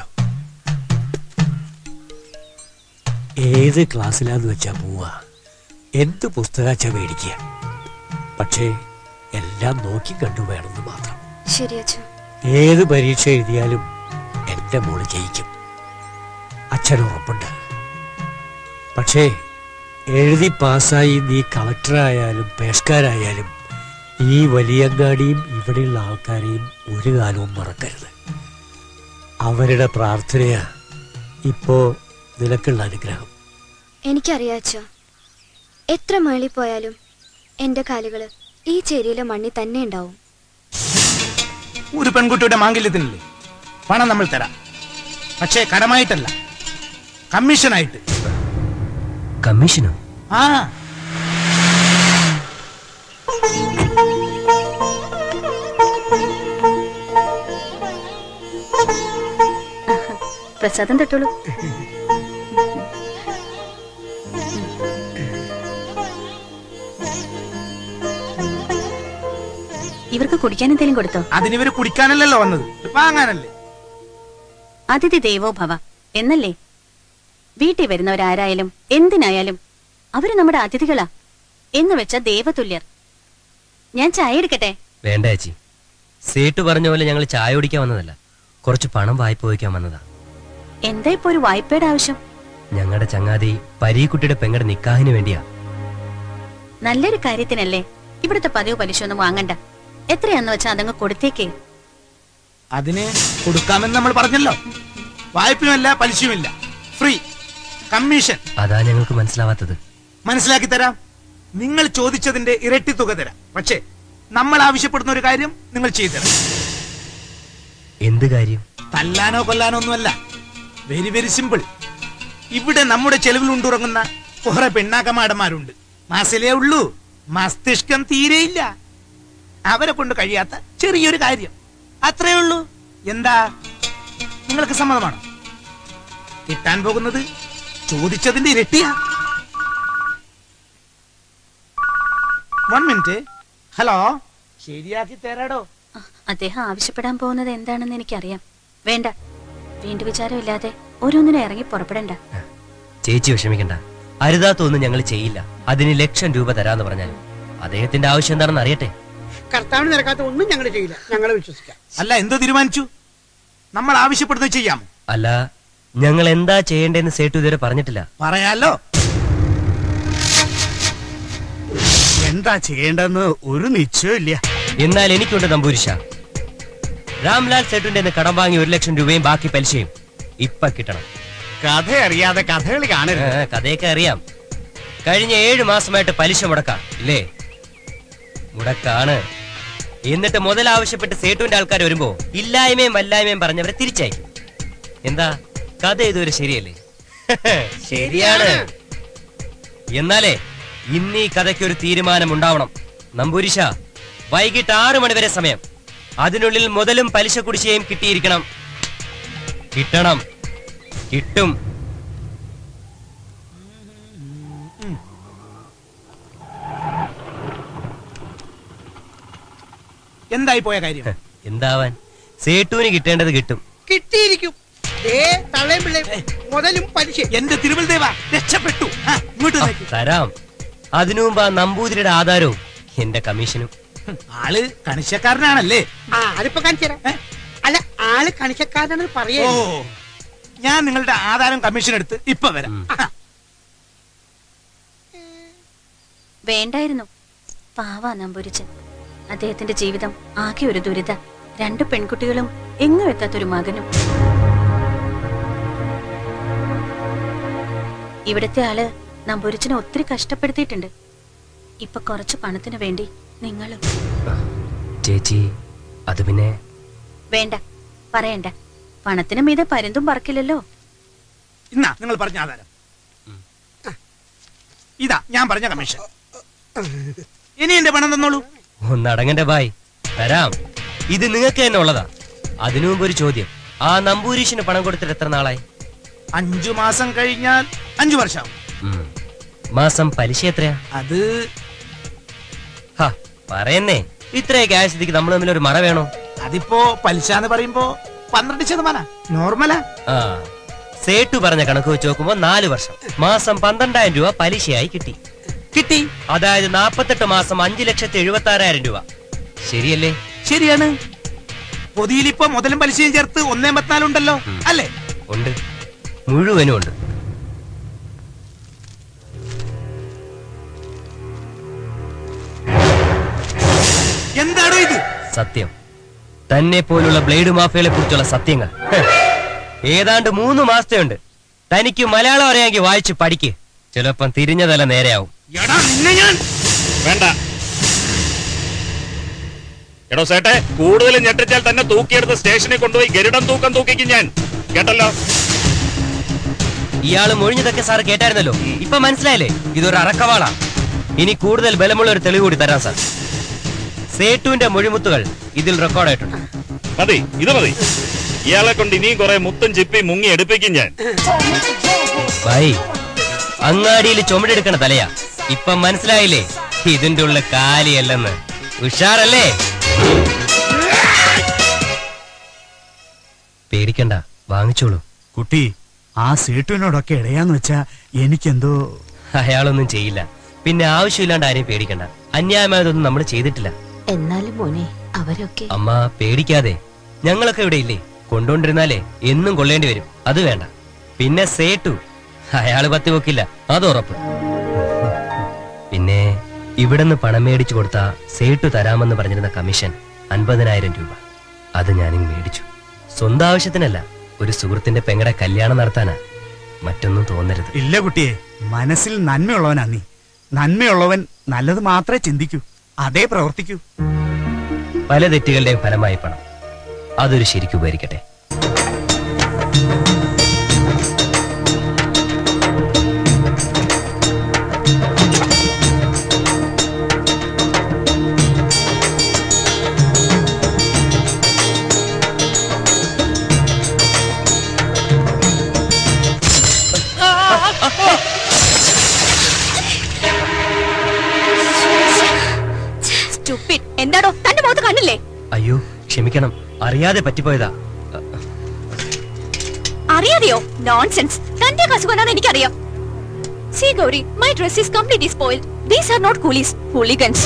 ഏത് ക്ലാസ്സിലാന്ന് വെച്ചാ പോവാ, എന്ത് പുസ്തകാച്ചാ മേടിക്കുക. പക്ഷേ എല്ലാം നോക്കി കണ്ടു വേണമെന്ന് മാത്രം. ശരി അച്ഛൻ. ഏത് പരീക്ഷ എഴുതിയാലും എന്റെ മോള് ജയിക്കും, അച്ഛൻ ഉറപ്പുണ്ട്. പക്ഷേ എഴുതി പാസ്സായി നീ കളക്ടറായാലും പേഷ്കാരായാലും ഈ വലിയങ്ങാടിയും ഇവിടെയുള്ള ആൾക്കാരെയും ഒരു കാലവും മറക്കരുത്. അവരുടെ പ്രാർത്ഥനയാ ഇപ്പോ നിനക്കുള്ള അനുഗ്രഹം. എനിക്കറിയാം അച്ഛാ, എത്ര മേളിൽ പോയാലും എന്റെ കാലുകള് ഈ ചേരിയിലെ മണ്ണി തന്നെ ഉണ്ടാവും. ഒരു പെൺകുട്ടിയുടെ മാംഗല്യത്തിനല്ലേ പണം നമ്മൾ തരാം, പക്ഷേ കടമായിട്ടല്ല, കമ്മീഷനായിട്ട്. കമ്മീഷനോ? ആ, പ്രസാദം തൊട്ടോളൂ. ഇവർക്ക് കുടിക്കാൻ എന്തെങ്കിലും കൊടുത്തോ? അതിനിവര് കുടിക്കാനല്ലല്ലോ വന്നത്, വാങ്ങാനല്ലേ. അതിഥി ദേവോ ഭവ എന്നല്ലേ? വീട്ടിൽ വരുന്നവരാരായാലും എന്തിനായാലും അവര് നമ്മുടെ അതിഥികളാ എന്ന് വെച്ച ദേവതുല്യർ. ഞാൻ ചായ എടുക്കട്ടെ? വേണ്ട ചേച്ചി, സേട്ടു പറഞ്ഞ പോലെ ഞങ്ങൾ ചായ കുടിക്കാൻ വന്നതല്ല, കുറച്ച് പണം വായ്പ വയ്ക്കാൻ വന്നതാ. എന്താ ഇപ്പൊ ഒരു വായ്പയുടെ ആവശ്യം? ഞങ്ങളുടെ ചങ്ങാതി പരീക്കുട്ടിയുടെ പെങ്ങളുടെ നിക്കാഹിന് വേണ്ടിയാ. നല്ലൊരു കാര്യത്തിനല്ലേ, ഇവിടുത്തെ പതിവ് പലിശ ഒന്നും വാങ്ങണ്ട. എത്രയാന്ന് വെച്ചാ അതങ്ങ് കൊടുത്തേക്കേ. അതിന് കൊടുക്കാമെന്ന് നമ്മൾ പറഞ്ഞല്ലോ. വായ്പയുമല്ല പലിശയുമില്ല, ഫ്രീ കമ്മീഷൻ. അതാ ഞങ്ങൾക്ക് മനസ്സിലാവാത്തത്. മനസ്സിലാക്കി തരാം. നിങ്ങൾ ചോദിച്ചതിന്റെ ഇരട്ടി തുക തരാം. പക്ഷേ നമ്മൾ ആവശ്യപ്പെടുന്ന ഒരു കാര്യം നിങ്ങൾ ചെയ്തു തരാം. എന്ത് കാര്യം? തല്ലാനോ കൊല്ലാനോ ഒന്നുമല്ല, വെരി വെരി സിമ്പിൾ. ഇവിടെ നമ്മുടെ ചെലവിൽ ഉണ്ടുറങ്ങുന്ന കുറെ പെണ്ണാക്കമാടന്മാരുണ്ട്. മാസിലേ ഉള്ളൂ, മസ്തിഷ്കം തീരെയില്ല. അവരെ കൊണ്ട് കഴിയാത്ത ചെറിയൊരു കാര്യം, അത്രേ ഉള്ളൂ. എന്താ നിങ്ങൾക്ക് സമ്മതമാണോ? കിട്ടാൻ പോകുന്നത് ചോദിച്ചതിന്റെ ഇരട്ടിയാ. 1 മിനിറ്റ്. ഹലോ, ശരിയാക്കി തരാടോ. അദ്ദേഹം ആവശ്യപ്പെടാൻ പോകുന്നത് എന്താണെന്ന് എനിക്കറിയാം. വേണ്ട, വീണ്ടും വിചാരമില്ലാതെ ഓരോന്നിനും ഇറങ്ങി പുറപ്പെടണ്ട. ചേച്ചി വിഷമിക്കണ്ട, അരുതാത്തൊന്നും ഞങ്ങൾ ചെയ്യില്ല. അതിന് ₹1,00,000 തരാന്ന് പറഞ്ഞാൽ അദ്ദേഹത്തിന്റെ ആവശ്യം എന്താണെന്ന് അറിയട്ടെ. കർത്താവിന് നിരക്കാത്ത ഒന്നും ഞങ്ങൾ ചെയ്യില്ല, ഞങ്ങളെ വിശ്വസിക്കാം. അല്ല, എന്തോ തീരുമാനിച്ചു? നമ്മൾ ആവശ്യപ്പെടുന്നത് ചെയ്യാമോ? അല്ല, ഞങ്ങൾ എന്താ ചെയ്യേണ്ടതെന്ന് സേട്ടു ഇതുവരെ പറഞ്ഞിട്ടില്ല. പറയാലോ. എന്താ ചെയ്യേണ്ടെന്ന് ഒരു നിശ്ചയമില്ല. എന്നാൽ എനിക്കുണ്ട് നമ്പൂരിശ. രാംലാൽ സേട്ടുന്റെ കടം വാങ്ങി ₹1,00,000 ബാക്കി പലിശയും ഇപ്പൊ കിട്ടണം. കഥ അറിയാതെ കഥകളി കാണരുത്. കഥയൊക്കെ അറിയാം. കഴിഞ്ഞ 7 മാസമായിട്ട് പലിശ മുടക്കാം ഇല്ലേ? മുടക്കാണ്. എന്നിട്ട് മുതൽ ആവശ്യപ്പെട്ട് സേട്ടുവിന്റെ ആൾക്കാർ വരുമ്പോ ഇല്ലായ്മയും വല്ലായ്മയും പറഞ്ഞവരെ തിരിച്ചയക്കും. എന്താ കഥ ഇതുവരെ ശരിയല്ലേ? ശരിയാണ്. എന്നാലേ ഇന്ന് ഈ കഥയ്ക്ക് ഒരു തീരുമാനം ഉണ്ടാവണം. നമ്പൂരിശ, വൈകിട്ട് 6 മണി വരെ സമയം. അതിനുള്ളിൽ മുതലും പലിശ കുടിശ്ശികയും കിട്ടിയിരിക്കണം. കിട്ടണം. കിട്ടും. എന്തായി പോയ കാര്യം? എന്താവാൻ, സേട്ടുവിന് കിട്ടേണ്ടത് കിട്ടും. കിട്ടിയിരിക്കും. തള്ളയും പിള്ളയും മുതലും പലിശ. എന്റെ തിരുവൽദേവ രക്ഷപ്പെട്ടു. ഇങ്ങോട്ട് തരാം. അതിനു മുമ്പ് ആ നമ്പൂതിരിയുടെ ആധാരവും എന്റെ കമ്മീഷനും. ആള് കണിശക്കാരനാണല്ലേ? അതിപ്പോ കാണിച്ചു തരാം. അല്ല, ആള് കണിശക്കാരനാണെന്ന് പറയേ. ഞാൻ നിങ്ങളുടെ ആധാരം കമ്മീഷൻ എടുത്ത് ഇപ്പൊ വരാം. വേണ്ടായിരുന്നു. പാവാ നമ്പൂരിച്ചൻ. അദ്ദേഹത്തിന്റെ ജീവിതം ആകെ ഒരു ദുരിത. 2 പെൺകുട്ടികളും എങ്ങും എത്താത്തൊരു മകനും. ഇവിടത്തെ ആള് നമ്പൂരിച്ചനെ ഒത്തിരി കഷ്ടപ്പെടുത്തിയിട്ടുണ്ട്. ഇപ്പൊ കുറച്ച് പണത്തിന് വേണ്ടി നിങ്ങളും. ചേച്ചി, അത് പിന്നെ വേണ്ട, പറയണ്ട. പണത്തിന് മീതെ പരുന്തും പറക്കില്ലല്ലോ. ഇന്നാ നിങ്ങൾ പറഞ്ഞ ആധാരം. ഇതാ ഞാൻ പറഞ്ഞ കമ്മീഷൻ. ഇനി എന്റെ പണം തന്നോളൂ. ഒന്നടങ്ങന്റെ ബായ്, തരാം. ഇത് നിങ്ങൾക്ക് തന്നെ ഉള്ളതാ. അതിനു മുമ്പ് ഒരു ചോദ്യം. ആ നമ്പൂരീഷിന് പണം കൊടുത്തിട്ട് എത്ര നാളായി? 5 മാസം കഴിഞ്ഞാൽ 5 വർഷം. മാസം പലിശ എത്രയാ? അത് പറയുന്നേ, ഇത്രയൊക്കെ ആയ സ്ഥിതിക്ക് നമ്മൾ തമ്മിൽ ഒരു മറ വേണോ? അതിപ്പോ പലിശ എന്ന് പറയുമ്പോ 12% നോർമലാ. സേട്ടു പറഞ്ഞ കണക്ക് വെച്ച് നോക്കുമ്പോ 4 വർഷം മാസം 12,000 രൂപ പലിശയായി കിട്ടി. അതായത് 48 മാസം 5,76,000 രൂപ. ശരിയല്ലേ? ശരിയാണ്. പൊതിയിലിപ്പോ മുതലും പലിശയും ചേർത്ത് 1.84 ഉണ്ടല്ലോ, അല്ലേ? ഉണ്ട്, മുഴുവനും ഉണ്ട്. എന്താണോ ഇത്? സത്യം. തന്നെ പോലുള്ള ബ്ലേഡ് മാഫിയകളെ കുറിച്ചുള്ള സത്യങ്ങൾ. ഏതാണ്ട് 3 മാസത്തെ ഉണ്ട്. തനിക്ക് മലയാളം അറിയാമെങ്കിൽ വായിച്ച് പഠിക്ക്. ചിലപ്പം തിരിഞ്ഞതല്ല നേരെയാവും. വേണ്ട. എടോ സേട്ടെ, കൂടുതൽ ഞെട്ടിച്ചാൽ തന്നെ തൂക്കിയെടുത്ത് സ്റ്റേഷനിൽ കൊണ്ടുപോയി ഗരുഡൻ തൂക്കം തൂക്കിക്കും ഞാൻ. കേട്ടല്ലോ? ഇയാള് മൊഴിഞ്ഞതൊക്കെ സാർ കേട്ടായിരുന്നല്ലോ. ഇപ്പൊ മനസ്സിലായില്ലേ ഇതൊരു അറക്കവാളാ. ഇനി കൂടുതൽ ബലമുള്ള ഒരു തെളിവ് കൂടി തരാം സാർ. സേട്ടുവിന്റെ മൊഴിമുത്തുകൾ ഇതിൽ റെക്കോർഡായിട്ടുണ്ട്. മതി, ഇത് മതി. ഇയാളെ കൊണ്ട് ഇനിയും കുറെ മുത്തും ചിപ്പി മുങ്ങി എടുപ്പിക്കും ഞാൻ. ഭായി, അങ്ങാടിയിൽ ചുമടെടുക്കണ തലയാ. ഇപ്പൊ മനസ്സിലായില്ലേ ഇതിന്റെ ഉള്ള കാലിയല്ലെന്ന്? ഉഷാറല്ലേ? പേടിക്കണ്ട, വാങ്ങിച്ചോളൂ. കുട്ടി, ആ സേട്ടുവിനോടൊക്കെ ഇടയാന്ന് വെച്ചാ എനിക്കെന്തോ. അയാളൊന്നും ചെയ്യില്ല. പിന്നെ ആവശ്യമില്ലാണ്ട് ആരെയും പേടിക്കണ്ട. അന്യായമായതൊന്നും നമ്മൾ ചെയ്തിട്ടില്ല. എന്നാലും മോനെ, അവരൊക്കെ. അമ്മ പേടിക്കാതെ, ഞങ്ങളൊക്കെ ഇവിടെ ഇല്ലേ? കൊണ്ടുകൊണ്ടിരുന്നാലേ എന്നും കൊള്ളേണ്ടി വരും. അത് വേണ്ട. പിന്നെ സേട്ടു, അയാള് പത്തി വെക്കില്ല, അത് ഉറപ്പ്. പിന്നെ ഇവിടുന്ന് പണം മേടിച്ചു കൊടുത്ത സേട്ടു തരാമെന്ന് പറഞ്ഞിരുന്ന കമ്മീഷൻ 50,000 രൂപ. അത് ഞാനിങ് മേടിച്ചു. സ്വന്തം ആവശ്യത്തിനല്ല, ഒരു സുഹൃത്തിന്റെ പെങ്ങടെ കല്യാണം നടത്താനാ. മറ്റൊന്നും തോന്നരുത്. ഇല്ല കുട്ടിയെ, മനസ്സിൽ നന്മയുള്ളവനാ നീ. നന്മയുള്ളവൻ നല്ലത് മാത്രമേ ചിന്തിക്കൂ, അതേ പ്രവർത്തിക്കൂ. പല തെറ്റുകളുടെയും ഫലമായി പണം. അതൊരു ശരിക്കും ഉപകരിക്കട്ടെ. എന്താടോ തന്റെ അറിയാതെ പറ്റിപ്പോയതാ. അറിയാതെയോ? നോൺസെൻസ്. തന്റെ കസുഖനാണ് എനിക്കറിയാം. See Gauri, my dress is completely spoiled. These are not coolies, hooligans.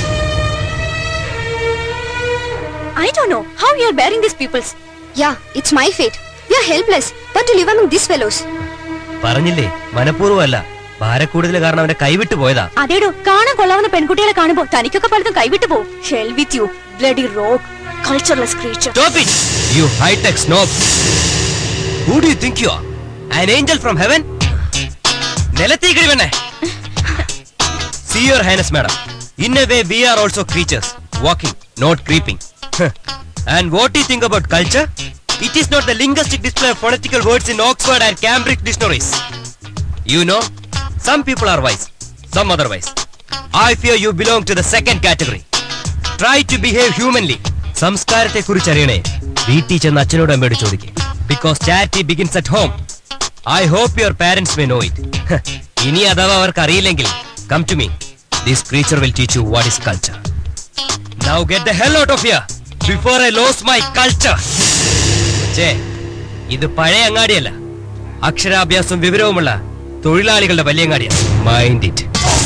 I don't know how you are bearing these peoples. Yeah, it's my fate. We are helpless, but to live among these fellows. പറഞ്ഞില്ലേ, മനഃപൂർവ്വമല്ല, ഭാരക്കൂടുതൽ കാരണം അവന്റെ കൈവിട്ടു പോയതാ. അതേടോ, കാണാൻ കൊള്ളാവുന്ന പെൺകുട്ടികളെ കാണുമ്പോ തനിക്കൊക്കെ പലതും കൈവിട്ടു പോകും. Hell with you, bloody rogue, cultureless creature. Stop it, you high-tech snob. Who do you think you are? An angel from heaven? നിലത്തേക്ക് ഇടിവെണ്ണേ. See your highness, madam. In a way, we are also creatures, walking, not creeping. And what do you think about culture? It is not the linguistic display of phonetical words in Oxford and Cambridge dictionaries. You know, some people are wise, some otherwise. I fear you belong to the second category. Try to behave humanly. സംസ്കാരത്തെ കുറിച്ച് അറിയണേ, വീട്ടിൽ ചെന്ന് അച്ഛനോട് അമ്മയോട് ചോദിക്കേ. Because charity begins at home. I hope your parents may know it. ഇനി അഥവാ അവർക്ക് അറിയില്ലെങ്കിൽ, come to me. This preacher will teach you what is culture. Now get the hell out of here before I lose my culture. ഇത് പഴയ അങ്ങാടിയല്ല, അക്ഷരാഭ്യാസവും വിവരവുമുള്ള തൊഴിലാളികളുടെ വലിയ അങ്ങാടിയാണ്. Mind it.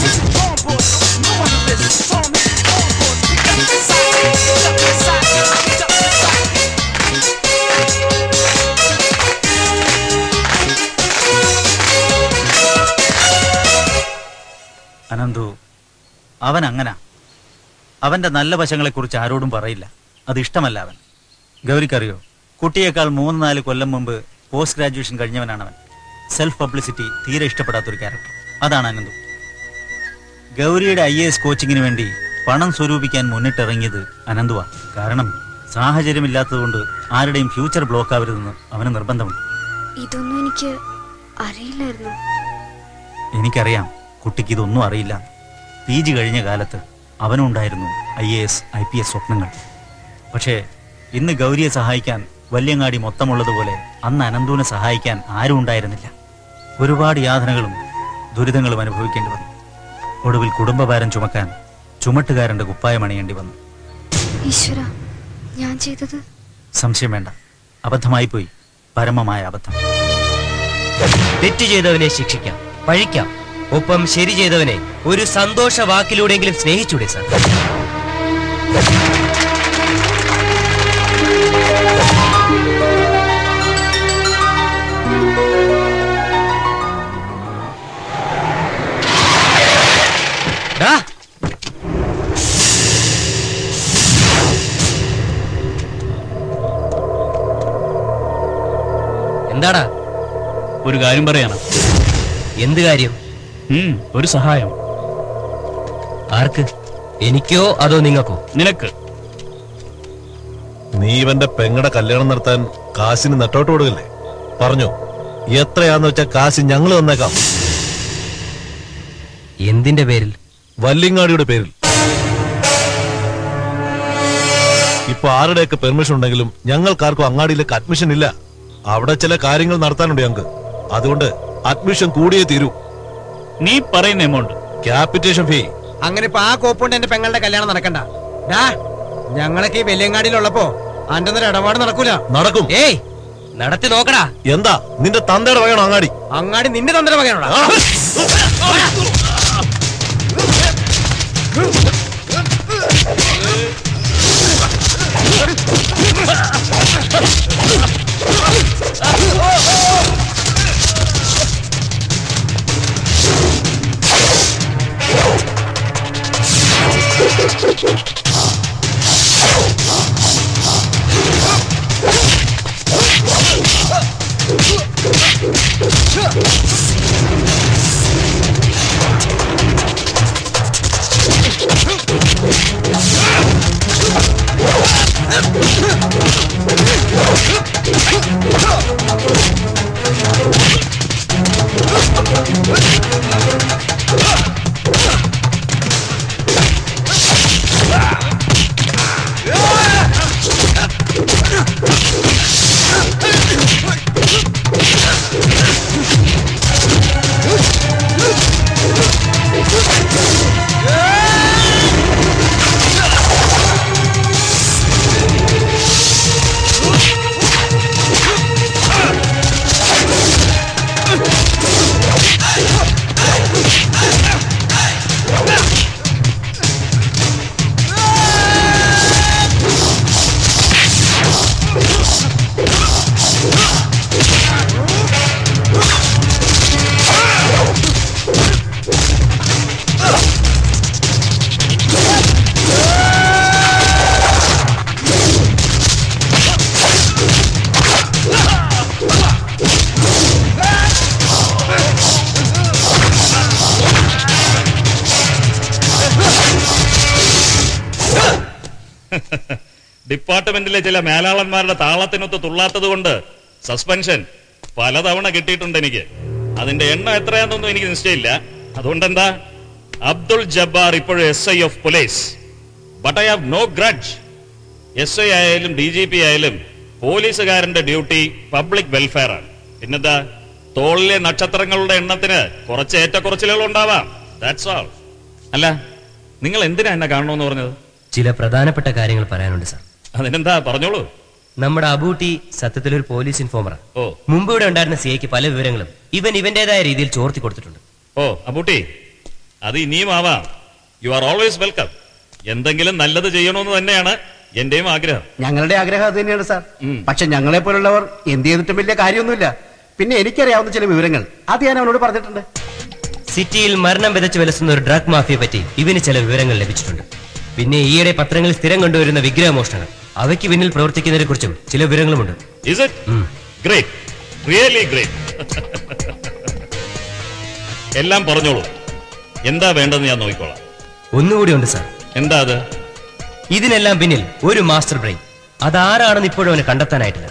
Ananthu, അവൻ അങ്ങനാ. അവന്റെ നല്ല വശങ്ങളെക്കുറിച്ച് ആരോടും പറയില്ല. അത് ഇഷ്ടമല്ല അവൻ. ഗൗരിക്കറിയോ, കുട്ടിയേക്കാൾ 3-4 കൊല്ലം മുമ്പ് പോസ്റ്റ് ഗ്രാജുവേഷൻ കഴിഞ്ഞവനാണവൻ. സെൽഫ് പബ്ലിസിറ്റി തീരെ ഇഷ്ടപ്പെടാത്തൊരു ക്യാരക്ടർ. അതാണ് അനന്തു. ഗൗരിയുടെ IAS കോച്ചിങ്ങിന് വേണ്ടി പണം സ്വരൂപിക്കാൻ മുന്നിട്ടിറങ്ങിയത് അനന്തുവാ. കാരണം സാഹചര്യമില്ലാത്തതുകൊണ്ട് ആരുടെയും ഫ്യൂച്ചർ ബ്ലോക്ക് ആവരുതെന്ന് അവന് നിർബന്ധമുണ്ട്. ഇതൊന്നും എനിക്ക് അറിയില്ലായിരുന്നു. എനിക്കറിയാം കുട്ടിക്ക് ഇതൊന്നും അറിയില്ല. PG കഴിഞ്ഞ കാലത്ത് അവനുണ്ടായിരുന്നു IAS IPS സ്വപ്നങ്ങൾ. പക്ഷേ ഇന്ന് ഗൗരിയെ സഹായിക്കാൻ വല്യങ്ങാടി മൊത്തമുള്ളതുപോലെ അന്ന് അനന്തുവിനെ സഹായിക്കാൻ ആരും ഉണ്ടായിരുന്നില്ല. ഒരുപാട് യാതനകളും ദുരിതങ്ങളും അനുഭവിക്കേണ്ടി വന്നു. ഒടുവിൽ കുടുംബഭാരം ചുമക്കാൻ ചുമട്ടുകാരന്റെ കുപ്പായം അണിയേണ്ടി വന്നു. ഈശ്വര, ഞാൻ ചെയ്തത് സംശയം വേണ്ട, അബദ്ധമായി പോയി. പരമമായ അബദ്ധം. തെറ്റ് ചെയ്തവനെ ശിക്ഷിക്കാം, പഴിക്കാം. ഒപ്പം ശരി ചെയ്തവനെ ഒരു സന്തോഷ വാക്കിലൂടെങ്കിലും സ്നേഹിച്ചൂടെ സാർ? എന്താടാ? ഒരു കാര്യം പറയണം. എന്ത് കാര്യം? ഒരു സഹായം. ആർക്ക്? എനിക്കോ അതോ നിങ്ങൾക്കോ? നിനക്ക്. നീ ഇവന്റെ പെങ്ങടെ കല്യാണം നടത്താൻ കാശിന് നെട്ടോട്ട് കൊടുക്കല്ലേ? പറഞ്ഞു, എത്രയാന്ന് വെച്ചാ കാശ് ഞങ്ങൾ തന്നേക്കാം. എന്തിന്റെ പേരിൽ? വല്യങ്ങാടിയുടെ പേരിൽ. ഇപ്പൊ ആരുടെയൊക്കെ പെർമിഷൻ ഉണ്ടെങ്കിലും ഞങ്ങൾക്കാർക്കും അങ്ങാടിയിലേക്ക് അഡ്മിഷൻ ഇല്ല. അവിടെ ചില കാര്യങ്ങൾ നടത്താനുണ്ട് ഞങ്ങൾക്ക്. അതുകൊണ്ട് അഡ്മിഷൻ കൂടിയേ തീരൂ. നീ പറയുന്ന എമൗണ്ട് ക്യാപിറ്റേഷൻ ഫീ. അങ്ങനെ ഇപ്പൊ ആ കോപ്പുണ്ട് എന്റെ പെങ്ങളുടെ കല്യാണം നടക്കണ്ട. ഞങ്ങളൊക്കെ ഈ വെല്ലിയങ്ങാടിയിലുള്ളപ്പോ അന്റെ ഒന്നൊരു ഇടപാട് നടക്കൂല. നടക്കും. ഏയ്, നടത്തി നോക്കടാ. എന്താ നിന്റെ തന്തയുടെ വകയാണോ അങ്ങാടി? അങ്ങാടി നിന്റെ തന്തയുടെ വകയാണോടാ? ഡിപ്പാർട്ട്മെന്റിലെ ചില മേലാളന്മാരുടെ താളത്തിനൊത്ത് തുള്ളാത്തത് കൊണ്ട് സസ്പെൻഷൻ പലതവണ കിട്ടിയിട്ടുണ്ട് എനിക്ക്. അതിന്റെ എണ്ണം എത്രയാണെന്നൊന്നും എനിക്ക് നിശ്ചയമില്ല. അതുകൊണ്ടെന്താ, അബ്ദുൾ ജബ്ബാർ ഇപ്പോഴും SI of police. But I have no grudge. SI ആയാലും DGP ആയാലും പോലീസുകാരന്റെ ഡ്യൂട്ടി പബ്ലിക് വെൽഫെയർ ആണ്. പിന്നെന്താ, തോളിലെ നക്ഷത്രങ്ങളുടെ എണ്ണത്തിന് കുറച്ച് ഏറ്റക്കുറച്ചിലുകൾ ഉണ്ടാവാം. That's all. അല്ല, നിങ്ങൾ എന്തിനാ എന്നെ കാണണമെന്ന് പറഞ്ഞത്? ചില പ്രധാനപ്പെട്ട കാര്യങ്ങൾ പറയാനുണ്ട് സാർ. അതിനെന്താ, പറഞ്ഞോളൂ. നമ്മുടെ അബൂട്ടി സത്യത്തിലൊരു പോലീസ് ഇൻഫോമറാണ്. മുമ്പ് ഇവിടെ ഉണ്ടായിരുന്ന CIക്ക് പല വിവരങ്ങളും ഇവന്റേതായ രീതിയിൽ ചോർത്തി കൊടുത്തിട്ടുണ്ട്. അബൂട്ടി, അത് ഇനിയും ആവാം. You are always welcome. എന്തെങ്കിലും നല്ലത് ചെയ്യണമെന്ന് തന്നെയാണ് എന്റെയും ആഗ്രഹം. ഞങ്ങളുടെ ആഗ്രഹം അത് തന്നെയാണ് സാർ. പക്ഷെ ഞങ്ങളെ പോലുള്ളവർ എന്ത് ചെയ്തിട്ടും വലിയ കാര്യമൊന്നുമില്ല. പിന്നെ എനിക്കറിയാവുന്ന ചില വിവരങ്ങൾ അത് ഞാൻ അവനോട് പറഞ്ഞിട്ടുണ്ട്. സിറ്റിയിൽ മരണം വിതച്ച് വിലസുന്ന ഒരു ഡ്രഗ് മാഫിയെ പറ്റി ഇവന് ചില വിവരങ്ങൾ ലഭിച്ചിട്ടുണ്ട്. പിന്നെ ഈയിടെ പത്രങ്ങളിൽ സ്ഥിരം കൊണ്ടുവരുന്ന വിഗ്രഹമോഷണങ്ങൾ, അവയ്ക്ക് പിന്നിൽ പ്രവർത്തിക്കുന്നതിനെ കുറിച്ചും ചില വിവരങ്ങളുമുണ്ട്. എല്ലാം പറഞ്ഞോളൂ. എന്താ വേണ്ടെന്ന് ഞാൻ നോക്കിക്കോളാം. ഒന്നുകൂടി ഉണ്ട് സാർ. എന്താ അത്? ഇതിനെല്ലാം പിന്നിൽ ഒരു മാസ്റ്റർ ബ്രെയിൻ. അതാരാണെന്ന് ഇപ്പോഴും അവന് കണ്ടെത്താനായിട്ടില്ല.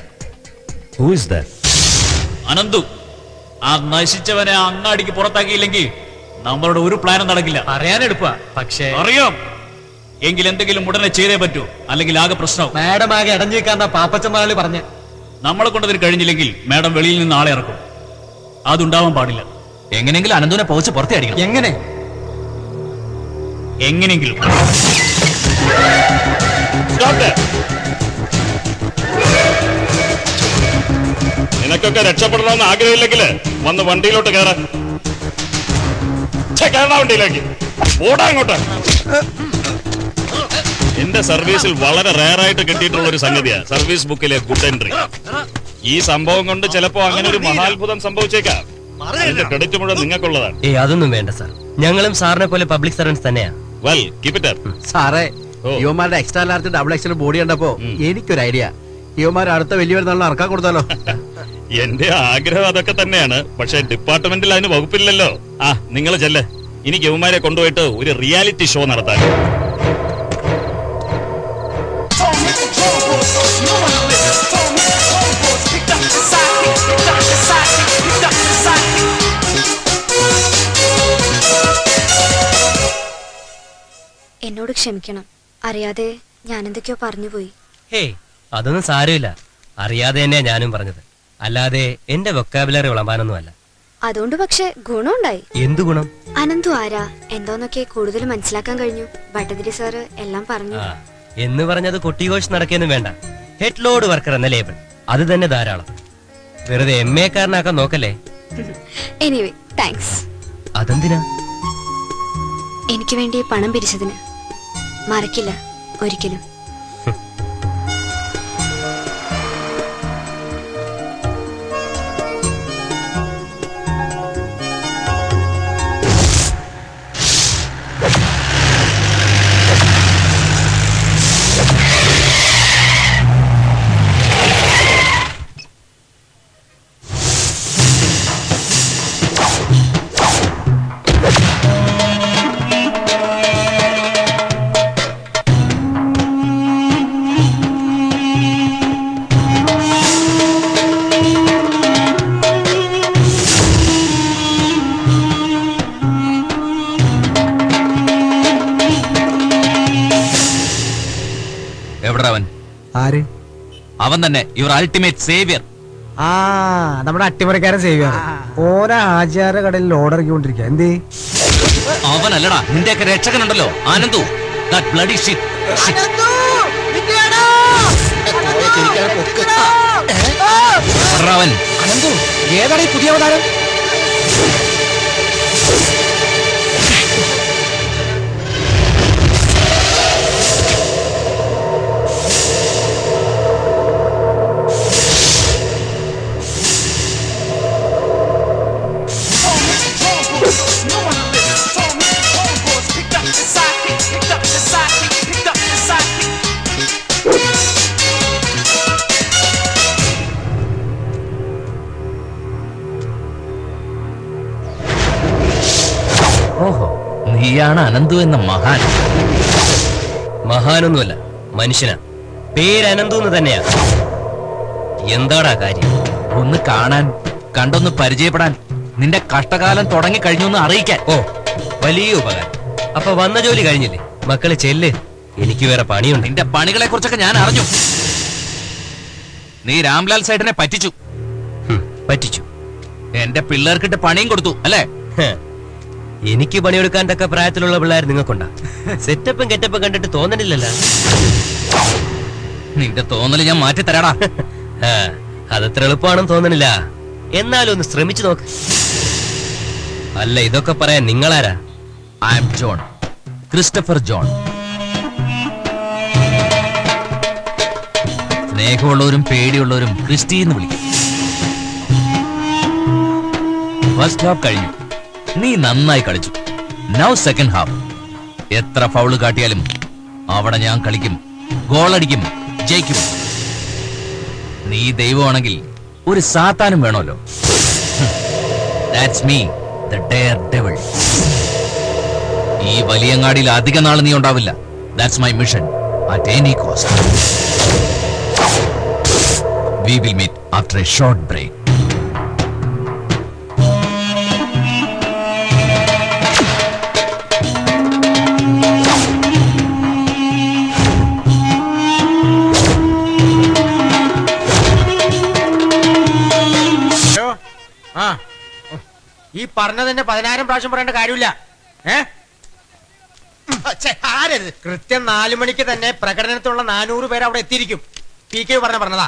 അനന്തു, ആ നശിച്ചവനെ അങ്ങാടിക്ക് പുറത്താക്കിയില്ലെങ്കിൽ നമ്മളുടെ ഒരു പ്ലാനും നടക്കില്ല. പറയാനെടുപ്പാ, പക്ഷേ അറിയാം. എങ്കിൽ എന്തെങ്കിലും ഉടനെ ചെയ്തേ പറ്റൂ, അല്ലെങ്കിൽ ആകെ പ്രശ്നവും. മാഡം ആകെ അടഞ്ഞു വെക്കാന്ന പാപ്പച്ചമാളി പറഞ്ഞ് നമ്മളെ കൊണ്ടതിന് കഴിഞ്ഞില്ലെങ്കിൽ മാഡം വെളിയിൽ നിന്ന് ആളെ ഇറക്കും. അതുണ്ടാവാൻ പാടില്ല. എങ്ങനെങ്കിലും അനന്തുവിനെ പോച്ച് പുറത്തടിക്കണം. എങ്ങനെയെങ്കിലും നിനക്കൊക്കെ രക്ഷപ്പെടണമെന്ന് ആഗ്രഹമില്ലെങ്കിൽ വന്ന് വണ്ടിയിലോട്ട് കയറാൻ. വണ്ടിയിലേക്ക് ഓടാ അങ്ങോട്ട്. എന്റെ സർവീസിൽ വളരെ റയറായിട്ട് കിട്ടിയിട്ടുള്ള ഒരു സംഗതിയാ സർവീസ് ബുക്കിലെ ഗുഡ് എൻട്രി. ഈ സംഭവം കൊണ്ട് ചിലപ്പോ അങ്ങനെ ഒരു മഹാത്ഭുതം സംഭവിച്ചേക്കാം. അതിന്റെ ക്രെഡിറ്റ് മുഴുവൻ നിങ്ങൾക്കുള്ളതാണ്. അതൊന്നും വേണ്ട സാർ. ഞങ്ങളും സാറിനെ പോലെ പബ്ലിക് സർവൻസ് തന്നെയാണ്. Well, keep it up. സാറേ, യുവമാരുടെ extra large double XL body കണ്ടപ്പോ എനിക്കൊരു ഐഡിയ. യുവമാർ അടുത്ത വലിയ പെരുന്നാളിന് ഇറക്കാൻ കൊടുത്താലോ? എന്റെ ആഗ്രഹം അതൊക്കെ തന്നെയാണ്. പക്ഷെ ഡിപ്പാർട്ട്മെന്റിൽ അതിന് വകുപ്പില്ലല്ലോ. നിങ്ങൾ ചെല്ല്. എനിക്ക് യുവമാരെ കൊണ്ടുപോയിട്ട് ഒരു റിയാലിറ്റി ഷോ നടത്താൻ. എന്നോട് ക്ഷമിക്കണം. അറിയാതെ ഞാൻ എന്തൊക്കെയോ പറഞ്ഞുപോയി. അതൊന്നും സാരമില്ല. അറിയാതെ തന്നെയാ ഞാനും പറഞ്ഞത്. അല്ലാതെ എന്റെ വൊക്കാബുലറി വിളമ്പാനൊന്നുമല്ല. അതുകൊണ്ട് പക്ഷെ ഗുണമുണ്ടായി. എന്തു ഗുണം? അനന്തു ആരാ എന്തോന്നൊക്കെ കൂടുതൽ മനസ്സിലാക്കാൻ കഴിഞ്ഞു. ഭട്ടതിരി സാറ് എല്ലാം പറഞ്ഞു. എന്ന് പറഞ്ഞത് കൊട്ടിഘോഷ് നടക്കിയെന്നും വേണ്ട. ഹെഡ് ലോഡ് വർക്കർ എന്ന ലേബിൾ അത് തന്നെ ധാരാളം. വെറുതെ MA കാരനാക്കാൻ നോക്കല്ലേ. Anyway, thanks. അതെന്തിനാ? എനിക്ക് വേണ്ടി പണം പിരിച്ചതിന്. മറക്കില്ല ഒരിക്കലും. അവൻ തന്നെ യുവർ അൾട്ടിമേറ്റ് സേവിയർ. നമ്മുടെ അട്ടിമറിക്കാരൻ സേവിയർ. ഓരോ ആചാര കടലിൽ ഓർഡർ ഇറക്കിക്കൊണ്ടിരിക്കുക. എന്തേ? അവനല്ലടാ, നിന്റെയൊക്കെ രക്ഷകനുണ്ടല്ലോ, ആനന്ദു. That bloody shit. ഏതാണ് ഈ പുതിയ അവതാരം? ഓഹോ, നീയാണ് അനന്തു എന്ന മഹാൻ. മഹാനൊന്നുമല്ല, മനുഷ്യനാ. പേര് അനന്തു എന്ന് തന്നെയാ. എന്താടാ കാര്യം? ഒന്ന് കാണാൻ, കണ്ടൊന്ന് പരിചയപ്പെടാൻ, നിന്റെ കഷ്ടകാലം തുടങ്ങി കഴിഞ്ഞൊന്ന് അറിയിക്കാൻ. ഓ, വലിയ ഉപകാരം. അപ്പൊ വന്ന ജോലി കഴിഞ്ഞില്ലേ? മക്കളെ ചെല്ല്, എനിക്ക് വേറെ പണിയുണ്ട്. നിന്റെ പണികളെ കുറിച്ചൊക്കെ ഞാൻ അറിഞ്ഞു. നീ രാംലാൽ സൈഡിനെ പറ്റിച്ചു. പറ്റിച്ചു. എന്റെ പിള്ളേർക്കിട്ട് പണിയും കൊടുത്തു അല്ലേ? എനിക്ക് പണിയെടുക്കാൻ തക്ക പ്രായത്തിലുള്ള പിള്ളേർ നിങ്ങൾക്കുണ്ടാ? സെറ്റപ്പും കെറ്റപ്പും കണ്ടിട്ട് തോന്നണില്ലല്ലോ. നിന്റെ തോന്നല് ഞാൻ മാറ്റി തരാടാ. അതത്ര എളുപ്പമാണെന്ന് തോന്നണില്ല. എന്നാലും ഒന്ന് ശ്രമിച്ചു നോക്ക്. അല്ല, ഇതൊക്കെ പറയാൻ നിങ്ങളാരാ? I'm John, Christopher John. സ്നേഹമുള്ളവരും പേടിയുള്ളവരും ക്രിസ്റ്റി എന്ന് വിളിക്കും. ഫസ്റ്റ് ഹാഫ് കഴിഞ്ഞു, നീ നന്നായി കളിച്ചു. Now second half. എത്ര ഫൗള് കാട്ടിയാലും അവിടെ ഞാൻ കളിക്കും, ഗോളടിക്കും, ജയിക്കും. നീ ദൈവമാണെങ്കിൽ ഒരു സാത്താനും വേണമല്ലോ. That's me, the daredevil. ഈ വലിയങ്ങാടിയിൽ അധിക നാൾ നീ ഉണ്ടാവില്ല. That's my mission at any cost. We will meet after a short break. ഈ പറഞ്ഞതിന്റെ 10,000 പ്രാവശ്യം പറയേണ്ട കാര്യമില്ല. കൃത്യം 4 മണിക്ക് തന്നെ പ്രകടനത്തിലുള്ള 400 പേര് അവിടെ എത്തിയിരിക്കും. PK പറഞ്ഞതാ.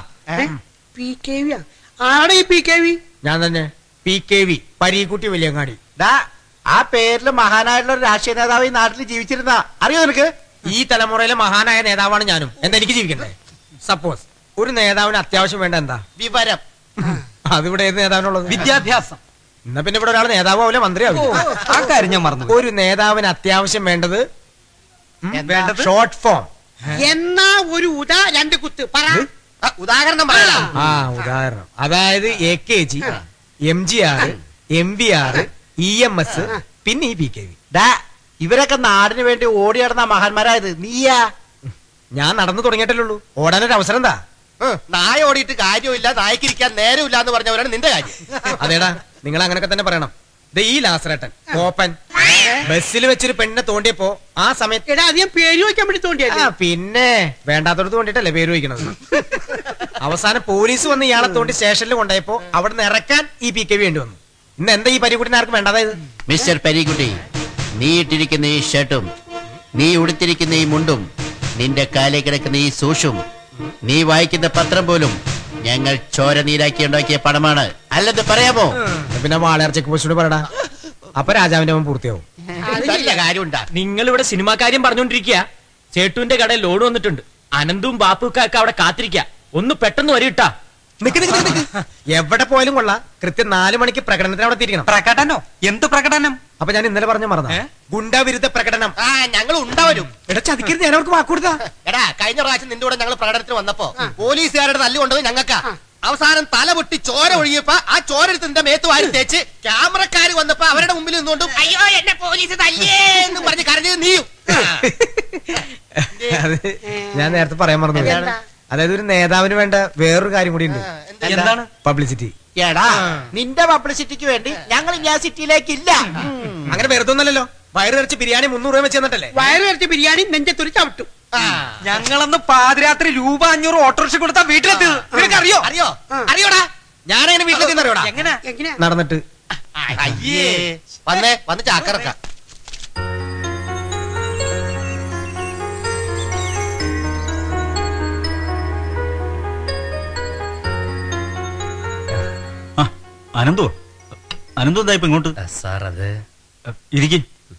ഞാൻ തന്നെ PKV, പരീക്കുട്ടി വലിയങ്ങാടി. ആ പേരില് മഹാനായിട്ടുള്ള ഒരു രാഷ്ട്രീയ നേതാവ് ഈ നാട്ടിൽ ജീവിച്ചിരുന്ന അറിയോ നിനക്ക്? ഈ തലമുറയിലെ മഹാനായ നേതാവാണ് ഞാനും. എന്താ എനിക്ക് ജീവിക്കണ്ടേ? സപ്പോസ് ഒരു നേതാവിന് അത്യാവശ്യം വേണ്ട എന്താ? വിവരം. അതിവിടെ ഏത് നേതാവിനുള്ളത്? വിദ്യാഭ്യാസം. എന്നാ പിന്നെ ഇവിടെ ഒരാൾ നേതാവാവില്ല, മന്ത്രിയാവില്ല. ആ കാര്യം ഞാൻ മറന്നു. ഒരു നേതാവിന് അത്യാവശ്യം വേണ്ടത് ഷോർട്ട് ഫോം. എന്നാ ഒരു രണ്ട് കുത്ത് പറ. ഉദാഹരണം ഉദാഹരണം. അതായത് AKG, MGR, MVR, EMS, പിന്നെ ഈ PKV. ഇവരൊക്കെ നാടിന് വേണ്ടി ഓടി നടന്ന മഹാന്മാരായത് നീയാ. ഞാൻ നടന്നു തുടങ്ങിയിട്ടല്ലേ. ഓടാനൊരു അവസരം എന്താ? നായ ഓടിയിട്ട് കാര്യമില്ല, നായ്ക്കിരിക്കാൻ നേരമില്ല എന്ന് പറഞ്ഞവരാണ് നിന്റെ കാര്യം. അതേടാ, നിങ്ങൾ അങ്ങനെയൊക്കെ തന്നെ പറയണം. ഈ ലാസറേട്ടൻ കോപ്പൻ ബസ്സിൽ വെച്ചൊരു പെണ്ണിനെ തോണ്ടിയപ്പോ ആ സമയത്ത് അധികം പേര് വയ്ക്കാൻ വേണ്ടി തോണ്ടിയല്ലേ? പിന്നെ വേണ്ടാത്തോടത്ത് തോണ്ടിട്ടല്ലേ പേര് വയ്ക്കണത്. അവസാനം പോലീസ് വന്ന് ഇയാളെ തോണ്ടി സ്റ്റേഷനിൽ കൊണ്ടുപോയപ്പോ അവിടുന്ന് ഇറക്കാൻ ഈ PKV വേണ്ടി വന്നു. ഇന്ന് എന്താ ഈ പരീക്കുട്ടിനെ ആർക്കും വേണ്ടാതായത്? മിസ്റ്റർ പരീക്കുട്ടി, നീ ഇട്ടിരിക്കുന്ന ഈ ഷർട്ടും നീ ഉടുത്തിരിക്കുന്ന ഈ മുണ്ടും നിന്റെ കാലേ കിടക്കുന്ന ഈ സൂഷും നീ വായിക്കുന്ന പത്രം പോലും ഞങ്ങൾ ചോര നീരാക്കി ഉണ്ടാക്കിയ പണമാണ് അല്ലെന്ന് പറയാമോ? പിന്നെ വാളയാർ ചെക്ക് പോസ്റ്റോട് പറയടാ. അപ്പൊ രാജാവിന്റെ അവൻ പൂർത്തിയാവും. കാര്യമുണ്ടാ. നിങ്ങൾ ഇവിടെ സിനിമാ കാര്യം പറഞ്ഞോണ്ടിരിക്കുക. ചേട്ടുവിന്റെ കടയിൽ ലോഡ് വന്നിട്ടുണ്ട്. അനന്തും ബാപ്പുക്കൊക്കെ അവിടെ കാത്തിരിക്ക. ഒന്ന് പെട്ടെന്ന് വരിട്ടാ. എവിടെ പോയാലും കൊള്ളാം. കൃത്യം 4 മണിക്ക് പ്രകടനത്തിന് അവിടെ എത്തിയിരിക്കണം. പ്രകടനോ? എന്ത് പ്രകടനം? അപ്പൊ ഞാൻ ഇന്നലെ പറഞ്ഞ മറന്ന ഗുണ്ടാവിരുദ്ധ പ്രകടനം. ഞങ്ങൾ ഉണ്ടാവരും. എടാ ചതിക്കരുത്, ഞാൻ അവർക്ക് വാക്കുകൊടുത്താ. എടാ, കഴിഞ്ഞ പ്രാവശ്യം നിന്റെ കൂടെ ഞങ്ങൾ പ്രകടനത്തിന് വന്നപ്പോ പോലീസുകാരുടെ തല്ലുകൊണ്ടത് ഞങ്ങൾക്കാ. അവസാനം തല പൊട്ടി ചോര ഒഴുകിയപ്പോ ആ ചോര എടുത്ത് നിന്റെ മേത്ത് വാരി തേച്ച് ക്യാമറക്കാര് വന്നപ്പോ അവരുടെ മുമ്പിൽ നിന്നുകൊണ്ടും അയ്യോ എന്നെ പോലീസ് തല്ലിയേ എന്ന് പറഞ്ഞ് കരഞ്ഞത് നീയും. ഞാൻ നേരത്തെ പറയാൻ മറന്നു. അതായത് ഒരു നേതാവിന് വേണ്ട വേറൊരു കാര്യം കൂടി ഉണ്ട്. എന്താണ്? പബ്ലിസിറ്റി. എടാ, നിന്റെ പബ്ലിസിറ്റിക്ക് വേണ്ടി ഞങ്ങൾ ഞാൻ സിറ്റിയിലേക്ക് ഇല്ല. അങ്ങനെ വെറുതെ ഒന്നല്ലോ. വയറ് നിറച്ച് ബിരിയാണി 300 രൂപ വെച്ച് തന്നിട്ടല്ലേ? വയറ് നിറച്ച് ബിരിയാണി നെഞ്ചത്തൊരു ചവിട്ടും. ഞങ്ങളന്ന് പാതിരാത്രി ₹500 ഓട്ടോറിക്ഷ കൊടുത്താ വീട്ടിലെത്തിയത് നിനക്ക് അറിയോ? അറിയോടാ, ഞാനങ്ങനെ വീട്ടിലെത്തി അറിയോടാ? എങ്ങനെ നടന്നിട്ട്. അയ്യേ, വന്ന് ചാക്കറക്കാം. അനന്തോ എന്താ ഇപ്പൊ ഇങ്ങോട്ട്? സാർ അത് ഇരിക്കും.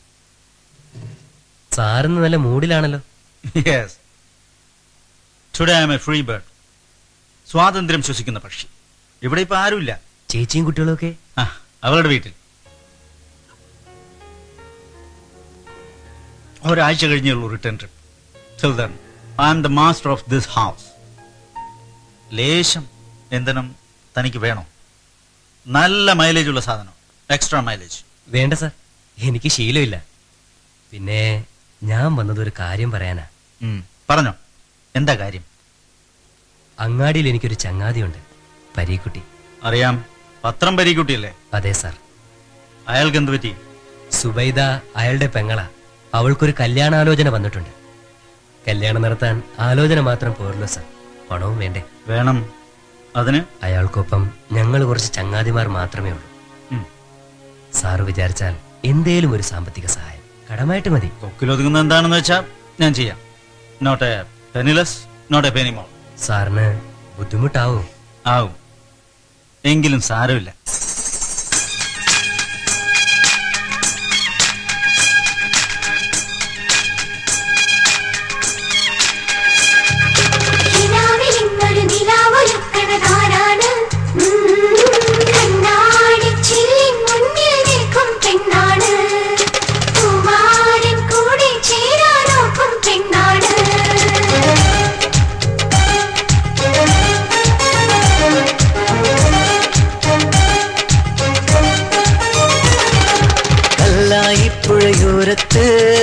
സാറിന്ന് നല്ല മൂഡിലാണല്ലോ. Yes, today I am a free bird. സ്വാതന്ത്ര്യം ശ്വസിക്കുന്ന പക്ഷി. ഇവിടെ ഇപ്പൊ ആരുമില്ല. ചേച്ചിയും കുട്ടികളൊക്കെ അവരുടെ വീട്ടിൽ. ഒരാഴ്ച കഴിഞ്ഞുള്ളൂ return trip. Till then I am the master of this house. ലേശം എന്തിനും തനിക്ക് വേണോ? നല്ല മൈലേജ് ഉള്ള സാധനം, എക്സ്ട്രാ മൈലേജ്. വേണ്ട സാർ, എനിക്ക് ശീലമില്ല. പിന്നെ ഞാൻ വന്നത് ഒരു കാര്യം പറയാനാ. പറഞ്ഞോ, എന്താ കാര്യം? അങ്ങാടിയിൽ എനിക്കൊരു ചങ്ങാതിയുണ്ട്, പരീക്കുട്ടി. അറിയാം, പത്രം പരീക്കുട്ടിയല്ലേ? അതെ സാർ. അയാൾക്ക് എന്ത് പറ്റി? സുബൈദ അയാളുടെ പെങ്ങളാ. അവൾക്കൊരു കല്യാണാലോചന വന്നിട്ടുണ്ട്. കല്യാണം നടത്താൻ ആലോചന മാത്രം പോരല്ലോ സാർ, പണവും വേണ്ടേ? വേണം. അതിന് അയാൾക്കൊപ്പം ഞങ്ങൾ കുറച്ച് ചങ്ങാതിമാർ മാത്രമേ ഉള്ളൂ. സാറ് വിചാരിച്ചാൽ എന്തേലും ഒരു സാമ്പത്തിക സഹായം കടമായിട്ട് മതി. കൊക്കിലൊതുങ്ങുന്ന എന്താണെന്ന് വെച്ചാ ഞാൻ ചെയ്യാം. Not a penniless, not a പെനിമോൾ. സാറിന് ബുദ്ധിമുട്ടാവും? ആവും, എങ്കിലും സാരമില്ല. പുഴയോരത്ത്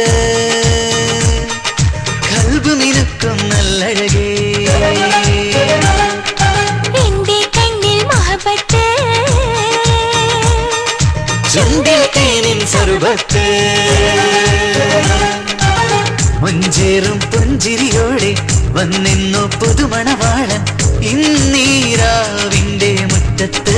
കൽബ് മിനുക്കും നല്ലഴകേ, എന്റെ കണ്ണിൽ മഹബത്ത്, ചുണ്ടിൽ തേനിൻ സർബത്ത്, മുഞ്ചേറും പുഞ്ചിരിയോടെ വന്നിന്നു പുതുമണവാളൻ ഇന്നീരാവിന്റെ മുറ്റത്ത്.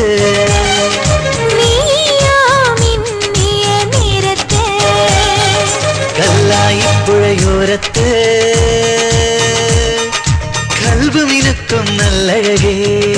കല്ലായിപ്പുഴയോരത്ത് കൽബ് മിനുക്കും നല്ലഴകേ.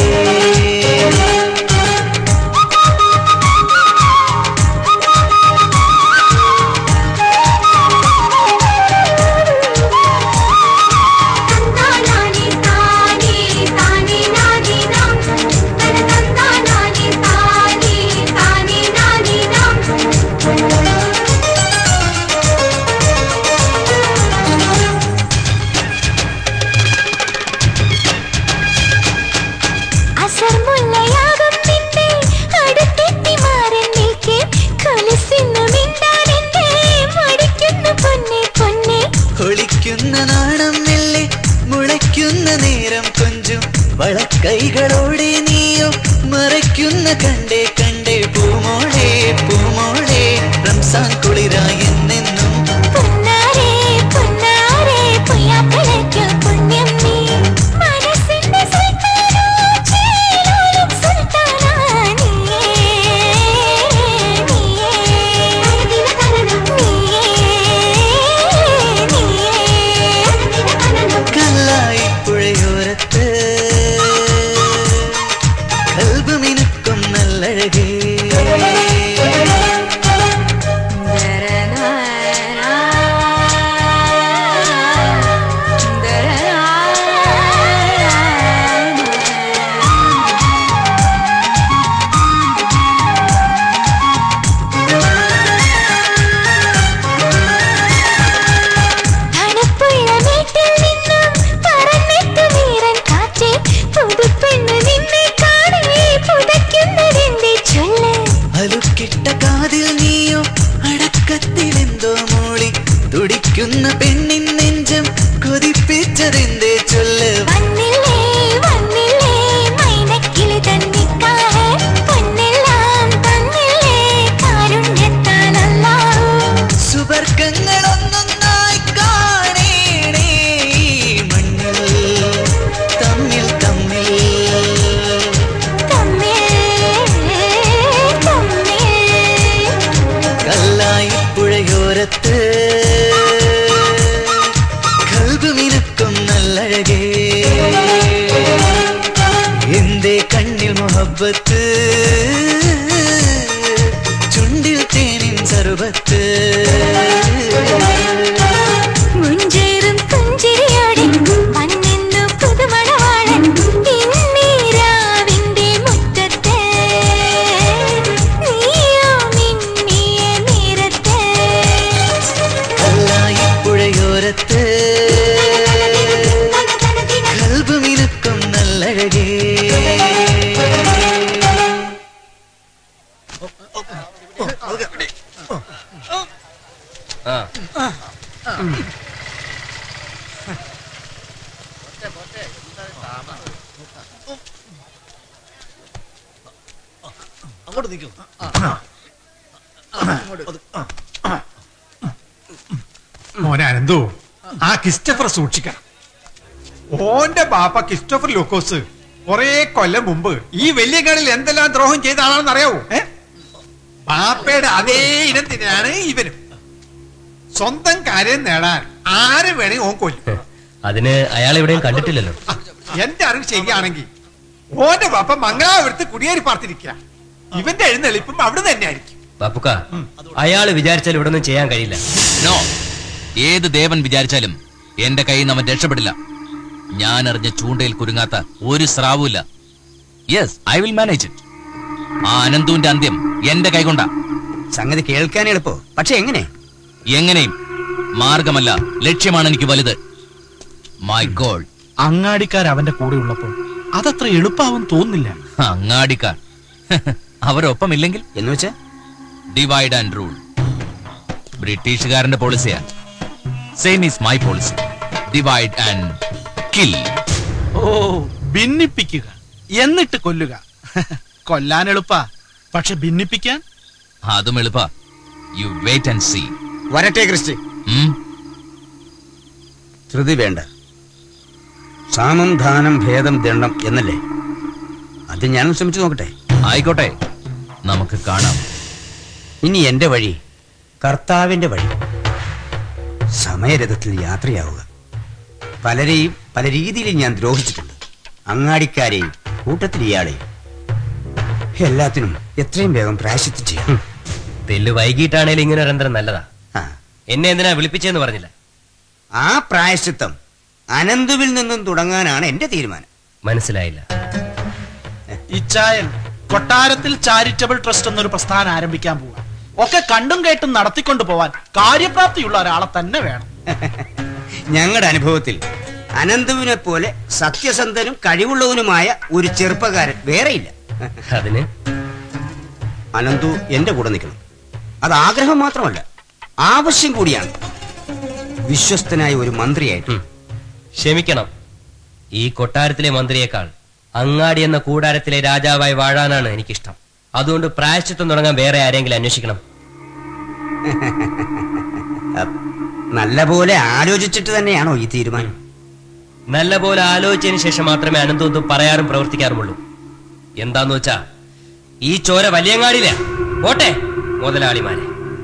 വളക്കൈകളോടെ നീയോ മറയ്ക്കുന്ന കണ്ടേ കണ്ടേ പൂമോളെ പൂമോളെ റംസാൻ കുളിരായി എന്നെന്നും. പൊന്നാരേ പൊന്നാരേ പൊയ്യാപ്പിളയ്ക്കു പുണ്യം നീ, മനസ്സിന്റെ സുൽത്താനാ ചേലോലും സുൽത്താനാ നീയേ കല്ലായിപ്പുഴയോരത്ത് കൽബ് മിനുക്കും നല്ലഴകേ. അലുക്കിട്ട കാതിൽ നീയോ അടക്കത്തിലെന്തോ മൂളി തുടിക്കുന്ന പെണ്ണിൻ നെഞ്ചം കൊതിപ്പിച്ചതെന്തേ ചൊല്ല്. വന്നില്ലേ വന്നില്ലേ മൈനക്കിളി തന്നിക്കാഹേ, പൊന്നെല്ലാം തന്നില്ലേ കാരുണ്യത്താലല്ലാഹു. സുവർഗങ്ങളൊന്നൊന്നായി കാണേണേ മണ്ണിൽ തമ്മിൽ തമ്മിൽ കല്ലായിപ്പുഴയോരത്ത് കൽബ് മിനുക്കും നല്ലഴകേ. എന്റെ കണ്ണിൽ മുഹബത്ത്, ചുണ്ടിൽ തേനിൻ സർബത്ത്, മുഞ്ചേറും പുഞ്ചിരിയോടെ വന്നിന്നു പുതുമണവാളൻ ഇന്നീരാവിന്റെ മുറ്റത്ത്. നീയോ മിന്നിയ നേരത്ത് കല്ലായിപ്പുഴയോരത്ത് കൽബ് മിനുക്കും നല്ലഴകേ. അങ്ങോട്ട് നിൽക്കും. മോനെ അനന്തു, ആ ക്രിസ്റ്റഫർ സൂക്ഷിക്കണം. ഓന്റെ ബാപ്പ ക്രിസ്റ്റഫർ ലൂക്കോസ് കുറെ കൊല്ലം മുമ്പ് ഈ വെല്ലിയങ്കാടിൽ എന്തെല്ലാം ദ്രോഹം ചെയ്ത ആളാണെന്ന് അറിയാവോ? ബാപ്പയുടെ അതേ ഇനത്തിനാണ് ഇവനും. സ്വന്തം കാര്യം നേടാൻ ആരെ വേണേ ഓൻ കൊല്ലും. അതിന് അയാൾ എവിടെയും കണ്ടിട്ടില്ലല്ലോ. എന്റെ അറിവ് ശരിയാണെങ്കിൽ ഓന്റെ ബാപ്പ മംഗലാപുരത്ത് കുടിയേറി പാർത്തിരിക്കുക. ഇവന്റെ എഴുന്നള്ളിപ്പും അവിടെ തന്നെ ആയിരിക്കും. ബാപ്പുക്ക, അയാൾ വിചാരിച്ചാൽ ഇവിടെ ഒന്നും ചെയ്യാൻ കഴിയില്ല. നോ, ഏത് ദേവൻ വിചാരിച്ചാലും എന്റെ കയ്യിൽ നിന്ന് അവൻ രക്ഷപ്പെടില്ല. ഞാൻ അറിഞ്ഞ ചൂണ്ടയിൽ കുരുങ്ങാത്ത ഒരു സ്രാവുമില്ല. Yes, I will manage it. ആ അനന്തുവിന്റെ അന്ത്യം എന്റെ കൈകൊണ്ടാ. സംഗതി കേൾക്കാൻ എളുപ്പോ, പക്ഷെ എങ്ങനെയും മാർഗമല്ല, ലക്ഷ്യമാണ് എനിക്ക് വലുത്. My goal. അങ്ങാടിക്കാർ അവന്റെ കൂടെ ഉള്ളപ്പോൾ അതത്ര എളുപ്പാവും തോന്നുന്നില്ല. അങ്ങാടിക്കാർ അവരൊപ്പമില്ലെങ്കിൽ എന്ന് വെച്ചാ ഡിവൈഡ് ആൻഡ് റൂൾ. ബ്രിട്ടീഷുകാരന്റെ പോളിസിയാ. Same is my policy. Divide and kill. ഓ, ഭിന്നിപ്പിക്കുക എന്നിട്ട് കൊല്ലുക. കൊല്ലാൻ എളുപ്പാ, പക്ഷെ ഭിന്നിപ്പിക്കാൻ അതും എളുപ്പാ. You wait and see. വരട്ടെ ക്രിസ്റ്റി. ശ്രുതി വേണ്ട. സാമം ദാനം ഭേദം ദണ്ഡം എന്നല്ലേ? അത് ഞാനും ശ്രമിച്ചു നോക്കട്ടെ. ആയിക്കോട്ടെ, നമുക്ക് കാണാം. ഇനി എന്റെ വഴി കർത്താവിന്റെ വഴി. സമയരഥത്തിൽ യാത്രയാവുക. പലരെയും പല രീതിയിൽ ഞാൻ ദ്രോഹിച്ചിട്ടുണ്ട്. അങ്ങാടിക്കാരെയും കൂട്ടത്തിൽ ഇയാളെയും. എല്ലാത്തിനും എത്രയും വേഗം പ്രായശ്ചിത്തം ചെയ്യാം. തെല്ല് വൈകിട്ടാണേലും ഇങ്ങനെ ഒരു അന്തരം നല്ലതാ. എന്നെ എന്തിനാ വിളിപ്പിച്ചെന്ന് പറഞ്ഞില്ല. ആ പ്രായശ്ചിത്തം അനന്തുവിൽ നിന്നും തുടങ്ങാനാണ് എന്റെ തീരുമാനം. മനസ്സിലായില്ല. ഇച്ചായൻ കൊട്ടാരത്തിൽ ചാരിറ്റബിൾ ട്രസ്റ്റ് എന്നൊരു പ്രസ്ഥാനം ആരംഭിക്കാൻ പോവാ. ഒക്കെ കണ്ടും കേട്ടും നടത്തിക്കൊണ്ടു പോവാൻ കാര്യപ്രാപ്തിയുള്ള ഒരാളെ തന്നെ വേണം. ഞങ്ങളുടെ അനുഭവത്തിൽ അനന്തുവിനെ പോലെ സത്യസന്ധനും കഴിവുള്ളവനുമായ ഒരു ചെറുപ്പക്കാരൻ വേറെയില്ല. അതിന് അനന്തു എന്റെ കൂടെ നിൽക്കണം. അത് ആഗ്രഹം മാത്രമല്ല, ആവശ്യം കൂടിയാണ്. വിശ്വസ്തനായ ഒരു മന്ത്രിയായിട്ട്. ക്ഷമിക്കണം, ഈ കൊട്ടാരത്തിലെ മന്ത്രിയേക്കാൾ അങ്ങാടി എന്ന കൂടാരത്തിലെ രാജാവായി വാഴാനാണ് എനിക്കിഷ്ടം. അതുകൊണ്ട് പ്രായശ്ചിത്തം തുടങ്ങാൻ വേറെ ആരെങ്കിലും അന്വേഷിക്കണം. നല്ലപോലെ ആലോചിച്ചിട്ട് തന്നെയാണോ ഈ തീരുമാനം? നല്ലപോലെ ആലോചിച്ചതിന് ശേഷം മാത്രമേ അനന്തോത്തും പറയാറും പ്രവർത്തിക്കാറുമുള്ളൂ. എന്താന്ന് വെച്ചാ ഈ ചോര വലിയങ്ങാടിയില്ല. പോട്ടെ മുതലാളിമാരെ.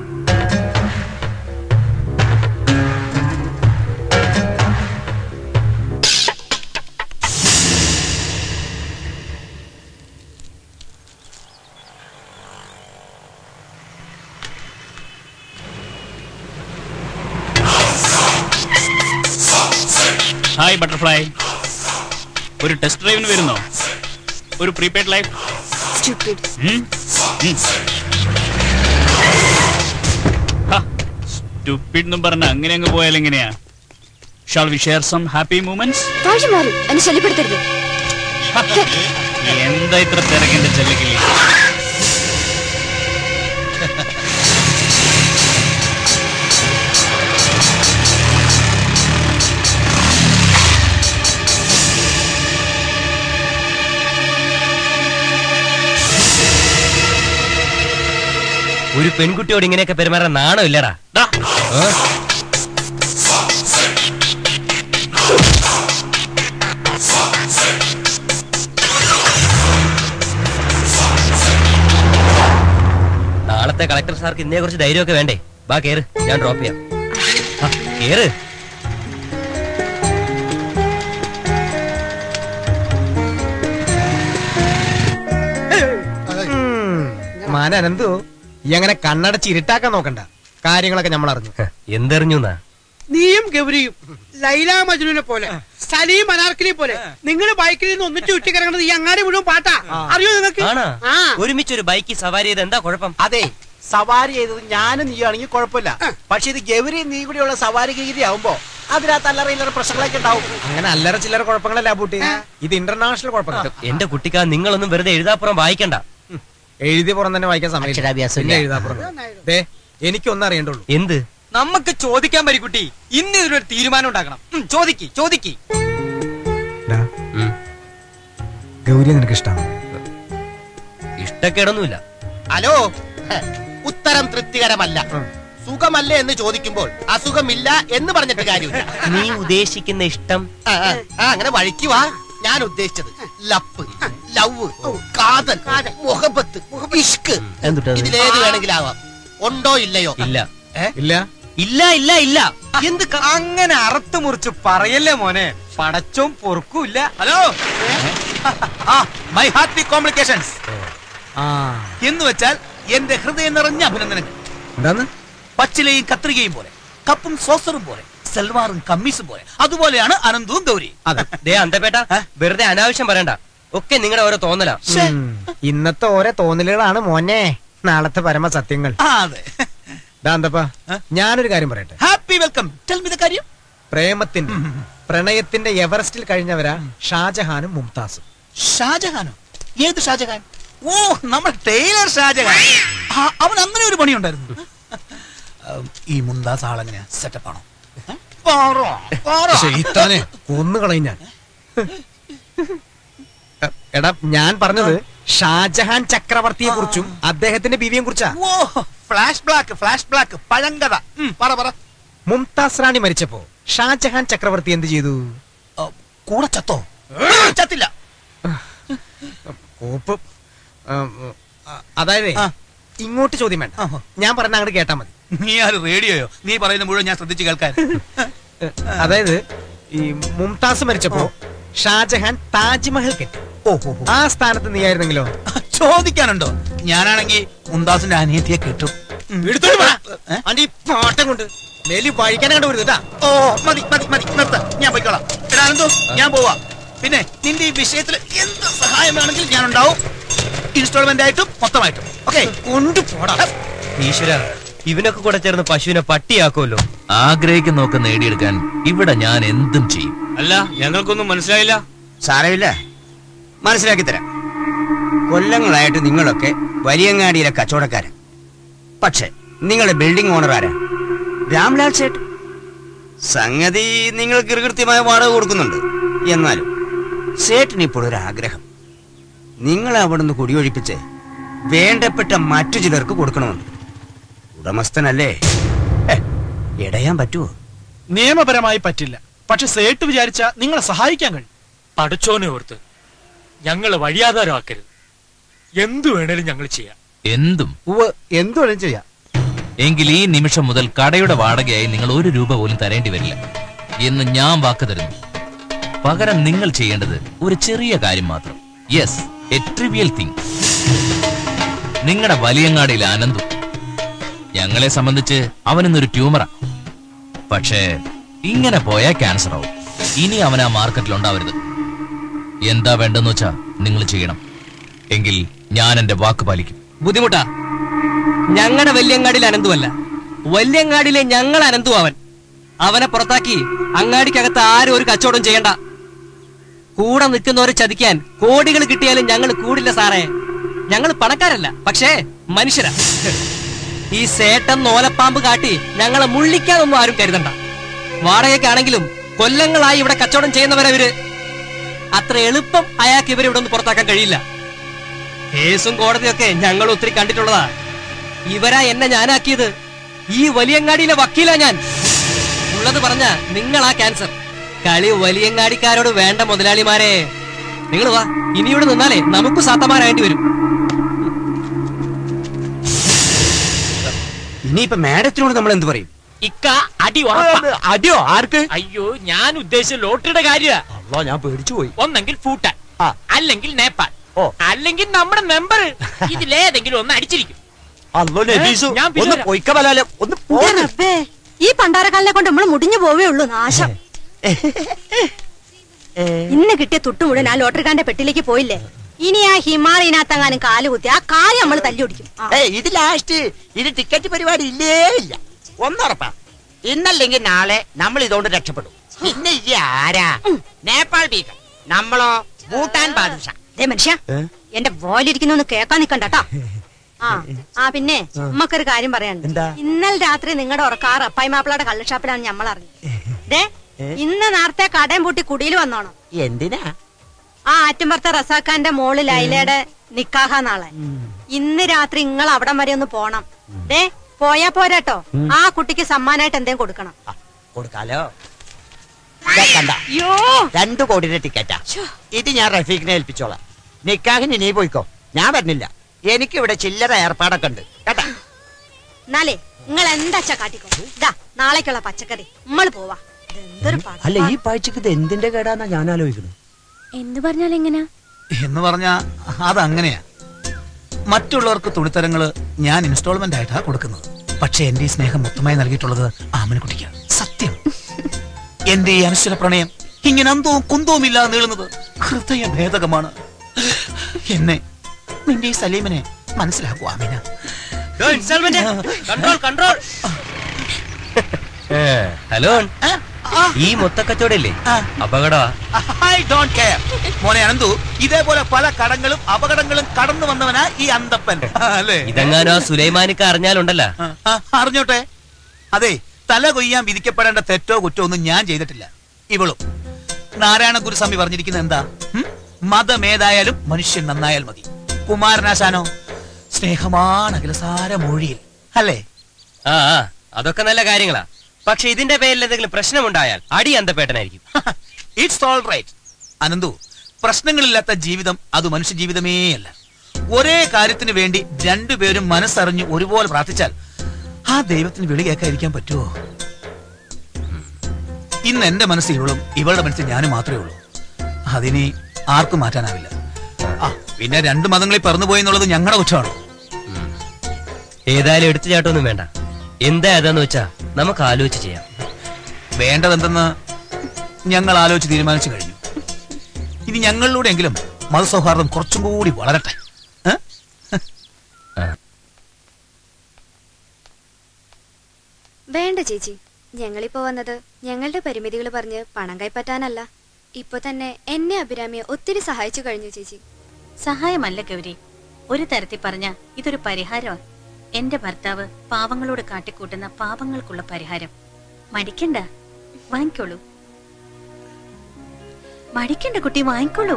ഹായ് ബട്ടർഫ്ലൈ, ഒരു ടെസ്റ്റ് ഡ്രൈവിന് വരുന്നോ? ഒരു പ്രീപെയ്ഡ് ലൈഫ്. സ്റ്റുപ്പിഡ് എന്നും പറഞ്ഞ അങ്ങനെ അങ്ങ് പോയാൽ എങ്ങനെയാ? Shall we share some happy moments? എന്താ ഇത്ര തിരക്കിന്റെ ചെല്ലക്കില്ലേ? ഒരു പെൺകുട്ടിയോട് ഇങ്ങനെയൊക്കെ പെരുമാറാൻ നാണം ഇല്ലടാ. നാളത്തെ കളക്ടർ സാർക്ക് ഇന്നേ കുറിച്ച് ധൈര്യമൊക്കെ വേണ്ടേ? ബാ കേറ്, ഞാൻ ഡ്രോപ്പ് ചെയ്യാം. കേറ്. മാനന്തു, ഈ അങ്ങനെ കണ്ണടച്ച് ഇരുട്ടാക്കാൻ നോക്കണ്ട. കാര്യങ്ങളൊക്കെ നമ്മൾ അറിഞ്ഞു. എന്തറിഞ്ഞു? നീയും ഗൗരിയും ലൈല മജ്നുവിനെ പോലെ, സലീം അനാർക്കലിയെ പോലെ നിങ്ങൾ ബൈക്കിൽ നിന്ന് ഒന്നിച്ച് ചുറ്റിക്കിറങ്ങുന്നത് ഈ അങ്ങാടി മുഴുവൻ പാട്ടാ. അറിയോ നിങ്ങൾക്ക്? ഒരുമിച്ചൊരു ബൈക്ക് സവാരി ചെയ്ത് എന്താ കുഴപ്പം? അതെ, സവാരി ചെയ്തത് ഞാനും നീയാണെങ്കിൽ കുഴപ്പമില്ല. പക്ഷെ ഇത് ഗൗരി നീ കൂടിയുള്ള സവാരി രീതി ആവുമ്പോ അതിനകത്ത് അല്ലറ ഇല്ലറ പ്രശ്നങ്ങളൊക്കെ ഉണ്ടാവും. അങ്ങനെ അല്ലറ ചില്ലറ കുഴപ്പങ്ങളല്ല പൂട്ടി, ഇത് ഇന്റർനാഷണൽ കുഴപ്പങ്ങൾ. എന്റെ കുട്ടിക്കാ, നിങ്ങളൊന്നും വെറുതെ എഴുതാപ്പുറം വായിക്കണ്ട. എഴുതി പുറം തന്നെ വായിക്കാൻ സമയം. എഴുതാപ്പുറം എനിക്കൊന്നും അറിയണ്ടുള്ളൂ. എന്ത്? നമുക്ക് ചോദിക്കാൻ പറ്റി കുട്ടി. ഇന്ന് ഇതിനൊരു തീരുമാനം ഉണ്ടാക്കണം. ചോദിക്ക്. ഗൗരി നിനക്ക് ഇഷ്ടമാണ്? ഇഷ്ടക്കേടൊന്നുമില്ല, ഹലോ, ഉത്തരം തൃപ്തികരമല്ല. സുഖമല്ലേ എന്ന് ചോദിക്കുമ്പോൾ അസുഖമില്ല എന്ന് പറഞ്ഞിട്ട് കാര്യമില്ല. നീ ഉദ്ദേശിക്കുന്ന ഇഷ്ടം അങ്ങനെ വഴിക്കുവാ. ഞാൻ ഉദ്ദേശിച്ചത് ലപ്പ്, ലവ്, കാതൽ, മുഹബത്ത്, ഇഷ്ക്, ഇതിലേത് വേണമെങ്കിലും ആവാം. ഉണ്ടോ ഇല്ലയോ? ഇല്ല. ഇല്ല ഇല്ല ഇല്ല ഇല്ല. എന്ത് അങ്ങനെ അറുത്ത് മുറിച്ച് പറയല്ലേ മോനെ, പടച്ചോം പൊറുക്കൂല്ല. ഹലോ, മൈ ഹാർട്ടി കോംപ്ലിക്കേഷൻസ് എന്ന് വെച്ചാൽ എന്റെ ഹൃദയം നിറഞ്ഞ അഭിനന്ദനങ്ങൾ. എന്താന്ന്? പച്ചിലയും കത്രികയും പോലെ, കപ്പും സോസറും പോലെ, സൽവാറും കമ്മീസും പോലെ, അതുപോലെയാണ് അനന്തവും ഗൗരി. ദേ അന്തപേട്ട, വെറുതെ അനാവശ്യം പറയണ്ട. ഒക്കെ നിങ്ങളുടെ ഓരോ തോന്നലാ. ഇന്നത്തെ ഓരോ തോന്നലുകളാണ് മോനെ നാളത്തെ പരമസത്യങ്ങൾ. അതെ. ഞാനൊരു കാര്യം പറയട്ടെ. Happy welcome. Tell me the കാര്യം. പ്രേമത്തിന്റെ പ്രണയത്തിന്റെ എവറസ്റ്റിൽ കഴിഞ്ഞവരാ ഷാജഹാനും മുംതാസും. ഷാജഹാനോ? ഏത് ഷാജഹാൻ? ഓ, നമ്മൾ ടൈലർ ഷാജഹാൻ. അവൻ അങ്ങനെ ഒരു പണിയുണ്ടായിരുന്നു. ഈ മുംതാസ് ആളെങ്ങനെയാ? സെറ്റപ്പ് ആണോ? കൊന്നുകളയും ഞാൻ. എടാ, ഞാൻ പറഞ്ഞത് ഷാജഹാൻ ചക്രവർത്തിയെ കുറിച്ചും അദ്ദേഹത്തിന്റെ ബീവിയെ കുറിച്ചാ. Flash black പഴങ്കഥ. പറ. മുംതാസ് റാണി മരിച്ചപ്പോ ഷാജഹാൻ ചക്രവർത്തി എന്ത് ചെയ്തു? കൂടെ ചത്തോ? ചത്തില്ല. കോപ്പ്. അതായത് ഇങ്ങോട്ട് ചോദ്യം വേണ്ട, ഞാൻ പറഞ്ഞ അങ്ങോട്ട് കേട്ടാ മതി. നീ ആര് റേഡിയോയോ? നീ പറയുന്ന മുഴുവൻ ഞാൻ ശ്രദ്ധിച്ചു കേൾക്കാൻ. അതായത് ഈ മുംതാസ് മരിച്ചപ്പോ ഷാജഹാൻ താജ്മഹൽ കെട്ടി. ആ സ്ഥാനത്ത് നീ ആയിരുന്നെങ്കിലോ? ചോദിക്കാനുണ്ടോ? ഞാനാണെങ്കിൽ മുംതാസിന്റെ അനിയത്തിയെ കിട്ടും. പാട്ടം കൊണ്ട് മേലി വഴിക്കാനങ്ങോട്ട് വരുന്നതാ. ഓ, മതി നിർത്ത. ഞാൻ പോയിക്കോളാം. എടാനന്തോ, ഞാൻ പോവാ. പിന്നെ നിന്റെ ഈ വിഷയത്തിൽ എന്ത് സഹായം വേണമെങ്കിലും ഞാൻ ഉണ്ടാവും. ഇൻസ്റ്റാൾമെന്റ് ആയിട്ടും മൊത്തമായിട്ടും. ഓക്കെ, കൊണ്ടുപോടാ. ഈശ്വര, ഇവനൊക്കെ കൂടെ ചേർന്ന് പശുവിനെ പട്ടിയാക്കുമല്ലോ. ആഗ്രഹിക്കുന്നൊക്കെ നേടിയെടുക്കാൻ ഇവിടെ ഞാൻ എന്തും ചെയ്യും. അല്ല, ഞങ്ങൾക്കൊന്നും മനസ്സിലായില്ല. സാരമില്ല, മനസ്സിലാക്കി തരാം. കൊല്ലങ്ങളായിട്ട് നിങ്ങളൊക്കെ വലിയങ്ങാടിയിലെ കച്ചവടക്കാരൻ. പക്ഷെ നിങ്ങളുടെ ബിൽഡിംഗ് ഓണർ ആരാ? രാംലാൽ സേട്ട്. സംഗതി നിങ്ങൾ കൃത്യമായ വാടക കൊടുക്കുന്നുണ്ട്. എന്നാലും സേട്ടിന് ഇപ്പോൾ ഒരു ആഗ്രഹം. നിങ്ങളെ അവിടുന്ന് കുടിയൊഴിപ്പിച്ച് വേണ്ടപ്പെട്ട മറ്റു ചിലർക്ക് കൊടുക്കണമെന്ന്. ഉടമസ്ഥനല്ലേ, ഇടയാൻ പറ്റുമോ? നിയമപരമായി പറ്റില്ല. പക്ഷെ സേട്ട് വിചാരിച്ച നിങ്ങളെ സഹായിക്കാൻ കഴിയും. പഠിച്ചോനെ ഓർത്ത് ഞങ്ങള് വഴിയാധാരമാക്കരുത്. എന്തു വേണേലും ഞങ്ങൾ ചെയ്യാം. എന്തും എന്തു വേണേലും ചെയ്യാം. എങ്കിൽ ഈ നിമിഷം മുതൽ കടയുടെ വാടകയായി നിങ്ങൾ 1 രൂപ പോലും തരേണ്ടി വരില്ല എന്ന് ഞാൻ വാക്ക് തരുന്നു. പകരം നിങ്ങൾ ചെയ്യേണ്ടത് ഒരു ചെറിയ കാര്യം മാത്രം. Yes, a trivial thing. നിങ്ങളുടെ വലിയങ്ങാടിയിലെ അനന്തു, ഞങ്ങളെ സംബന്ധിച്ച് അവനിന്നൊരു ട്യൂമറാ. പക്ഷേ ഇങ്ങനെ പോയാൽ ക്യാൻസർ ആവും. ഇനി അവൻ ആ മാർക്കറ്റിൽ ഉണ്ടാവരുത്. എന്താ വേണ്ടെന്ന് വെച്ചാ നിങ്ങൾ ചെയ്യണം. എങ്കിൽ ഞാൻ എന്റെ വാക്ക് പാലിക്കും. ബുദ്ധിമുട്ടാ. ഞങ്ങളുടെ വല്യങ്ങാടിയിൽ അനന്തുവല്ല, വല്യങ്ങാടിയിലെ ഞങ്ങൾ അനന്തു. അവനെ പുറത്താക്കി അങ്ങാടിക്കകത്ത് ആരും ഒരു കച്ചവടം ചെയ്യണ്ട. കൂടെ നിൽക്കുന്നവരെ ചതിക്കാൻ കോടികൾ കിട്ടിയാലും ഞങ്ങൾ കൂടില്ല സാറേ. ഞങ്ങൾ പണക്കാരല്ല, പക്ഷേ മനുഷ്യരാ. ഈ സേട്ടൻ നോലപ്പാമ്പ് കാട്ടി ഞങ്ങളെ മുള്ളിക്കാനൊന്നും ആരും കരുതണ്ട. വാടകയ്ക്കാണെങ്കിലും കൊല്ലങ്ങളായി ഇവിടെ കച്ചവടം ചെയ്യുന്നവരവര്. അത്ര എളുപ്പം അയാൾക്ക് ഇവരെ ഇവിടെ ഒന്ന് പുറത്താക്കാൻ കഴിയില്ല. കേസും കോടതിയൊക്കെ ഞങ്ങൾ ഒത്തിരി കണ്ടിട്ടുള്ളതാ. ഇവരാ എന്നെ ഞാനാക്കിയത്. ഈ വലിയങ്ങാടിയിലെ വക്കീലാ ഞാൻ. ഉള്ളത് പറഞ്ഞ നിങ്ങളാ ക്യാൻസർ. കളി വലിയങ്ങാടിക്കാരോട് വേണ്ട മുതലാളിമാരെ. നിങ്ങൾ വാ, ഇനിയോട് നിന്നാലേ നമുക്ക് സാത്തമാരായിട്ട് വരും. ഇനിയിപ്പോ മാഡത്തിനോട് നമ്മൾ എന്ത് പറയും? ഇക്ക അടി ഉറപ്പാ. അടിയോ? ആർക്ക്? അയ്യോ, ഞാൻ ഉദ്ദേശിച്ച ലോട്ടറിയുടെ കാര്യ. ഞാൻ പേടിച്ചു പോയി. ഒന്നെങ്കിൽ ഭൂട്ടാൻ, അല്ലെങ്കിൽ നേപ്പാൾ, അല്ലെങ്കിൽ നമ്മുടെ മെമ്പർ. ഇതിലേതെങ്കിലും ഒന്ന് അടിച്ചിരിക്കും. ഈ പണ്ടാരക്കാലിനെ കൊണ്ട് നമ്മൾ മുടിഞ്ഞു പോവേ ഉള്ളൂ. നാശം. ഇന്ന് കിട്ടിയ തുട്ടു മുഴുവൻ ആ ലോട്ടറിക്കാരന്റെ പെട്ടിലേക്ക് പോയില്ലേ? ഇനി ആ ഹിമാലയനകത്തെങ്ങാനും കാല് കുത്തി ആ കാല് നമ്മൾ തല്ലിയൊടിക്കും. ഇത് ലാസ്റ്റ്. ഇത് ടിക്കറ്റ് പരിപാടി ഇല്ലേ ഇല്ല. ഒന്നുറപ്പാ, ഇന്നല്ലെങ്കിൽ നാളെ നമ്മൾ ഇതുകൊണ്ട് രക്ഷപ്പെടും. പിന്നെ ഈ ആരാ? നേപ്പാൾ ബീഗം, നമ്മളോ ഭൂട്ടാൻ ബാദുഷ. മനുഷ്യ, എന്റെ വോയിലിരിക്കുന്നൊന്ന് കേൾക്കാൻ നിക്കണ്ടോ? പിന്നെ നമ്മക്കൊരു കാര്യം പറയാനുണ്ട്. ഇന്നലെ രാത്രി നിങ്ങളുടെ ഉറക്കാർ അപ്പായി മാപ്പിളയുടെ കള്ളുഷാപ്പിലാണ് നമ്മൾ അറിഞ്ഞത്. ഇന്ന് നേരത്തെ കടയും പൂട്ടി കുടിയിൽ വന്നോണം. എന്തിനാ? ആ ആറ്റുംപുറത്തെ റസാഖാന്റെ മോള് ലൈലയുടെ നിക്കാഹ നാളെ. ഇന്ന് രാത്രി നിങ്ങൾ അവിടം വരെ ഒന്ന് പോണം. ദേ പോയാ പോരാട്ടോ, ആ കുട്ടിക്ക് സമ്മാനമായിട്ട് എന്തേലും കൊടുക്കണം. കൊടുക്കാലോ. കണ്ട 2 കോടിയുടെ ടിക്കറ്റാ. ഇത് ഞാൻ റഫീഖിനെ ഏൽപ്പിച്ചോളാം. നിക്കാഹിന് നീ പോയിക്കോ, ഞാൻ വരുന്നില്ല. എനിക്ക് ഇവിടെ ചില്ലറ ഏർപ്പാടൊക്കെ ഉണ്ട് കേട്ടാ. എന്നാലേ നിങ്ങൾ എന്താച്ചാ കാട്ടിക്കോ. ഇതാ നാളേക്കുള്ള പച്ചക്കറി നമ്മൾ പോവാ. എന്തൊരു അല്ല, ഈ പാഴ്ചക്ക് ഇത് എന്തിന്റെ കേടാന്നാ ഞാൻ ആലോചിക്കുന്നത്. എന്ത് പറഞ്ഞാൽ എങ്ങനെയാ എന്ന് പറഞ്ഞാ അതങ്ങനെയാ. മറ്റുള്ളവർക്ക് തുണിത്തരങ്ങള് ഞാൻ ഇൻസ്റ്റാൾമെന്റ് ആയിട്ടാ കൊടുക്കുന്നത്. പക്ഷെ എന്റെ ഈ സ്നേഹം മൊത്തമായി നൽകിയിട്ടുള്ളത് ആമനക്കുട്ടിക്കാണ്. സത്യം. എന്റെ ഈ അനശ്വര പ്രണയം ഇങ്ങനെ അന്തവും കുന്തവും ഇല്ലാതെ നീളുന്നത് ഹൃദയഭേദകമാണ്. എന്നെ നിന്റെ ഈ സലീമിനെ മനസ്സിലാക്കൂ ആമിന. ഹലോ, ഈ മൊത്തക്കച്ചവടല്ലേ അപകട. മോനെ അനന്തു, ഇതേപോലെ പല കടങ്ങളും അപകടങ്ങളും കടന്നു വന്നവനാ ഈ അന്തപ്പൻ അല്ലേ? ഇതെങ്ങാനോ സുലൈമാനിക്ക് അറിഞ്ഞാലുണ്ടല്ലോ. അറിഞ്ഞോട്ടെ. അതെ, തല കൊയ്യാൻ വിധിക്കപ്പെടേണ്ട തെറ്റോ കുറ്റോ ഒന്നും ഞാൻ ചെയ്തിട്ടില്ല. ഇവളും നാരായണ ഗുരുസ്വാമി പറഞ്ഞിരിക്കുന്നത് എന്താ? മതമേതായാലും മനുഷ്യൻ നന്നായാൽ മതി. കുമാരനാശാനോ സ്നേഹമാണ് അഖിലസാര മൊഴിയിൽ അല്ലേ? ആ അതൊക്കെ നല്ല കാര്യങ്ങളാ. പക്ഷെ ഇതിന്റെ പേരിൽ എന്തെങ്കിലും പ്രശ്നമുണ്ടായാൽ അടി അന്തപ്പേട്ടനായിരിക്കും. It's all right Ananthu. പ്രശ്നങ്ങളില്ലാത്ത ജീവിതം അത് മനുഷ്യ ജീവിതമേ അല്ല. ഒരേ കാര്യത്തിന് വേണ്ടി രണ്ടുപേരും മനസ്സറിഞ്ഞ് ഒരുപോലെ പ്രാർത്ഥിച്ചാൽ ആ ദൈവത്തിന് വിളി കേൾക്കാതിരിക്കാൻ പറ്റുമോ? ഇന്ന് എന്റെ മനസ്സ് ഇവളും ഇവളുടെ മനസ്സ് ഞാനും മാത്രമേ ഉള്ളൂ. അതിനി ആർക്കും മാറ്റാനാവില്ല. പിന്നെ 2 മതങ്ങളിൽ പിറന്നുപോയി എന്നുള്ളത് ഞങ്ങളുടെ കുറ്റമാണ്. ഏതായാലും എടുത്തു ചാട്ടൊന്നും വേണ്ട. എന്താ ഏതാന്ന് വെച്ചാ നമുക്ക് ആലോചിച്ച് ചെയ്യാം. വേണ്ടതെന്തെന്ന് ഞങ്ങൾ ആലോചിച്ച് തീരുമാനിച്ചു കഴിഞ്ഞു. ഇനി ഞങ്ങളിലൂടെയെങ്കിലും മതസൗഹാർദ്ദം കുറച്ചും കൂടി വളരട്ടെ. വേണ്ട ചേച്ചി, ഞങ്ങളിപ്പോ വന്നത് ഞങ്ങളുടെ പരിമിതികൾ പറഞ്ഞ് പണം കൈപ്പറ്റാനല്ല. ഇപ്പൊ തന്നെ എന്നെ അഭിരാമിയെ ഒത്തിരി സഹായിച്ചു കഴിഞ്ഞു ചേച്ചി. സഹായമല്ല ഗൗരി, ഒരു തരത്തിൽ പറഞ്ഞ ഇതൊരു പരിഹാരമാണ്. എന്റെ ഭർത്താവ് പാവങ്ങളോട് കാട്ടിക്കൂട്ടുന്ന പാപങ്ങൾക്കുള്ള പരിഹാരം. മടിക്കണ്ട, വാങ്ങിക്കോളൂ. മടിക്കണ്ട കുട്ടി, വാങ്ങിക്കോളൂ.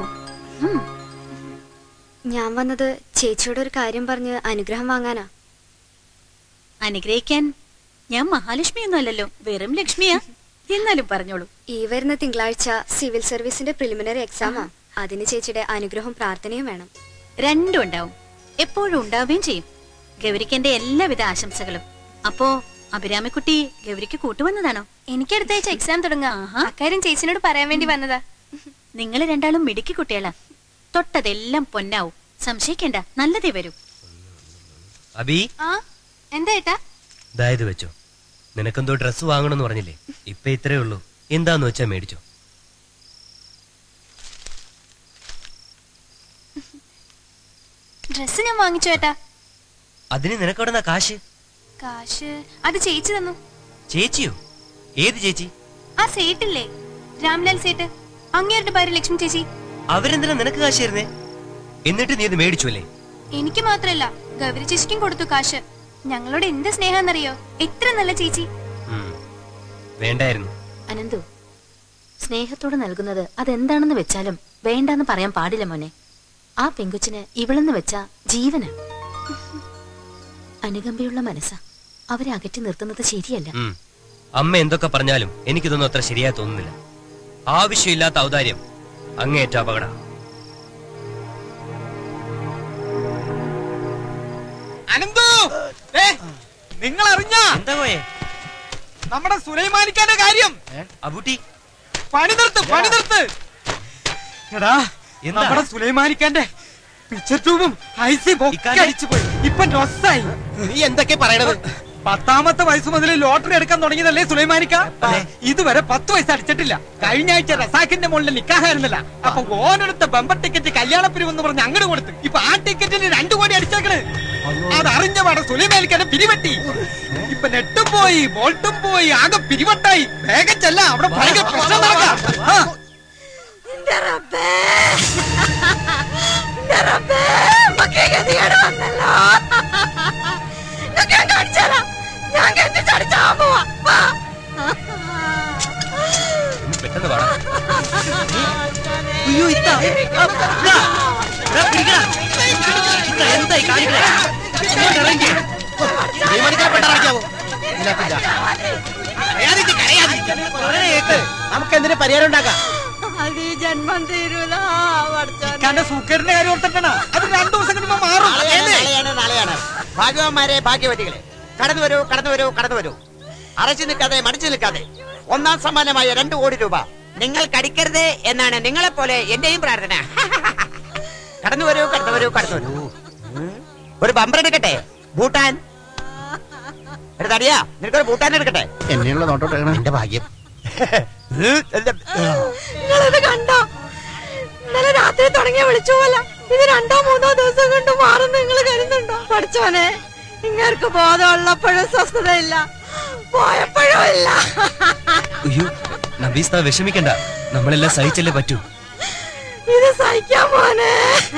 ഞാൻ വന്നത് ചേച്ചിയോട് ഒരു കാര്യം പറഞ്ഞ് അനുഗ്രഹം വാങ്ങാനാ. അനുഗ്രഹിക്കാൻ ഞാൻ മഹാലക്ഷ്മിയൊന്നും അല്ലല്ലോ, വെറും ലക്ഷ്മിയാ. എന്നാലും പറഞ്ഞോളൂ. ഈ വരുന്ന തിങ്കളാഴ്ച സിവിൽ സർവീസിന്റെ പ്രിലിമിനറി എക്സാമാ. അതിന് ചേച്ചിയുടെ അനുഗ്രഹവും പ്രാർത്ഥനയും വേണം. രണ്ടും ഉണ്ടാവും, എപ്പോഴും ഉണ്ടാവുകയും ചെയ്യും. ഗൗരിക്ക് എന്റെ എല്ലാവിധ ആശംസകളും. അപ്പോ അഭിരാമിക്കുട്ടി ഗൗരിക്ക് കൂട്ടുവന്നതാണോ? എനിക്ക് അടുത്താഴ്ച എക്സാം തുടങ്ങാം. അക്കാര്യം ചേച്ചിനോട് പറയാൻ വേണ്ടി വന്നതാ. നിങ്ങൾ രണ്ടാളും മിടുക്കി കുട്ടികളാ. തൊട്ടതെല്ലാം പൊന്നാവും, സംശയിക്കേണ്ട, നല്ലതേ വരൂ. അബി, എന്താ ഏട്ടാ? ഇതായത് വെച്ചോ. നിനക്കെന്തോ ഡ്രസ് വാങ്ങണമെന്ന് പറഞ്ഞില്ലേ? ഇപ്പൊ ഇത്രേ ഉള്ളൂ. എന്താന്ന് വെച്ചാ മേടിച്ചോ. ഡ്രസ് ഞാൻ വാങ്ങിച്ചു ഏട്ടാ. അതിന് നിനക്കെവിടുന്ന കാശ്? കാശ് അത് ചേച്ചി തന്നു. ചേച്ചിയോ? ഏത് ചേച്ചി? ആ സേട്ടില്ലേ, രാംലാൽ സേട്ട്, അങ്ങേരുടെ ഭാര്യ ലക്ഷ്മി ചേച്ചി. അവരെന്തിനാ നിനക്ക് കാശ് തരുന്നേ? എന്നിട്ട് നീ ഇത് മേടിച്ചു അല്ലേ? എനിക്ക് മാത്രല്ല, ഗൗരി ചേച്ചിക്കും കൊടുത്തു കാശ്. ഞങ്ങളോട് എന്ത് സ്നേഹാന്നറിയോ, എത്ര നല്ല ചേച്ചി. വേണ്ടായിരുന്നു. അനന്തു, സ്നേഹത്തോട് നൽകുന്നത് അതെന്താണെന്ന് വെച്ചാലും വേണ്ടാന്ന് പറയാൻ പാടില്ല മോനെ. ആ പെങ്കുച്ചിന് ഇവളെന്ന് വെച്ചാ ജീവന്. അനുകമ്പയുള്ള മനസ്സാ, അവരെ അകറ്റി നിർത്തുന്നത് ശരിയല്ല. അമ്മ എന്തൊക്കെ പറഞ്ഞാലും എനിക്കിതൊന്നും അത്ര ശരിയായി തോന്നുന്നില്ല. ആവശ്യമില്ലാത്ത ഔദാര്യം അങ്ങേറ്റ അപകട. അനന്തു, നിങ്ങൾ അറിഞ്ഞ എന്താ പോയേ? നമ്മുടെ സുലൈമാനിക്കാന്റെ കാര്യം. അബൂട്ടി, പണി നിർത്ത്. എടാ, നമ്മുടെ സുലൈമാനിക്കാന്റെ പിക്ചർ ട്യൂബും ഐസിയും ഒക്കെ അടിച്ചു പോയി. ഇപ്പൊ ഡ്രസ്സായി. നീ എന്തൊക്കെ പറയണത്? 10ാമത്തെ വയസ്സ് മുതൽ ലോട്ടറി എടുക്കാൻ തുടങ്ങിയതല്ലേ സുലൈമാനിക്ക? ഇതുവരെ 10 വയസ്സ് അടിച്ചിട്ടില്ല. കഴിഞ്ഞ ആഴ്ച റസാഖിന്റെ മുകളിൽ നിക്കാഹായിരുന്നില്ല. അപ്പൊ ഓനെടുത്ത ബമ്പർ ടിക്കറ്റ് കല്യാണപ്പിരിവെന്ന് പറഞ്ഞ് അങ്ങോട്ട് കൊടുത്ത് ഇപ്പൊ ആ ടിക്കറ്റിന് 2 കോടി അടിച്ചേക്കണ്. അതറിഞ്ഞ പാടെ സുലൈമാനിക്കാന്റെ പിരിവെട്ടി. ഇപ്പൊ നെട്ടും പോയി, ബോൾട്ടും പോയി, ആകെ പിരിവട്ടായി. വേഗം ചെല്ല, അവിടെ ഭയങ്കര പ്രശ്നം നടക്കാം. പെട്ടെന്ന് പാടാ. എന്തായി നമുക്ക് എന്തിനു പരിഹാരം ഉണ്ടാക്കാം? അത് ഈ ജന്മം തീരൂല. സൂക്കേടിന്റെ കാര്യം ഓർത്തിട്ടാണ്. അത് 2 ദിവസം കഴിയുമ്പോ മാറും. നാളെയാണ്. ഭാഗ്യവന്മാരെ, ഭാഗ്യവതികളെ, കടന്നു വരൂ, കടന്നു വരൂ, കടന്നു വരൂ. അറച്ചു നിൽക്കാതെ, മടിച്ചു നിൽക്കാതെ. 1ാം സമ്മാനമായ 2 കോടി രൂപ നിങ്ങൾ കടിക്കരുത് എന്നാണ് നിങ്ങളെ പോലെ എന്റെയും പ്രാർത്ഥന. കടന്നു വരൂ, കടന്നു വരൂ, കടന്നു വരൂ. ഒരു ബമ്പർ എടുക്കട്ടെ? ഭൂട്ടാൻ എടുത്തറിയാ? നിനക്കൊരു ഭൂട്ടാൻ എടുക്കട്ടെ? എന്നെയുള്ള നോട്ടോട്ട് എന്റെ ഭാഗ്യം. നിങ്ങളിത് കണ്ടോ? ഇന്നലെ രാത്രി തുടങ്ങിയ വിളിച്ചു പോലെ ഇത് 2ഓ 3ഓ ദിവസം കൊണ്ട് മാറും. നിങ്ങൾ കരുതുന്നുണ്ടോ? പഠിച്ചോനെ, നിങ്ങൾക്ക് ബോധമുള്ളപ്പോഴും സ്വസ്ഥതയില്ല, പോയപ്പോഴും ഇല്ല. അയ്യോ നബീസ് താ വിഷമിക്കണ്ട, നമ്മളെല്ലാം സഹിച്ചല്ലേ പറ്റൂ. ഇത് സഹിക്കാൻ മോനെ.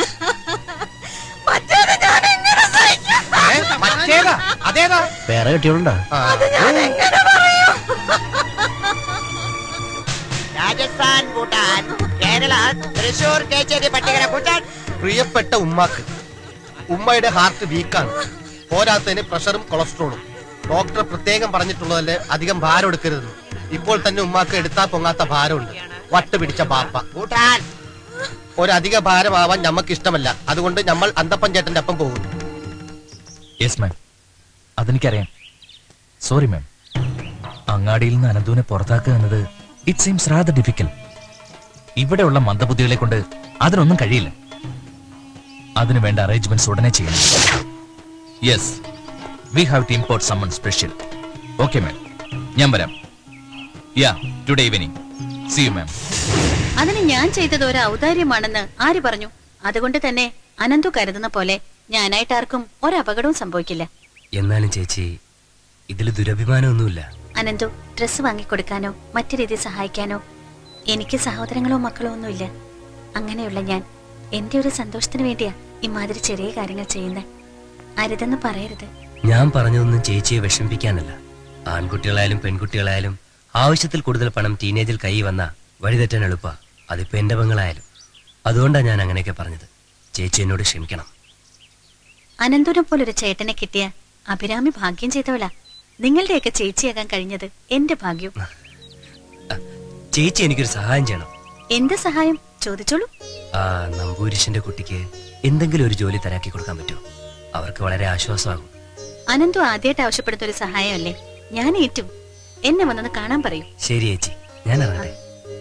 മറ്റേത് ഞാൻ എങ്ങനെ സഹിക്കും? അതേതാ? വേറെ കെട്ടിയോണ്ടാ? അത് ഞാൻ എങ്ങനെ പറയും? രാജസ്ഥാൻ, ഭൂട്ടാൻ, കേരള, തൃശൂർ, കേച്ചേരി, പട്ടികര, ഭൂട്ടാൻ. പ്രിയപ്പെട്ട ഉമ്മാക്ക്, ഉമ്മയുടെ ഹാർട്ട് വീക്കാണ്. പോരാത്തതിന് പ്രഷറും കൊളസ്ട്രോളും. ഡോക്ടർ പ്രത്യേകം പറഞ്ഞിട്ടുള്ളതല്ലേ അധികം ഭാരം എടുക്കരുതെന്ന്. ഇപ്പോൾ തന്നെ ഉമ്മാക്ക് എടുത്താ പൊങ്ങാത്ത ഭാരമുണ്ട്. വട്ട് പിടിച്ച ബാപ്പ. ഭൂട്ടാൻ ഒരധിക ഭാരമാവാൻ ഞമ്മക്ക് ഇഷ്ടമല്ല. അതുകൊണ്ട് നമ്മൾ അന്തപ്പൻ ചേട്ടന്റെ ഒപ്പം പോകുന്നു. യെസ് മാം, അതെനിക്കറിയാം. Sorry ma'am. അങ്ങാടിയിൽ നിന്ന് അനന്തുവിനെ പുറത്താക്കുക എന്നത് ഇറ്റ് സീംസ് റാദർ ഡിഫിക്കൽട്ട്. ഇവിടെയുള്ള മന്ദബുദ്ധികളെ കൊണ്ട് അതിനൊന്നും കഴിയില്ല. അതിനു വേണ്ട അറേഞ്ച്മെന്റ്സ് ഉടനെ ചെയ്യണം. Yes, we have to import summon special. Okay ma'am, ഞാൻ വരാം. Yeah, today evening. See you ma'am. അതിന് ഞാൻ ചെയ്തത് ഒരു ഔദാര്യമാണെന്ന് ആര് പറഞ്ഞു? അതുകൊണ്ട് തന്നെ അനന്തു കരുതുന്ന പോലെ ഞാനായിട്ട് ആർക്കും ഒരപകടവും സംഭവിക്കില്ല. എന്നാലും ചേച്ചി, ഇതിൽ ദുരഭിമാനമൊന്നുമില്ല. അനന്തു ഡ്രസ്സ് വാങ്ങിക്കൊടുക്കാനോ മറ്റു രീതിയിൽ സഹായിക്കാനോ എനിക്ക് സഹോദരങ്ങളോ മക്കളോ ഒന്നുമില്ല. അങ്ങനെയുള്ള ഞാൻ എന്റെ ഒരു സന്തോഷത്തിന് വേണ്ടിയാ ഇമാതിരി ചെറിയ കാര്യങ്ങൾ ചെയ്യുന്നത്. അരുതെന്ന് പറയരുത്. ഞാൻ പറഞ്ഞതൊന്നും ചേച്ചിയെ വിഷമിപ്പിക്കാനല്ല. ആൺകുട്ടികളായാലും പെൺകുട്ടികളായാലും ആവശ്യത്തിൽ കൂടുതൽ പണം ടീനേജിൽ കൈ വന്ന വഴിതെറ്റാൻ എളുപ്പ. അതിപ്പോ എന്റെ പെങ്ങളായാലും. അതുകൊണ്ടാണ് ഞാൻ അങ്ങനെയൊക്കെ പറഞ്ഞത്. ചേച്ചി എന്നോട് ക്ഷമിക്കണം. അനന്തുനെ പോലൊരു ചേട്ടനെ കിട്ടിയ അഭിരാമി ഭാഗ്യം ചെയ്തവളാ. നിങ്ങളുടെയൊക്കെ ചേച്ചിയാകാൻ കഴിഞ്ഞത് എന്റെ ഭാഗ്യം. ചേച്ചി എനിക്കൊരു സഹായം ചെയ്യണം. എന്ത് സഹായം? ചോദിച്ചോളൂ. ആ നമ്പൂരിശന്റെ കുട്ടിക്ക് എന്തെങ്കിലും ഒരു ജോലി തരാക്കി കൊടുക്കാൻ പറ്റുമോ? അവർക്ക് വളരെ ആശ്വാസമാകും. അനന്തു ആദ്യമായിട്ട് ആവശ്യപ്പെടുന്ന ഒരു സഹായമല്ലേ? ഞാൻ ഏറ്റു. എന്നെ വന്നത് കാണാൻ പറയൂ. ശരി ചേച്ചി, ഞാൻ ഇറങ്ങട്ടെ.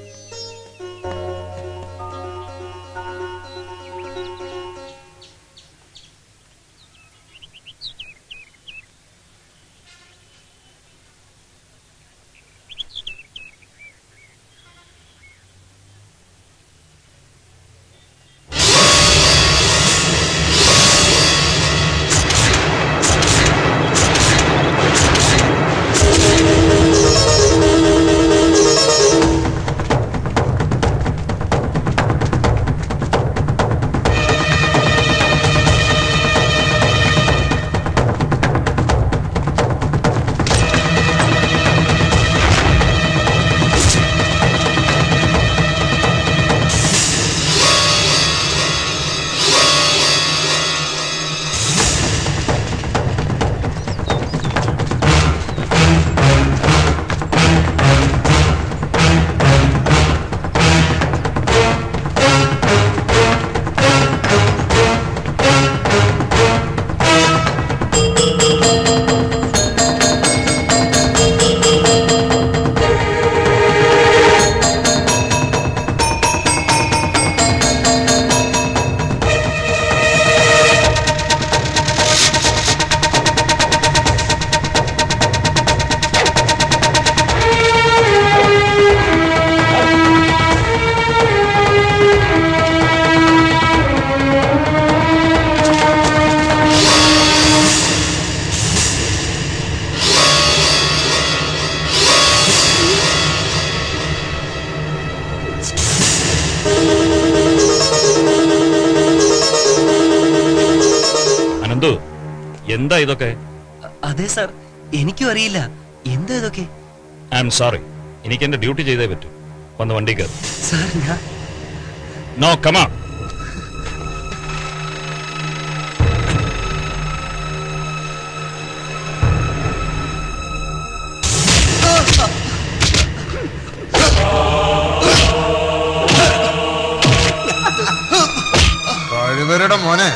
എന്താ ഇതൊക്കെ? അതെ സാർ, എനിക്കും അറിയില്ല എന്താ ഇതൊക്കെ. ഐ എം സോറി, എനിക്ക് എന്റെ ഡ്യൂട്ടി ചെയ്തേ പറ്റൂ. വന്ന് വണ്ടി കയറി. സാർ ഞാൻ നോ, കമാ.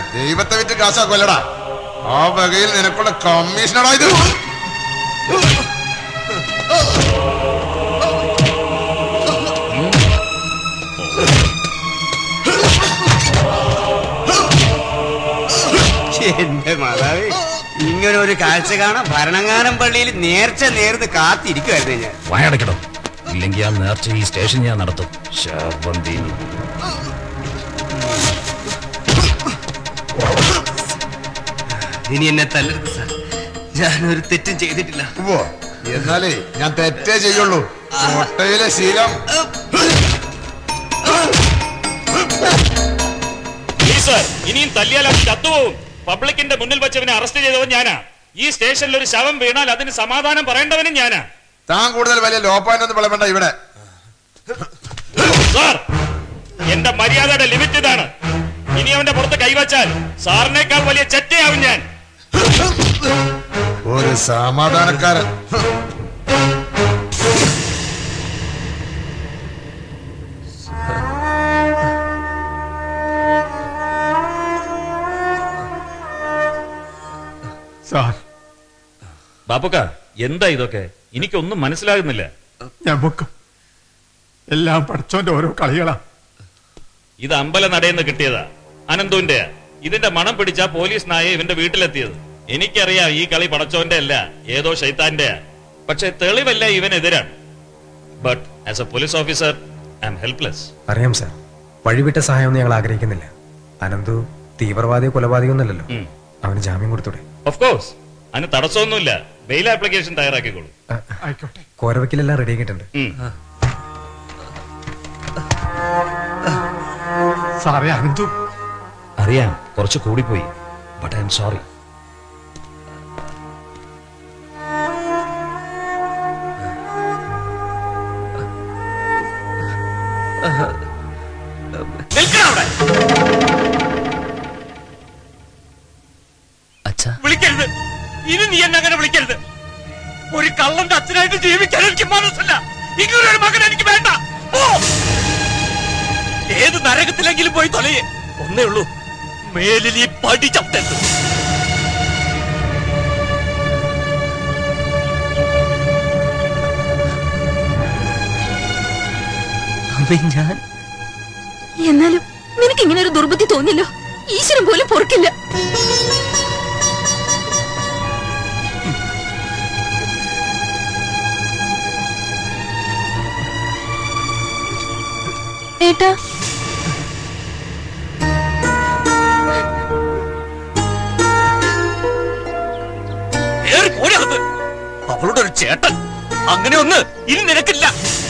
ദൈവത്തെ വിറ്റ് കാശാക്കുമല്ലടാ. ആ വകയിൽ നിനക്കുള്ള കമ്മീഷനടാ ഇത്. എന്റെ മാതാവേ, ഇങ്ങനെ ഒരു കാഴ്ച കാണാൻ ഭരണങ്ങാനം പള്ളിയിൽ നേർച്ച നേർന്ന് കാത്തിരിക്കുവായിരുന്നു ഞാൻ. വായടക്കടോ, ഇല്ലെങ്കിൽ ആ നേർച്ച ഈ സ്റ്റേഷൻ ഞാൻ നടത്തും. ശാപന്തി ഇനി എന്നെ തല്ലരുത് സാർ, ഞാനൊരു തെറ്റും ചെയ്തിട്ടില്ല. എന്നാലേ ഞാൻ തെറ്റേ ചെയ്യുള്ളൂ. മുട്ടയിലെ ശീലം. ഇനിയും തല്ലിയാൽ അവൻ ചത്തുപോകും. പബ്ലിക്കിന്റെ മുന്നിൽ വെച്ചവനെ അറസ്റ്റ് ചെയ്തവൻ ഞാനാ. ഈ സ്റ്റേഷനിൽ ഒരു ശവം വീണാൽ അതിന് സമാധാനം പറയേണ്ടവനും ഞാനാ. താൻ കൂടുതൽ വലിയ ലോപ്പാനൊന്നും വിളമ്പണ്ട ഇവിടെ. സാർ, എന്റെ മര്യാദയുടെ ലിമിറ്റ് ഇതാണ്. ഇനി അവന്റെ പുറത്ത് കൈവച്ചാൽ സാറിനേക്കാൾ വലിയ ചെറ്റയാവും ഞാൻ. ഒരു സമാധാനക്കാരൻ. ബാപ്പുക്ക, എന്താ ഇതൊക്കെ? എനിക്കൊന്നും മനസ്സിലാകുന്നില്ല. ഞമ്മക്കും എല്ലാം പഠിച്ചോന്റെ ഓരോ കളികളാ. ഇത് അമ്പല നടയെന്ന് കിട്ടിയതാ, അനന്തുവിന്റെ. ഇതിന്റെ മണം പിടിച്ച പോലീസ് നായ ഇവന്റെ വീട്ടിലെത്തിയത്. എനിക്കറിയാം ഈ കളി പടച്ചോന്റെ അല്ല, ഏതോ ശൈത്താന്റെ. പക്ഷെ തെളിവല്ല ഇവനെതിരാണ്. But as a police officer I am helpless. അറിയാം സാർ, വഴിവിട്ട സഹായമൊന്നും ഞങ്ങൾ ആഗ്രഹിക്കുന്നില്ല. അനന്തു തീവ്രവാദിയോ കൊലപാതകയോ ഒന്നല്ലല്ലോ. അവന് ജാമ്യം കൊടുത്തൂടെ? ഓഫ് കോഴ്സ്, അതിന് തടസ്സമൊന്നുമില്ല. Bail application തയ്യാറാക്കിക്കോളൂ. ആയിക്കോട്ടെ. കോരവയ്ക്കലെല്ലാം റെഡി ആക്കിയിട്ടുണ്ട്. സാറേ, അനന്തു അറിയാം, കുറച്ച് കൂടിപ്പോയി. But I'm sorry. വിളിക്കരുത്, ഇനി നീ എന്നെ അങ്ങനെ വിളിക്കരുത്. ഒരു കള്ളന്റെ അച്ഛനായിട്ട് ജീവിക്കാൻ എനിക്ക് മനസ്സില്ല. ഇങ്ങനൊരു മകൻ എനിക്ക് വേണ്ട. ഏത് നരകത്തിലെങ്കിലും പോയി തൊലയെ. ഒന്നേ ഉള്ളൂ, മേലിൽ ഈ പടി ചവിട്ടരുത്. ഞാൻ എന്നാലും നിനക്ക് ഇങ്ങനെ ഒരു ദുർബുദ്ധി തോന്നില്ലോ? ഈശ്വരൻ പോലും പൊറുക്കില്ല. ഏട്ടാ, അവളുടെ ഒരു ചേട്ടൻ അങ്ങനെ ഒന്ന് ഇനി നിനക്കില്ല.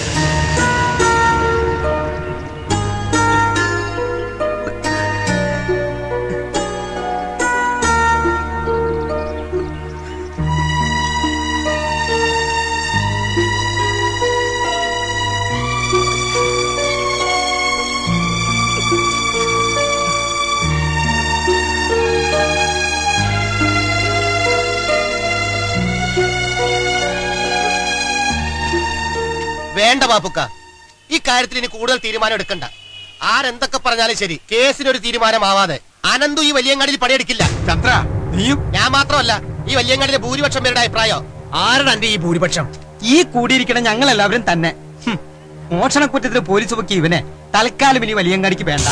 വേണ്ട ബാപ്പുക്ക, ഈ കാര്യത്തിൽ ഇനി കൂടുതൽ തീരുമാനം എടുക്കണ്ട. ആരെന്തൊക്കെ പറഞ്ഞാലും ശരി, കേസിനൊരു തീരുമാനമാവാതെ അനന്തു ഈ വലിയങ്ങാടിയിൽ പണിയെടുക്കില്ല. ചന്ദ്ര, നീയും? ഞാൻ മാത്രമല്ല, ഈ വലിയങ്ങാടിയിലെ ഭൂരിപക്ഷം പേരുടെ അഭിപ്രായം. ആരുടെ ഈ ഭൂരിപക്ഷം? ഈ കൂടിയിരിക്കണം ഞങ്ങൾ എല്ലാവരും തന്നെ. മോഷണക്കുറ്റത്തിന് പോലീസ് പൊക്കി ഇവനെ തൽക്കാലം ഇനി വലിയങ്ങാടിക്ക് വേണ്ട.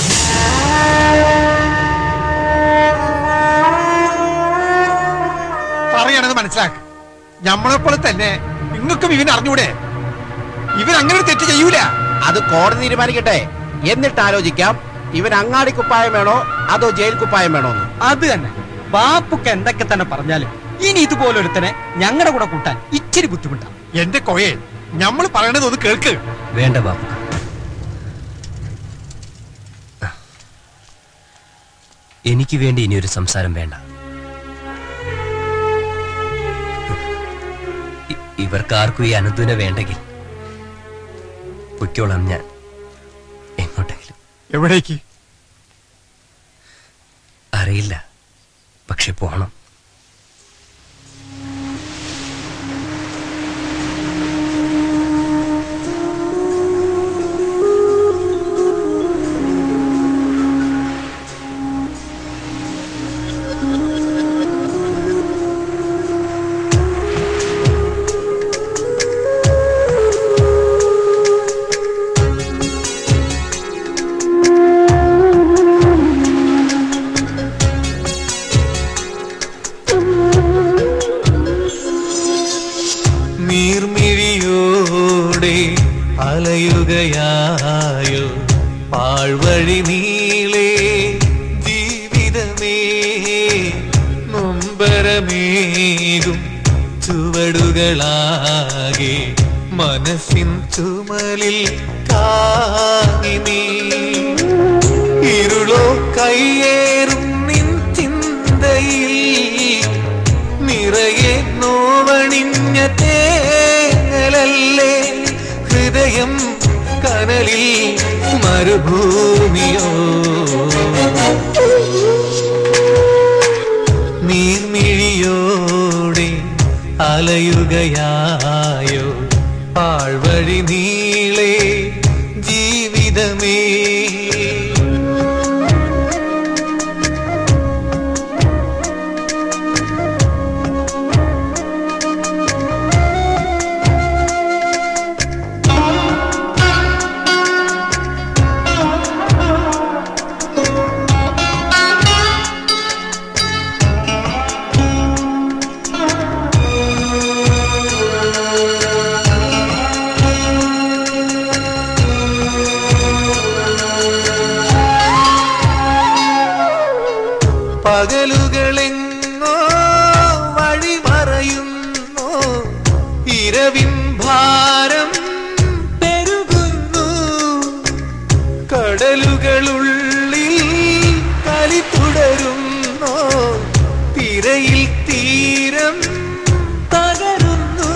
പറയണത് മനസ്സിലാക്ക്. ഞമ്മളെപ്പോലെ തന്നെ നിങ്ങൾക്കും ഇവൻ അറിഞ്ഞൂടെ? ഇവൻ അങ്ങനെ ഒരു തെറ്റ് ചെയ്യൂല. അത് കോടതി തീരുമാനിക്കട്ടെ, എന്നിട്ട് ആലോചിക്കാം ഇവൻ അങ്ങാടി കുപ്പായം വേണോ അതോ ജയിൽ കുപ്പായം വേണോ എന്ന്. അത് തന്നെ. ബാപ്പുക്ക എന്തൊക്കെ തന്നെ പറഞ്ഞാലും ഇനി ഇതുപോലൊരുത്തനെ ഞങ്ങളുടെ കൂടെ കൂട്ടാൻ ഇച്ചിരി ബുദ്ധിമുട്ടാണ്. എന്റെ കോയെ, നമ്മൾ പറയണത് ഒന്ന് കേൾക്ക്. വേണ്ട ബാപ്പു, എനിക്ക് വേണ്ടി ഇനിയൊരു സംസാരം വേണ്ട. ഇവർക്കാർക്കും ഈ അനന്തുവിനെ വേണ്ടെങ്കിൽ പൊയ്ക്കോളാം ഞാൻ എങ്ങോട്ടെങ്കിലും. എവിടേക്ക് അറിയില്ല, പക്ഷെ പോണം. അലയുകയായോ പാഴ്വഴി നീളേ ജീവിതമേ നൊമ്പരമേകും ചുവടുകളാകെ മനസ്സിൻ ചുമലിൽ താങ്ങി നീ ഇരുളോ കയ്യേറും നിൻ ചിന്തയിൽ നിറയെ നോവണിഞ്ഞ തേങ്ങലല്ലേ ഹൃദയം കനലിൽ മരുഭൂമിയോ നീർമിഴിയോടെ അലയുകയായോ പാഴ്വഴി നീളേ ജീവിതമേ പകലുകളെങ്ങോ വഴിമറയുന്നു ഇരവിൻ ഭാരം പെരുകുന്നു കടലുകളുള്ളിൽ കളി തുടരുന്നു തിരയിൽ തീരം തകരുന്നു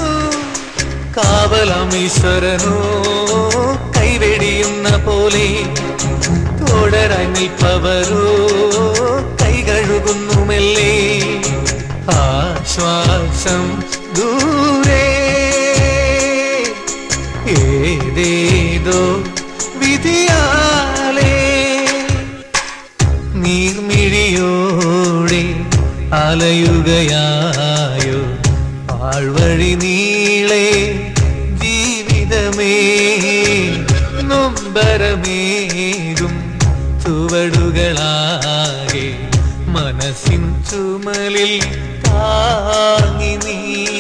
കാവലമീശ്വരനോ കൈവെടിയുന്ന പോലെ തുടരാൻ നിൽപ്പവരോ കൈകഴുകുന്നു മെല്ലെ ആശ്വാസം ദൂരെ ഏതേതോ വിധിയാലേ നീർമിഴിയോടെ അലയുകയായോ ആഴ്വഴി നീളേ ജീവിതമേ നൊമ്പരമേകും ചുവടുകളാകെ മനസ്സിൻ ചുമലിൽ താങ്ങി നീ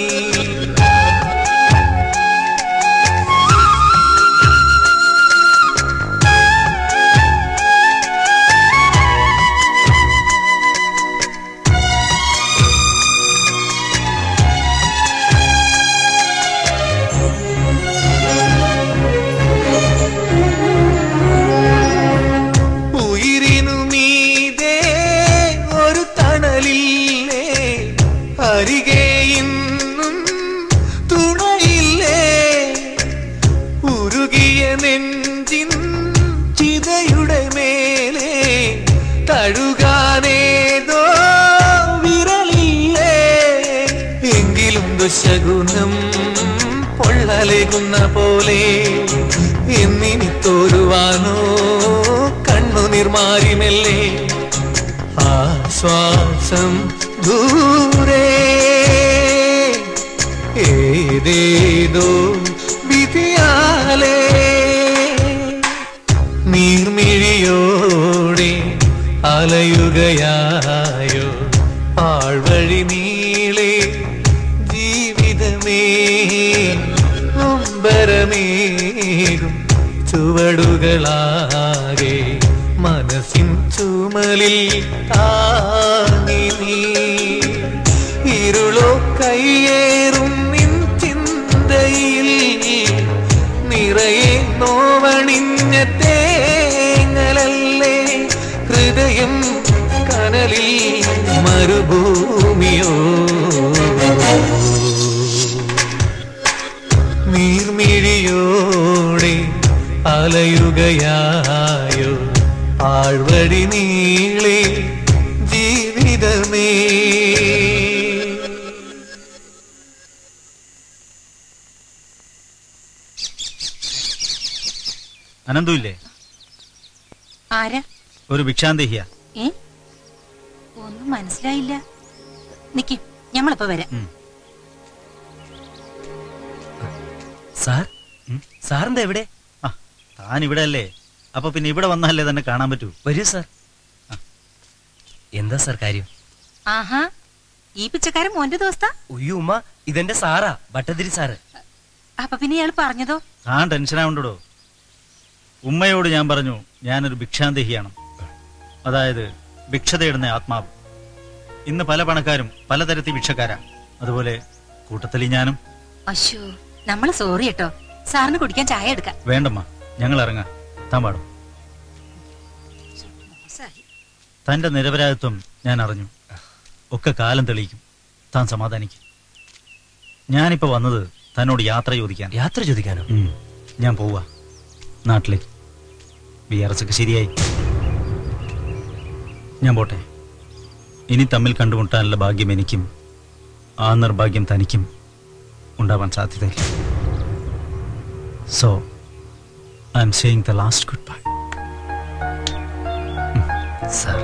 അരികെ ഇന്നും തുണയില്ലേ ഉരുകിയ നെഞ്ചിൻ ചിതയുടെ മേലെ തഴുകാനേതോ വിരലില്ലേ എങ്കിലും ദുശകുനം പൊള്ളലേകുന്ന പോലെ എന്നിനി തോരുവാനോ കണ്ണുനീർമാരിമെല്ലേ ആശ്വാസം ദൂരെ ഏതേതോ വിധിയാലേ നീർമിഴിയോടെ അലയുകയായോ പാഴ്വഴി നീളേ ജീവിതമേ നൊമ്പരമേകും ചുവടുകളാകെ മനസ്സിൻ ചുമലിൽ താങ്ങി നീ ഇരുളോ കയ്യേറും നിൻ ചിന്തയിൽ നിറയെ നോവണിഞ്ഞ തേങ്ങലല്ലേ ഹൃദയം കനലിൽ മരുഭൂമിയോ നീർമിഴിയോടെ അലയുകയായോ ആഴ്വഴി നീളേ ജീവിതമേ അനന്തുല്ലേ ആരാ? ഒരു ഭിക്ഷാന്തേഹിയ. ഏ ഒന്നും മനസ്സിലായില്ല. നിക്ക്, ഞമ്മളിപ്പോ വരാം. സാർ സാറിന്റെ എവിടെ? താൻ ഇവിടെ അല്ലേ? അപ്പൊ പിന്നെ ഇവിടെ വന്നാലേ തന്നെ കാണാൻ പറ്റൂ. വരൂ സാർ. എന്താ സാർ കാര്യം? ആഹാ, ഈ പിച്ചക്കാരൻ മോന്റെ ദോസ്താ? ഉയ്യോ ഉമ്മ, ഇതെന്റെ സാറാ, ഭട്ടതിരി സാറ്. അപ്പൊ പിന്നെ ഇയാൾ പറഞ്ഞതോ? താൻ ടെൻഷനാവണ്ടോ. ഉമ്മയോട് ഞാൻ പറഞ്ഞു ഞാനൊരു ഭിക്ഷാന്തഹിയാണ്, അതായത് ഭിക്ഷ തേടുന്ന ആത്മാവ്. ഇന്ന് പല പണക്കാരും പലതരത്തിൽ ഭിക്ഷക്കാരാ, അതുപോലെ കൂട്ടത്തിൽ ഞാനും. അശ്ശോ, നമ്മള് സോറി കേട്ടോ. സാറിന് കുടിക്കാൻ ചായ എടുക്കാം. വേണ്ടമ്മ, ഞങ്ങൾ ഇറങ്ങാം. താൻ പാടും. തന്റെ നിരപരാധിത്വം ഞാൻ അറിഞ്ഞു. ഒക്കെ കാലം തെളിയിക്കും. താൻ സമാധാനിക്കും. ഞാനിപ്പോ വന്നത് തന്നോട് യാത്ര ചോദിക്കാൻ. യാത്ര ചോദിക്കാനോ? ഞാൻ പോവാ നാട്ടിലേക്ക്. VRS ഒക്കെ ശരിയായി. ഞാൻ പോട്ടെ. ഇനി തമ്മിൽ കണ്ടുമുട്ടാനുള്ള ഭാഗ്യം എനിക്കും ആ നിർഭാഗ്യം തനിക്കും ഉണ്ടാവാൻ സാധ്യതയില്ല. So I'm saying the last goodbye. Sir,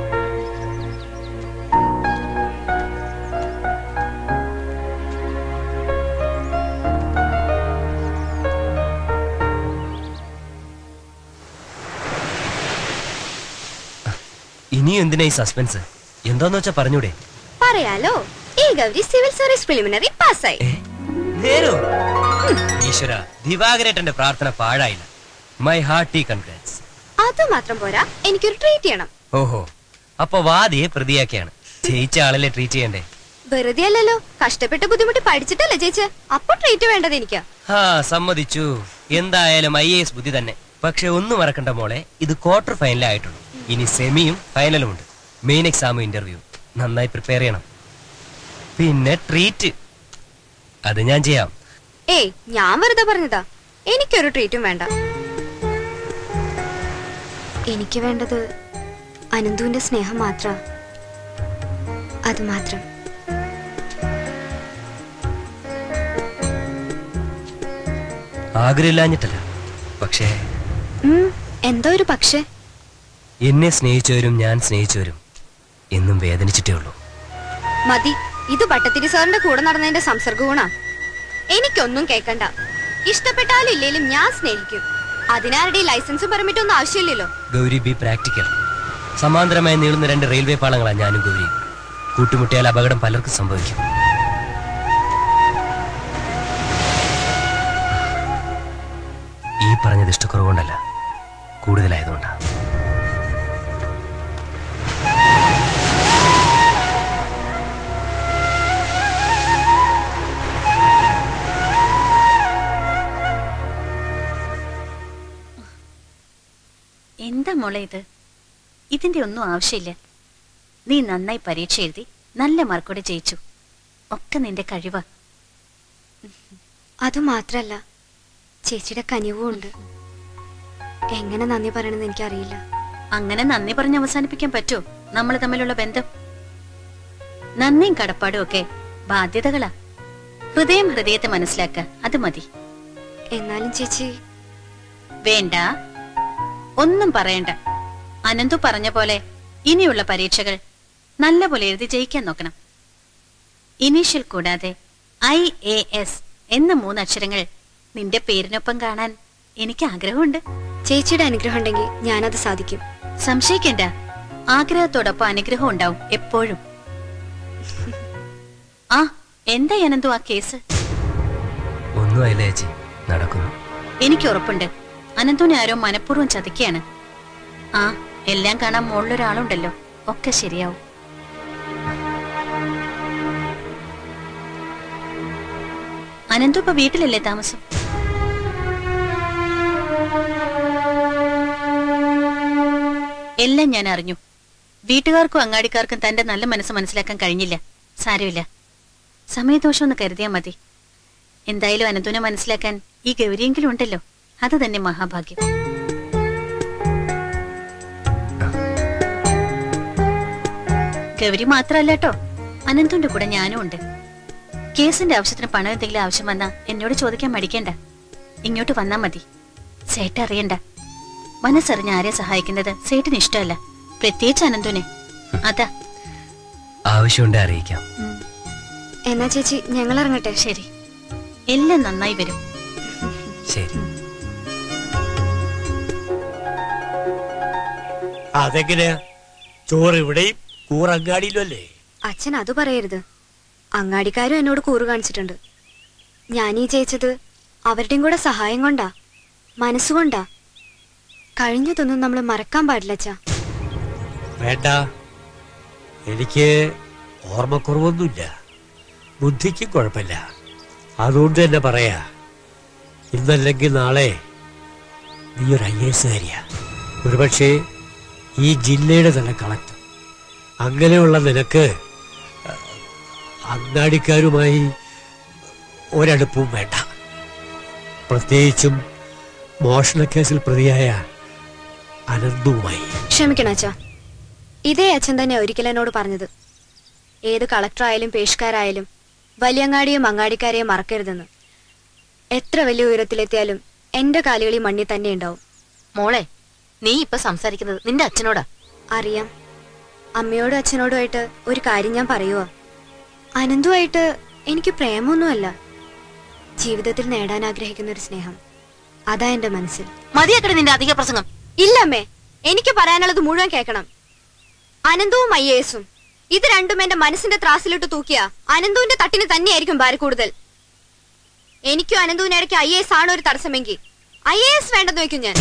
ഇനിയും എന്തിനാ ഈ സസ്പെൻസ്? എന്താന്ന് വെച്ചാ പറഞ്ഞൂടെ? പറയാലോ, ഈ ഗൗരി സിവിൽ സർവീസ് പ്രിലിമിനറി പാസ്സായി. നേരോ? ഈശ്വര, ദിവാകരേട്ടന്റെ പ്രാർത്ഥന പാഴായില്ല. My hearty congrats. അത് മാത്രം പോരാ, എനിക്കൊരു ട്രീറ്റ് ചെയ്യണം. ഓഹോ, അപ്പൊ വാദിയെ പ്രതിയാക്കിയാണ്. ജയിച്ച ആളല്ലേ ട്രീറ്റ് ചെയ്യണ്ടേ? വെറുതെ അല്ലല്ലോ, കഷ്ടപ്പെട്ട് ബുദ്ധിമുട്ടി പഠിച്ചിട്ടല്ലേ ജയിച്ച്. അപ്പൊ ട്രീറ്റ് വേണ്ടത് എനിക്കാ. ഹാ, സമ്മതിച്ചു. എന്തായാലും IAS ബുദ്ധി തന്നെ. പക്ഷെ ഒന്നും മറക്കണ്ട മോളെ, ഇത് ക്വാർട്ടർ ഫൈനലായിട്ടുള്ളൂ. ഇനി സെമിയും ഫൈനലും ഉണ്ട്. മെയിൻ എക്സാമും ഇന്റർവ്യൂ. നന്നായി പ്രിപ്പയർ ചെയ്യണം. പിന്നെ ട്രീറ്റ് അത് ഞാൻ ചെയ്യാം. ഏയ്, ഞാൻ വെറുതെ പറഞ്ഞതാ. എനിക്കൊരു ട്രീറ്റും വേണ്ട. എനിക്ക് വേണ്ടത് അനന്തുവിന്റെ സ്നേഹം മാത്ര. അത് മാത്രം. ആഗ്രഹമില്ലാഞ്ഞിട്ടല്ല, പക്ഷേ എന്തോ ഒരു പക്ഷേ. എന്നെ സ്നേഹിച്ചവരും ഞാൻ സ്നേഹിച്ചവരും എന്നും വേദനിച്ചിട്ടേ ഉള്ളൂ. മതി, ഇത് ഭട്ടത്തിരി സാറിന്റെ കൂടെ നടന്നതിന്റെ സംസർഗ ഗുണ. എനിക്കൊന്നും കേൾക്കണ്ട. ഇഷ്ടപ്പെട്ടാലും ഇല്ലേലും ഞാൻ സ്നേഹിക്കും. അതിനാരുടെ ലൈസൻസും പെർമിറ്റും ഒന്നും ആവശ്യമില്ലല്ലോ. Gauri, be practical. സമാന്തരമായി നീളുന്ന 2 റെയിൽവേ പാളങ്ങളാണ് ഞാനും ഗൗരിയും. കൂട്ടുമുട്ടിയാൽ അപകടം പലർക്കും സംഭവിക്കും. ഈ പറഞ്ഞത് ഇഷ്ടക്കുറവുകൊണ്ടല്ല, കൂടുതലായതുകൊണ്ടാ. എന്താ മോളെ ഇത്? ഇതിന്റെ ഒന്നും ആവശ്യമില്ല. നീ നന്നായി പരീക്ഷ എഴുതി നല്ല മാർക്കോടെ ജയിച്ചു. ഒക്കെ നിന്റെ കഴിവാ. അത് മാത്രല്ല, ചേച്ചിയുടെ കനിവും ഉണ്ട്. എങ്ങനെ നന്ദി പറയണമെന്ന് എനിക്കറിയില്ല. അങ്ങനെ നന്ദി പറഞ്ഞ് അവസാനിപ്പിക്കാൻ പറ്റുമോ നമ്മൾ തമ്മിലുള്ള ബന്ധം? നന്ദിയും കടപ്പാടും ഒക്കെ ബാധ്യതകളാ. ഹൃദയത്തെ മനസ്സിലാക്ക, അത് മതി. എന്നാലും ചേച്ചി. വേണ്ട, ഒന്നും പറയണ്ട. അനന്തു പറഞ്ഞ പോലെ ഇനിയുള്ള പരീക്ഷകൾ നല്ല പോലെ എഴുതി ജയിക്കാൻ നോക്കണം. ഇനീഷ്യൽ കൂടാതെ IAS എന്ന 3 അക്ഷരങ്ങൾ നിന്റെ പേരിനൊപ്പം കാണാൻ എനിക്ക് ആഗ്രഹമുണ്ട്. ചേച്ചിയുടെ അനുഗ്രഹം ഉണ്ടെങ്കിൽ ഞാനത് സാധിക്കും. സംശയിക്കണ്ട, ആഗ്രഹത്തോടൊപ്പം അനുഗ്രഹം ഉണ്ടാവും എപ്പോഴും. ആ, എന്താ അനന്തു ആ കേസ്? ഒന്നും ആയില്ല ചേച്ചി, നടക്കുന്നു. എനിക്ക് ഉറപ്പുണ്ട് അനന്തുവിനെ ആരോ മനഃപൂർവ്വം ചതിക്കുകയാണ്. ആ, എല്ലാം കാണാൻ മുകളിലൊരാളുണ്ടല്ലോ, ഒക്കെ ശരിയാവും. അനന്തു ഇപ്പൊ വീട്ടിലല്ലേ താമസം? എല്ലാം ഞാൻ അറിഞ്ഞു. വീട്ടുകാർക്കും അങ്ങാടിക്കാർക്കും തന്റെ നല്ല മനസ്സ് മനസ്സിലാക്കാൻ കഴിഞ്ഞില്ല. സാരമില്ല, സമയദോഷം ഒന്ന് കരുതിയാ മതി. എന്തായാലും അനന്തുവിനെ മനസ്സിലാക്കാൻ ഈ ഗൗരിയെങ്കിലും ഉണ്ടല്ലോ, അത് തന്നെ മഹാഭാഗ്യം. ഗൗരി മാത്രല്ല കേട്ടോ, അനന്തുവിന്റെ കൂടെ ഞാനും ഉണ്ട്. കേസിന്റെ ആവശ്യത്തിന് പണം എന്തെങ്കിലും ആവശ്യം വന്നാ എന്നോട് ചോദിക്കാൻ മടിക്കണ്ട. ഇങ്ങോട്ട് വന്നാ മതി. സേട്ട അറിയണ്ട. മനസ്സറിഞ്ഞ് ആരെ സഹായിക്കുന്നത് സേട്ടിന് ഇഷ്ടമല്ല, പ്രത്യേകിച്ച് അനന്തുവിനെ. അതാ ആവശ്യമുണ്ട് അറിയിക്കാം. എന്നാ ചേച്ചി ഞങ്ങൾ ഇറങ്ങട്ടെ. ശരി, എല്ലാം നന്നായി വരും. ശരി. അതെങ്ങനെയാ? ചോറ് ഇവിടെയും കൂറങ്ങാടിയിലും അല്ലേ? അച്ഛൻ അത് പറയരുത്. അങ്ങാടിക്കാരും എന്നോട് കൂറ് കാണിച്ചിട്ടുണ്ട്. ഞാനീ ജയിച്ചത് അവരുടെയും കൂടെ സഹായം കൊണ്ടാ, മനസ്സുകൊണ്ടാ. കഴിഞ്ഞതൊന്നും നമ്മൾ മറക്കാൻ പാടില്ല അച്ഛാ. വേണ്ട, എനിക്ക് ഓർമ്മക്കുറവൊന്നുമില്ല, ബുദ്ധിക്കും കുഴപ്പമില്ല. അതുകൊണ്ട് തന്നെ പറയാ, ഇന്നല്ലെങ്കിൽ നാളെ നീ ഒരു IAS കാരിയാ, ഒരുപക്ഷെ ഈ ജില്ലയുടെ തന്നെ കളക്ടർ. അങ്ങനെയുള്ള നിനക്ക് അങ്ങാടിക്കാരുമായി ഒരടുപ്പവും വേണ്ട, പ്രത്യേകിച്ചും മോഷണക്കേസിൽ പ്രതിയായ അനന്തുമായി. ക്ഷമിക്കണം അച്ഛാ, ഇതേ അച്ഛൻ തന്നെ ഒരിക്കൽ എന്നോട് പറഞ്ഞത്, ഏത് കളക്ടറായാലും പേഷ്കാരായാലും വലിയങ്ങാടിയും അങ്ങാടിക്കാരെയും മറക്കരുതെന്ന്. എത്ര വലിയ ഉയരത്തിലെത്തിയാലും എന്റെ കാലുകളിൽ മണ്ണിൽ തന്നെ ഉണ്ടാവും. മോളെ, നീ ഇപ്പൊ സംസാരിക്കുന്നത് നിന്റെ അച്ഛനോടാ. അറിയാം. അമ്മയോടും അച്ഛനോടുമായിട്ട് ഒരു കാര്യം ഞാൻ പറയുവാ. അനന്തുമായിട്ട് എനിക്ക് പ്രേമൊന്നുമല്ല, ജീവിതത്തിൽ നേടാൻ ആഗ്രഹിക്കുന്ന ഒരു സ്നേഹം. അതാ എന്റെ മനസ്സിൽ. മതിയാക്കട നിന്റെ അധിക പ്രസംഗം. ഇല്ലമ്മേ, എനിക്ക് പറയാനുള്ളത് മുഴുവൻ കേൾക്കണം. അനന്തവും IASഉം ഇത് രണ്ടും എന്റെ മനസ്സിന്റെ ത്രാസിലിട്ട് തൂക്കിയാ അനന്തുവിന്റെ തട്ടിന് തന്നെയായിരിക്കും ഭാരം കൂടുതൽ. എനിക്കും അനന്തുവിന് ഇടയ്ക്ക് IAS ആണ് ഒരു തടസ്സമെങ്കിൽ IAS വേണ്ടെന്ന് വെക്കും ഞാൻ.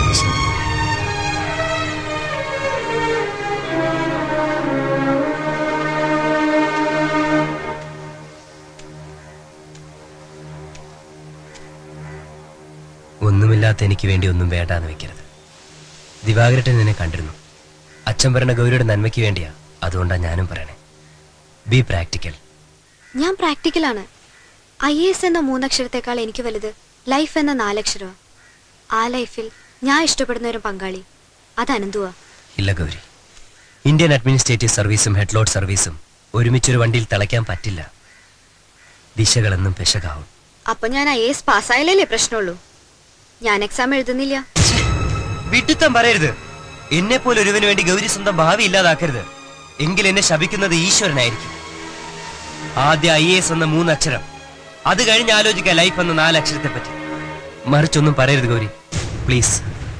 ഒന്നുമില്ലാത്ത എനിക്ക് വേണ്ടി ഒന്നും വേണ്ടാന്ന് വെക്കരുത്. ദിവാകരട്ടൻ എന്നെ കണ്ടിരുന്നു. അച്ഛൻ പറഞ്ഞ ഗൗരിയുടെ നന്മയ്ക്ക് വേണ്ടിയാ, അതുകൊണ്ടാ ഞാനും പറയണേ. Be practical. ഞാൻ പ്രാക്ടിക്കലാണ്. IAS എന്ന 3 അക്ഷരത്തെക്കാൾ എനിക്ക് വലുത് ലൈഫ് എന്ന 4 അക്ഷരമാണ്. ആ ലൈഫിൽ ഞാൻ ഇഷ്ടപ്പെടുന്ന ഒരു പങ്കാളി അത് അനന്തുവാ. ഇല്ല ഗൗരി, ഇന്ത്യൻ അഡ്മിനിസ്ട്രേറ്റീവ് സർവീസും ഹെഡ്ലോഡ് സർവീസും ഒരുമിച്ചൊരു വണ്ടിയിൽ തിളയ്ക്കാൻ പറ്റില്ല. ദിശകളെന്നും പെശകാവും. അപ്പൊ ഞാൻ IAS പാസ്സായാലേ പ്രശ്നമുള്ളൂ. ഞാൻ എക്സാം എഴുതുന്നില്ല. വിഡിത്തം പറയരുത്. എന്നെ പോലെ ഒരുവന് വേണ്ടി ഗൗരി സ്വന്തം ഭാവി ഇല്ലാതാക്കരുത്. എങ്കിൽ എന്നെ ശപിക്കുന്നത് ഈശ്വരനായിരിക്കും. ആദ്യം IAS എന്ന 3 അക്ഷരം, അത് കഴിഞ്ഞ് ആലോചിക്കാം ലൈഫ് എന്ന 4 അക്ഷരത്തെ പറ്റി. മറിച്ചൊന്നും പറയരുത് ഗൗരി, പ്ലീസ്.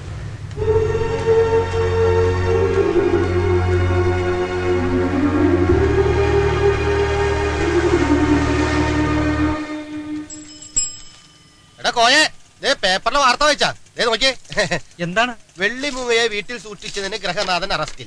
എടാ കോയെ, പേപ്പറിലെ വാർത്ത വായിച്ചാ? നോക്കിയേ, എന്താണ്? വെള്ളിമൂങ്ങയെ വീട്ടിൽ സൂക്ഷിച്ചതിന് ഗ്രഹനാഥൻ അറസ്റ്റിൽ.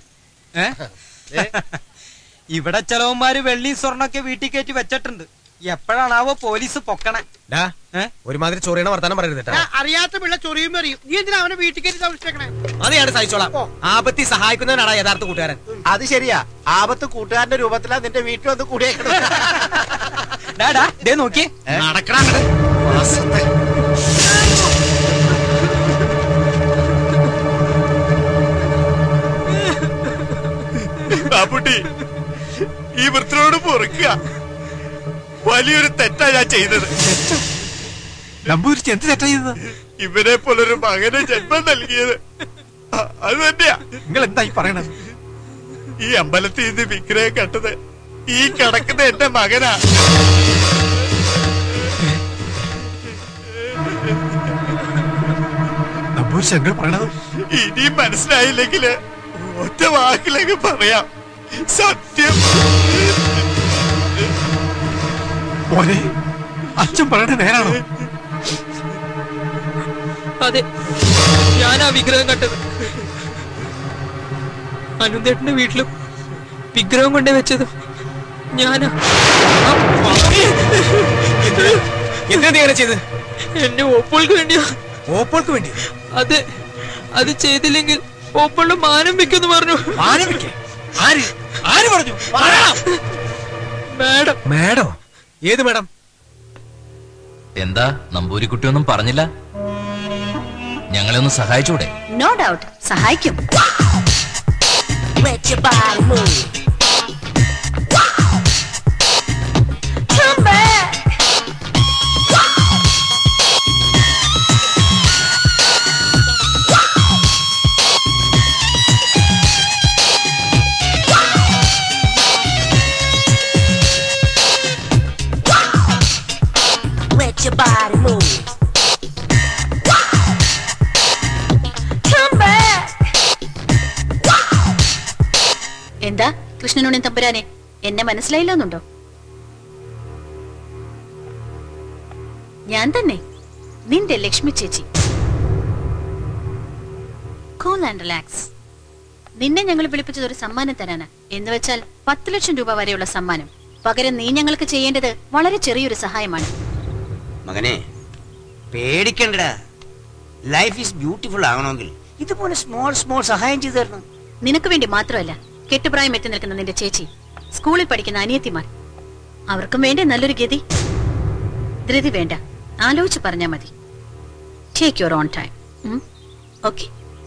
ഇവിടെ ചെലവന്മാര് വെള്ളി സ്വർണ്ണൊക്കെ വീട്ടിൽ കയറ്റി വെച്ചിട്ടുണ്ട്. എപ്പോഴാണാവോ പോലീസ് പൊക്കണേ? ഒരുമാതിരി ചൊറിയണ വർത്താനം പറയരുത്. അറിയാത്ത പിള്ള ചൊറിയുമ്പോ അറിയും. നീ എന്തിനാ അവനെ വീട്ടിൽ കയറ്റി താമസിച്ചേക്കണേ? അതെയാണ് സഹിച്ചോളാം. ആപത്തി സഹായിക്കുന്നവനാണ് യഥാർത്ഥ കൂട്ടുകാരൻ. അത് ശരിയാ, ആപത്ത് കൂട്ടുകാരന്റെ രൂപത്തിലാ നിന്റെ വീട്ടിൽ വന്ന് കൂടിയേക്കണം. നോക്കിയേ, നടക്കണം. ഈ വൃത്തിനോട് പൊറുക്കുക, വലിയൊരു തെറ്റാ ഞാൻ ചെയ്തത്. നമ്പൂരിച്ച് എന്ത് തെറ്റാ ചെയ്തത്? ഇവനെ പോലൊരു മകനെ ജന്മം നൽകിയത്. അത് തന്നെയാ. നിങ്ങൾ എന്തായി പറയണത്? ഈ അമ്പലത്തിൽ നിന്ന് വിഗ്രഹം കണ്ടത് ഈ കിടക്കുന്ന എന്റെ മകനാ. നമ്പൂരിച്ച് നിങ്ങൾ പറയണത് ഇനിയും മനസ്സിലായില്ലെങ്കിൽ ഒറ്റ വാക്കിലേക്ക് പറയാം, സത്യം. മോനെ, അച്ഛൻ പറയണ നേരാണോ? അതെ, ഞാനാ വിഗ്രഹം കണ്ടത്. അനന്തേട്ടന്റെ വീട്ടിലും വിഗ്രഹം കൊണ്ടേ വെച്ചത് ഞാനാ. എന്തിനാ നീ അങ്ങനെ ചെയ്ത്? എന്റെ ഓപ്പോൾക്ക് വേണ്ടിയാ. ഓപ്പോൾക്ക് വേണ്ടി? അതെ, അത് ചെയ്തില്ലെങ്കിൽ ഓപ്പോളുടെ മാനം വെക്കെന്ന് പറഞ്ഞു. മാനം വെക്കേ? ആര് ആര് പറഞ്ഞു? മാഡം. മാഡോ? ഏത് മാഡം? എന്താ നമ്പൂരിക്കുട്ടിയൊന്നും പറഞ്ഞില്ല? ഞങ്ങളെ ഒന്ന് സഹായിച്ചൂടെ? നോ ഡൗട്ട്, സഹായിക്കും. Let your body move. Come back. Let your body move. Come back. എന്താ കൃഷ്ണനുണ്ണി തമ്പുരാനെ, എന്നെ മനസ്സിലായില്ലെന്നുണ്ടോ? ഞാൻ തന്നെ നിന്റെ ലക്ഷ്മി ചേച്ചി. Cool and relax. നിന്നെ ഞങ്ങൾ വിളിപ്പിച്ചത് ഒരു സമ്മാനം തരാനാ. എന്ന് വെച്ചാൽ 10 ലക്ഷം രൂപ വരെയുള്ള സമ്മാനം. പകരം നീ ഞങ്ങൾക്ക് ചെയ്യേണ്ടത് വളരെ ചെറിയൊരു സഹായമാണ്. മകനെ പേടിക്കണ്ടടാ. ലൈഫ് ഈസ് ബ്യൂട്ടിഫുൾ ആകണമെങ്കിൽ ഇതുപോലെ സ്മോൾ സ്മോൾ സഹായം ചെയ്തു തരണം. നിനക്ക് വേണ്ടി മാത്രമല്ല, കെട്ടുപ്രായം എത്തി നിൽക്കുന്ന നിന്റെ ചേച്ചി, സ്കൂളിൽ പഠിക്കുന്ന അനിയത്തിമാർ, അവർക്കും വേണ്ടി നല്ലൊരു ഗതി. ധൃതി വേണ്ട, ആലോചിച്ച് പറഞ്ഞാൽ മതി. Take your own time. Okay.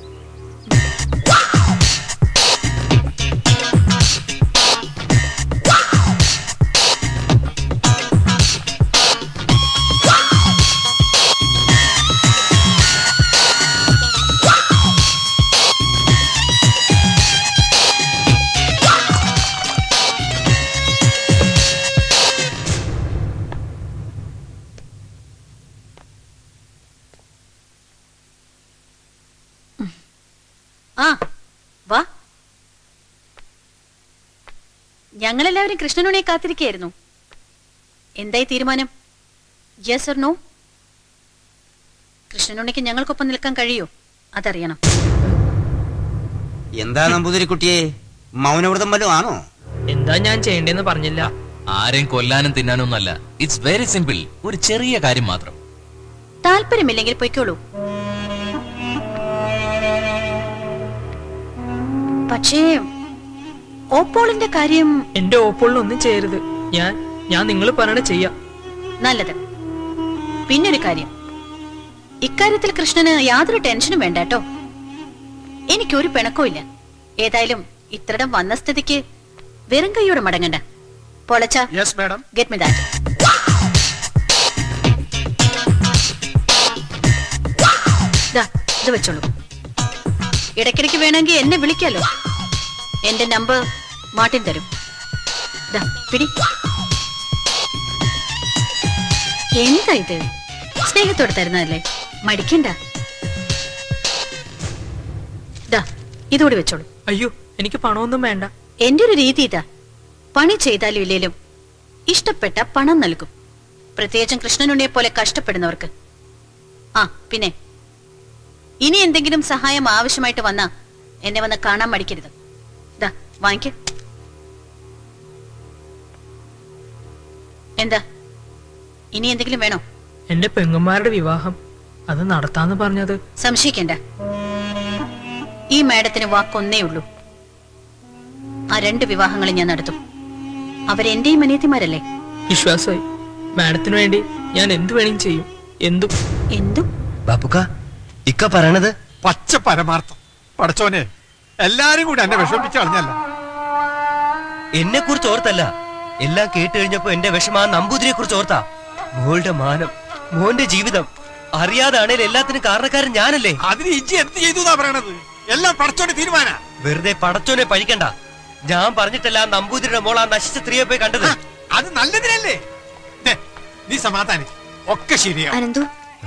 ആ വാ. ഞങ്ങളെല്ലാവരും കൃഷ്ണനുണ്ണയെ കാത്തിരിക്കുകയായിരുന്നു. എന്തായി തീരുമാനം? Yes or no? കൃഷ്ണനുണ്ണയ്ക്ക് ഞങ്ങൾക്കൊപ്പം നിൽക്കാൻ കഴിയോ? അതറിയണം. എന്താ നമ്പൂതിരിക്കുട്ടിയെ, മൗനവ്രതം വല്ലതും ആണോ? എന്താ ഞാൻ ചെയ്യേണ്ടെന്ന് പറഞ്ഞില്ല. ആരെയും കൊല്ലാനും തിന്നാനും ഒന്നല്ല. It's very simple. ഒരു ചെറിയ കാര്യം മാത്രം. താല്പര്യമില്ലെങ്കിൽ പൊയ്ക്കോളൂ. പക്ഷേ ഓപ്പോളിന്റെ കാര്യം. എന്റെ ഓപ്പോളിനൊന്നും ചെയ്യരുത്. ഞാൻ നിങ്ങൾ പറയണ ചെയ്യാം. നല്ലത്. പിന്നൊരു കാര്യം, ഇക്കാര്യത്തിൽ കൃഷ്ണന് യാതൊരു ടെൻഷനും വേണ്ട കേട്ടോ. എനിക്കൊരു പിണക്കവും ഇല്ല. ഏതായാലും ഇത്രടം വന്ന സ്ഥിതിക്ക് വെറും കൈയോടെ മടങ്ങണ്ട. പൊളച്ച ഗെറ്റ് മി ദാറ്റ്. ഇത് വെച്ചോളൂ. ഇടയ്ക്കിടയ്ക്ക് വേണമെങ്കിൽ എന്നെ വിളിക്കാലോ. എന്റെ നമ്പർ മാർട്ടിൻ തരും. പിടി. എന്താ ഇത്? സ്നേഹത്തോടെ തരുന്നതല്ലേ, മടിക്കണ്ട. ഇതുകൂടി വെച്ചോളൂ. അയ്യോ, എനിക്ക് പണമൊന്നും വേണ്ട. എന്റെ ഒരു രീതി ഇതാ. പണി ചെയ്താലും ഇല്ലേലും ഇഷ്ടപ്പെട്ട പണം നൽകും. പ്രത്യേകിച്ചും കൃഷ്ണനുണ്ണിയെ പോലെ കഷ്ടപ്പെടുന്നവർക്ക്. ആ പിന്നെ, ഇനി എന്തെങ്കിലും സഹായം ആവശ്യമായിട്ട് വന്നാ എന്നെ വന്ന് കാണാൻ മടിക്കരുത്. വാങ്ങിക്ക. എന്താ, ഇനി എന്തെങ്കിലും വേണോ? എന്റെ പെങ്ങന്മാരുടെ വിവാഹം അത് നടത്താന്ന് പറഞ്ഞത്. സംശയിക്കണ്ട, ഈ മാഡത്തിന് വാക്കൊന്നേ ഉള്ളൂ. ആ 2 വിവാഹങ്ങളും ഞാൻ നടത്തും. അവരെന്റെയും അനിയത്തിമാരല്ലേ. വിശ്വാസമായി. മാഡത്തിന് വേണ്ടി ഞാൻ എന്തു വേണമെങ്കിലും ചെയ്യും. എന്തും ബാപ്പുക്ക ഇക്ക പറയണത് പച്ച പരമാർത്ഥം. പടച്ചോനെ, എല്ലാരും കൂടി എന്നെ വിഷമിപ്പിച്ച് കളഞ്ഞല്ല. എന്നെ കുറിച്ച് ഓർത്തല്ല, എല്ലാം കേട്ട് കഴിഞ്ഞപ്പോ എന്റെ വിഷമ നമ്പൂതിരിയെ കുറിച്ച് ഓർത്താ. മോളുടെ മാനം, മോന്റെ ജീവിതം അറിയാതാണേൽ എല്ലാത്തിനും കാരണക്കാരൻ ഞാനല്ലേ. അതിന് ഇജ്ജി എന്ത് ചെയ്തു എന്നാ പറയണത്? എല്ലാം പടച്ചോന്റെ തീരുമാന. വെറുതെ പടച്ചോനെ പഴിക്കണ്ട. ഞാൻ പറഞ്ഞിട്ടല്ല നമ്പൂതിരിയുടെ മോൾ ആ നശിച്ച സ്ത്രീയെ പോയി കണ്ടത്. അത് നല്ലതിനല്ലേ. നീ സമാധാനം, ഒക്കെ ശരിയാ. അനന്തു,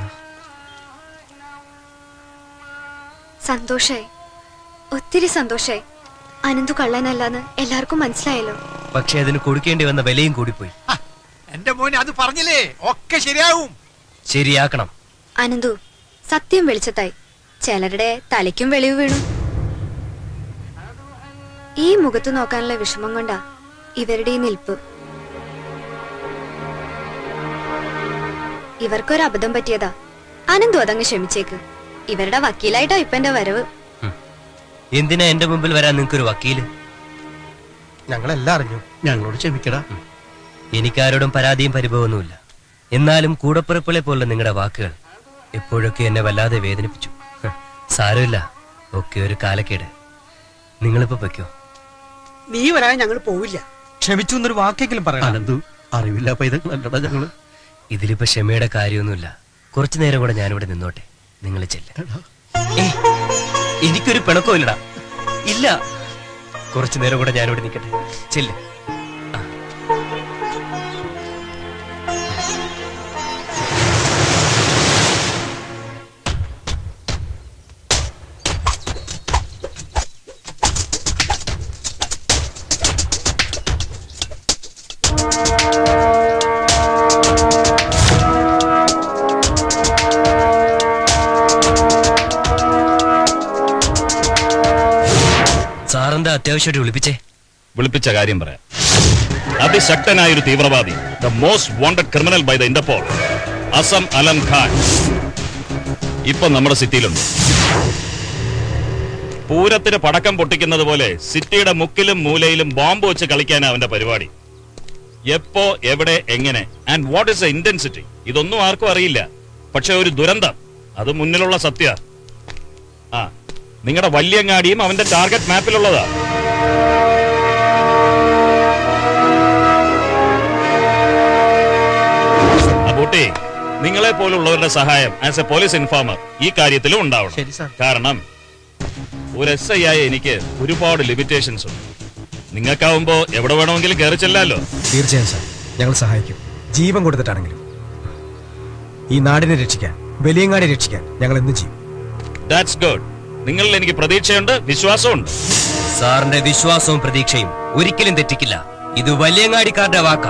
സന്തോഷായി, ഒത്തിരി സന്തോഷായി. അനന്തു കള്ളനല്ലാന്ന് എല്ലാവർക്കും മനസ്സിലായല്ലോ. പക്ഷെ അതിന് കൊടുക്കേണ്ടി വന്ന വിലയും കൂടിപ്പോയി. എന്റെ മോനെ അത് പറഞ്ഞില്ലേ, ഒക്കെ ശരിയാവും. ശരിയാക്കണം. അനന്തു, സത്യം വെളിച്ചത്തായി. ചിലരുടെ തലയ്ക്കും വെളിവ് വീണു. ഈ മുഖത്ത് നോക്കാനുള്ള വിഷമം കൊണ്ടാ ഇവരുടെ ഈ നിൽപ്പ്. ഇവർക്കൊരു അബദ്ധം പറ്റിയതാ. അനന്തു അതങ്ങ് ക്ഷമിച്ചേക്ക്. ഇവരുടെ വക്കീലായിട്ടാ ഇപ്പൊ എന്റെ വരവ്. എന്തിനാ എന്റെ മുമ്പിൽ വരാൻ നിങ്ങൾക്കൊരു വക്കീല്? ഞങ്ങളെല്ലാം അറിഞ്ഞു, ഞങ്ങളോട് ക്ഷമിക്കടാ. എനിക്കാരോടും പരാതിയും പരിഭവമൊന്നുമില്ല. എന്നാലും കൂടപ്പിറപ്പുകളെ പോലുള്ള നിങ്ങളുടെ വാക്കുകൾ എപ്പോഴൊക്കെ എന്നെ വല്ലാതെ വേദനിപ്പിച്ചു. സാരമില്ല, ഒക്കെ ഒരു കാലക്കേട്. നിങ്ങളിപ്പോ പൊയ്ക്കോ. നീ വരാൻ ഞങ്ങൾ പോവില്ല. ക്ഷമിച്ചു എന്നൊരു വാക്കെങ്കിലും പറയണം. അറിവില്ല പൈതങ്ങളല്ലടാ ഞങ്ങള്. ഇതിലിപ്പോ ക്ഷമയുടെ കാര്യമൊന്നുമില്ല. കുറച്ചു നേരം കൂടെ ഞാനിവിടെ നിന്നോട്ടെ. നിങ്ങൾ ചെല്ല. എനിക്കൊരു പിണക്കവും ഇല്ലടാ. ഇല്ല, കുറച്ചു നേരം കൂടെ ഞാനിവിടെ നിൽക്കട്ടെ. ചെല്ല്. എന്താ അത്യാവശ്യമായിട്ട് വിളിപ്പിച്ചേ? വിളിപ്പിച്ച കാര്യം പറയാം. അതിശക്തനായ ഒരു തീവ്രവാദി, the most wanted criminal by the Interpol, Azam Alam Khan ഇപ്പൊ നമ്മുടെ സിറ്റിയിലുണ്ട്. പൂരത്തിന് പടക്കം പൊട്ടിക്കുന്നത് പോലെ സിറ്റിയുടെ മുക്കിലും മൂലയിലും ബോംബ് വെച്ച് കളിക്കാനാണ് അവന്റെ പരിപാടി. എപ്പോ, എവിടെ, എങ്ങനെ, and what is the intensity, ഇതൊന്നും ആർക്കും അറിയില്ല. പക്ഷെ ഒരു ദുരന്തം, അത് മുന്നിലുള്ള സത്യ. ആ, നിങ്ങളുടെ വല്യങ്ങാടിയും അവന്റെ ടാർഗറ്റ് മാപ്പിലുള്ളതാ. അബൂട്ടി, നിങ്ങളെ പോലുള്ളവരുടെ സഹായം ആസ് എ പോലീസ് ഇൻഫോമർ ഈ കാര്യത്തിലും ഉണ്ടാവണം. കാരണം ഒരു SI ആയ എനിക്ക് ഒരുപാട് ലിമിറ്റേഷൻസ് ഉണ്ട്. നിങ്ങൾക്കാവുമ്പോ എവിടെ വേണമെങ്കിലും കയറി ചെല്ലാലോ. തീർച്ചയായും സാർ, ഞങ്ങൾ സഹായിക്കും. ജീവൻ കൊടുത്തിട്ടാണെങ്കിലും. ഈ നാടിനെ രക്ഷിക്കാൻ, വലിയങ്ങാടി രക്ഷിക്കാൻ ഞങ്ങൾ എന്തും ചെയ്യും. That's good. നിങ്ങളിൽ എനിക്ക് പ്രതീക്ഷയുണ്ട്, വിശ്വാസമുണ്ട്. സാറിന്റെ വിശ്വാസവും പ്രതീക്ഷയും ഒരിക്കലും തെറ്റിക്കില്ല. ഇത് വലിയങ്ങാടിക്കാരുടെ വാക്കാ.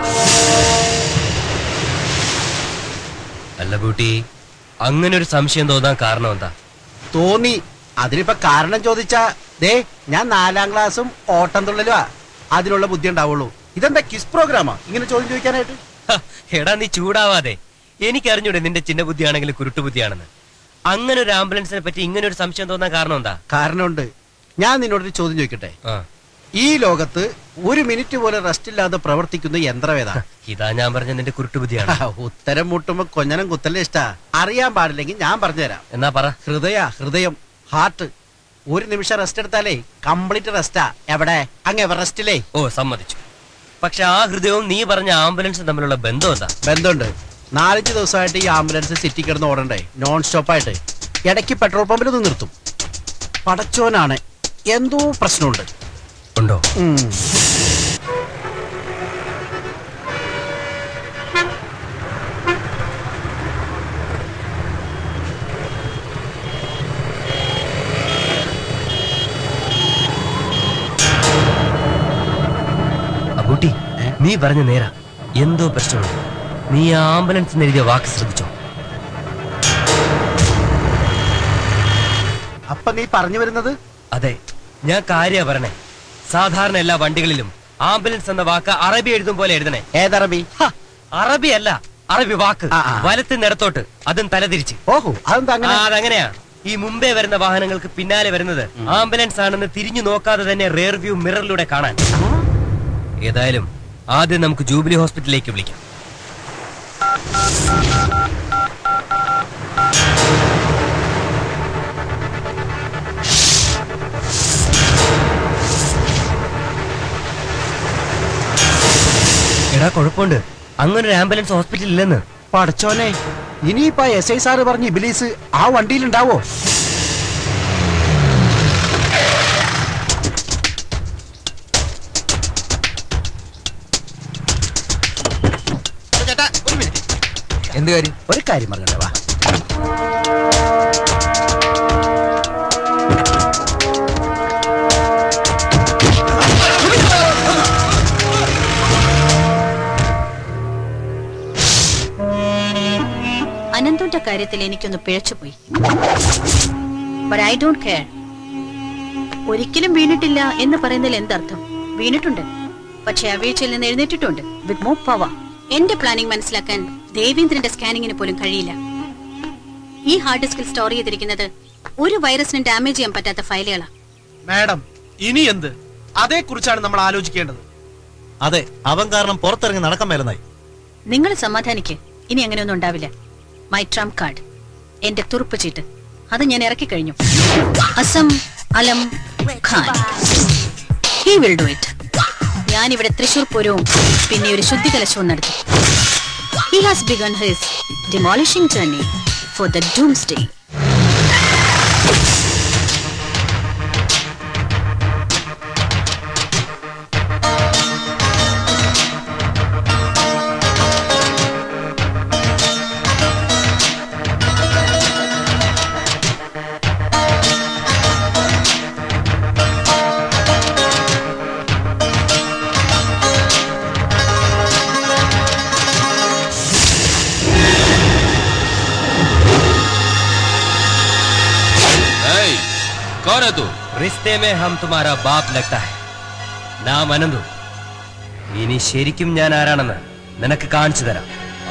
അല്ല ബൂട്ടി, അങ്ങനെ ഒരു സംശയം തോന്നാൻ കാരണം എന്താ? തോന്നി. അതിനിപ്പോ കാരണം ചോദിച്ചാ ദേ, ഞാൻ 4ാം ക്ലാസ്സും ഓട്ടം തുള്ളലുവാ. അതിനുള്ള ബുദ്ധി ഉണ്ടാവുള്ളൂ. ഇതെന്താ കിസ് പ്രോഗ്രാമാ ഇങ്ങനെ ചോദ്യം ചോദിക്കാനായിട്ട്? എടാ നീ ചൂടാവാതെ. എനിക്കറിഞ്ഞൂടെ നിന്റെ ചിന്ന ബുദ്ധിയാണെങ്കിൽ കുരുട്ടുബുദ്ധിയാണെന്ന്. അങ്ങനെ ഒരു ആംബുലൻസിനെ പറ്റി ഇങ്ങനെ ഒരു സംശയം തോന്നാൻ കാരണം എന്താ? കാരണമുണ്ട്. ഞാൻ നിന്നോടൊരു ചോദ്യം ചോദിക്കട്ടെ. ഈ ലോകത്ത് ഒരു മിനിറ്റ് പോലെ റെസ്റ്റ് ഇല്ലാതെ പ്രവർത്തിക്കുന്ന യന്ത്രവേദ. ഇതാ ഞാൻ പറഞ്ഞ നിന്റെ കുരുട്ടുബുദ്ധിയാണ്. ഉത്തരം മുട്ടുമ്പോ കൊഞ്ഞനം കുത്തല്ലേ ഇഷ്ടാ. അറിയാൻ പാടില്ലെങ്കിൽ ഞാൻ പറഞ്ഞുതരാം. എന്നാ പറ. ഹൃദയം, ഹാർട്ട്. ഒരു നിമിഷം റെസ്റ്റ് എടുത്താലേ കംപ്ലീറ്റ് റെസ്റ്റാ. എവിടെ? അങ്ങ് എവറസ്റ്റിലേ. ഓ, സമ്മതിച്ചു. പക്ഷെ ആ ഹൃദയവും നീ പറഞ്ഞ ആംബുലൻസും തമ്മിലുള്ള ബന്ധം എന്താ? ബന്ധമുണ്ട്. 4-5 ദിവസമായിട്ട് ഈ ആംബുലൻസ് സിറ്റി കിടന്ന് ഓടണ്ടേ, നോൺ സ്റ്റോപ്പായിട്ട്. ഇടയ്ക്ക് പെട്രോൾ പമ്പിലൊന്നും നിർത്തും. പടച്ചോനാണ്, എന്തോ പ്രശ്നമുണ്ട്. ഉണ്ടോ? അബൂട്ടി, നീ പറഞ്ഞ നേരാ. എന്തോ പ്രശ്നമുണ്ട്. നീ ആ ആംബുലൻസിന് എഴുതിയ വാക്ക് ശ്രദ്ധിച്ചോ? അപ്പൊ നീ പറഞ്ഞു വരുന്നത്? അതെ, ഞാൻ കാര്യ പറഞ്ഞേ. സാധാരണ എല്ലാ വണ്ടികളിലും ആംബുലൻസ് എന്ന വാക്ക് അറബി എഴുതും പോലെ എഴുതണേ. ഏതറബി? അറബി അല്ല, അറബി വാക്ക്. വലത്തിനിടത്തോട്ട്, അതും തലതിരിച്ച്. ഓഹോ, അതങ്ങനെയാ. ഈ മുമ്പേ വരുന്ന വാഹനങ്ങൾക്ക് പിന്നാലെ വരുന്നത് ആംബുലൻസ് ആണെന്ന് തിരിഞ്ഞു നോക്കാതെ തന്നെ റിയർ വ്യൂ മിററിലൂടെ കാണാൻ. ഏതായാലും ആദ്യം നമുക്ക് ജൂബിലി ഹോസ്പിറ്റലിലേക്ക് വിളിക്കാം. എടാ, കുഴപ്പമുണ്ട്. അങ്ങനെ ഒരു ആംബുലൻസ് ഹോസ്പിറ്റലിൽ ഇല്ലെന്ന്. പടച്ചോനെ, ഇനിയിപ്പോ SI സാറ് പറഞ്ഞ ഇബിലീസ് ആ വണ്ടിയിലുണ്ടാവോ? ചേട്ടാ, ഒരു മിനിറ്റ്. എന്ത് കാര്യം? ഒരു കാര്യം പറഞ്ഞേ, വാ. അനന്തുന്റെ കാര്യത്തിൽ എനിക്കൊന്ന് പിഴച്ചുപോയി. But I don't care. ഒരിക്കലും വീണിട്ടില്ല എന്ന് പറയുന്നതിൽ എന്തർത്ഥം? വീണിട്ടുണ്ട്, പക്ഷെ ആ വീഴ്ചയിൽ നിന്ന് എഴുന്നേറ്റിട്ടുണ്ട്. With more power. എന്റെ പ്ലാനിംഗ് മനസ്സിലാക്കാൻ ദേവേന്ദ്രന്റെ സ്കാനിങ്ങിന് പോലും കഴിയില്ല. ഈ ഹാർഡ് ഡിസ്കിൽ സ്റ്റോർ ചെയ്തിരിക്കുന്നത് ഒരു വൈറസിനും ഡാമേജ് ചെയ്യാൻ പറ്റാത്ത ഫയലുകളാണ്. മാഡം, ഇനി എന്ത്? അതേക്കുറിച്ചാണ് നമ്മൾ ആലോചിക്കേണ്ടത്. അതെ, അവൻ കാരണം പുറത്തിറങ്ങി നടക്കാൻ മേലെന്നായി. നിങ്ങൾ സമാധാനിക്ക്. ഇനി അങ്ങനെയൊന്നും ഉണ്ടാവില്ല. മൈ ട്രംപ് കാർഡ്, എന്റെ തുറുപ്പ് ചീട്ട്, അത് ഞാൻ ഇറക്കി കഴിഞ്ഞു. Assam Alam Khan. He will do it. ഞാൻ ഇവിടെ തൃശൂർ പൂരവും പിന്നെ ഒരു ശുദ്ധികലശവും നടത്തി. He has begun his demolishing journey for the doomsday. कौन है तू? റിശ്തേ മേ ഹം തുമാരാ ബാപ്പ് ലഗ്താ ഹൈ. നാം അനന്തു. ഇനി ശരിക്കും ഞാൻ ആരാണെന്ന് നിനക്ക് കാണിച്ചു തരാം.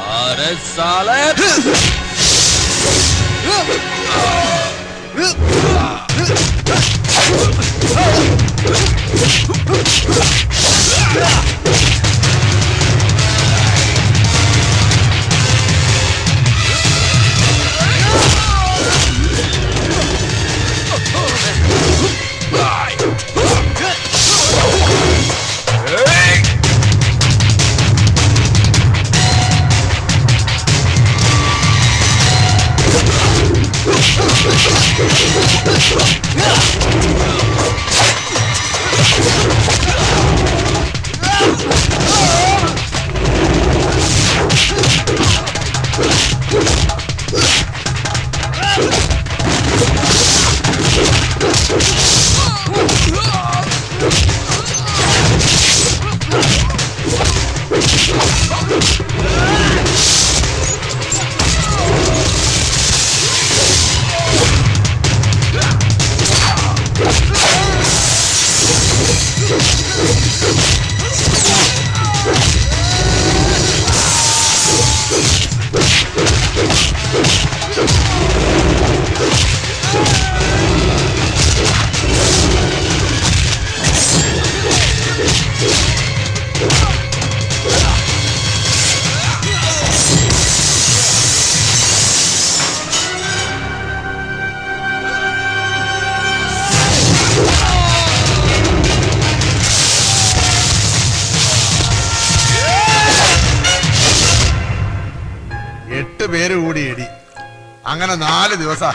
പേര് കൂടി ഇടി. അങ്ങനെ 4 ദിവസം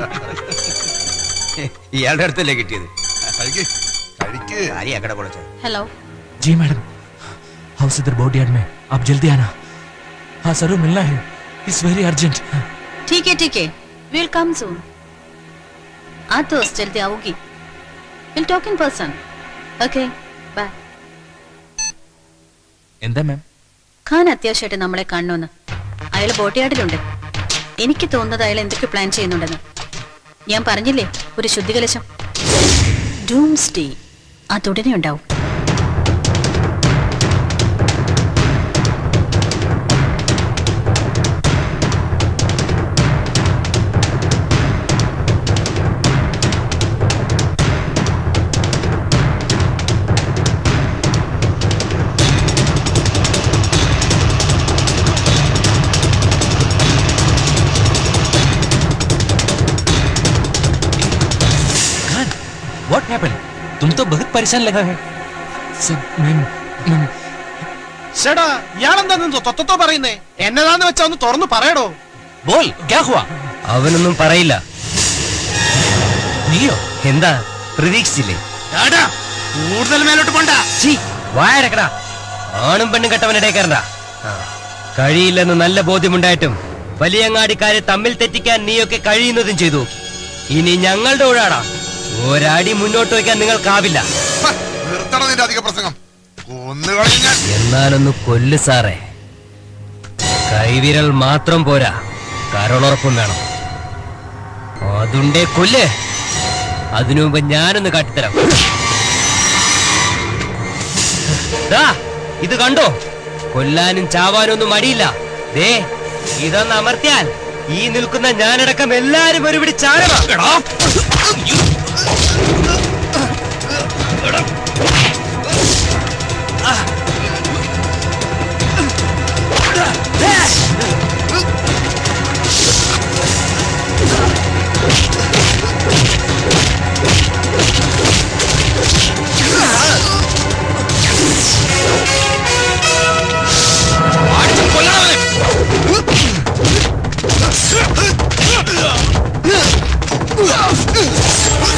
ഇയാളുടെ അടുത്തല്ലേ കിട്ടിയത്? हेलो जी मैडम, हाउस इधर बोर्ड यार्ड में, आप जल्दी आना. हाँ सर, मिलना है, इट्स वेरी अर्जेंट. ठीक है विल कम सून. आज तो जल्दी आओगी. Will talk in person. Okay bye. എന്താ മാം? ഖാൻ അത്യാവശ്യമായിട്ട് നമ്മളെ കാണണമെന്ന്. അയാൾ ബോട്ടിയാർഡിലുണ്ട്. എനിക്ക് തോന്നുന്നത് അയാൾ എന്തൊക്കെ പ്ലാൻ ചെയ്യുന്നുണ്ടെന്ന്. ഞാൻ പറഞ്ഞില്ലേ ഒരു ശുദ്ധികലശം. ഡൂംസ് ഡേ അതുടനെ ഉണ്ടാവും. What happened? तुम तो बहुत परेशान लगा है. ചേടാ ഇയാളെന്താ തൊത്തോ പറയുന്നേ? എന്നതാന്ന് വെച്ചാ ഒന്ന് തുറന്നു പറയടോ. बोल क्या हुआ? അവനൊന്നും പറയില്ല. നീയോ? എന്താ പ്രതീക്ഷിച്ചില്ലേ? കൂടുതൽ മേലോട്ട് പോണ്ട. വായടക്കടാ. ആണും പെണ്ണും കെട്ടവനിടയിൽ കയറണ്ട. കഴിയില്ലെന്ന് നല്ല ബോധ്യമുണ്ടായിട്ടും വലിയങ്ങാടിക്കാരെ തമ്മിൽ തെറ്റിക്കാൻ നീയൊക്കെ കഴിയുന്നതും ചെയ്തു. ഇനി ഞങ്ങളുടെ ഊഴാടാ. ഒരടി മുന്നോട്ട് വയ്ക്കാൻ നിങ്ങൾക്കാവില്ല. എന്നാലൊന്ന് കൊല്ലു സാറേ. കൈവിരൽ മാത്രം പോരാ, കരളുറപ്പും വേണം. അതുണ്ടേ കൊല്ല്. അതിനു മുമ്പ് ഞാനൊന്ന് കാട്ടിത്തരാം. ഇത് കണ്ടോ? കൊല്ലാനും ചാവാനും ഒന്നും മടിയില്ല. ദേ ഇതൊന്ന് അമർത്തിയാൽ ഈ നിൽക്കുന്ന ഞാനടക്കം എല്ലാരും ഒരു പിടി ചാരമാ. കൊല്ലണം.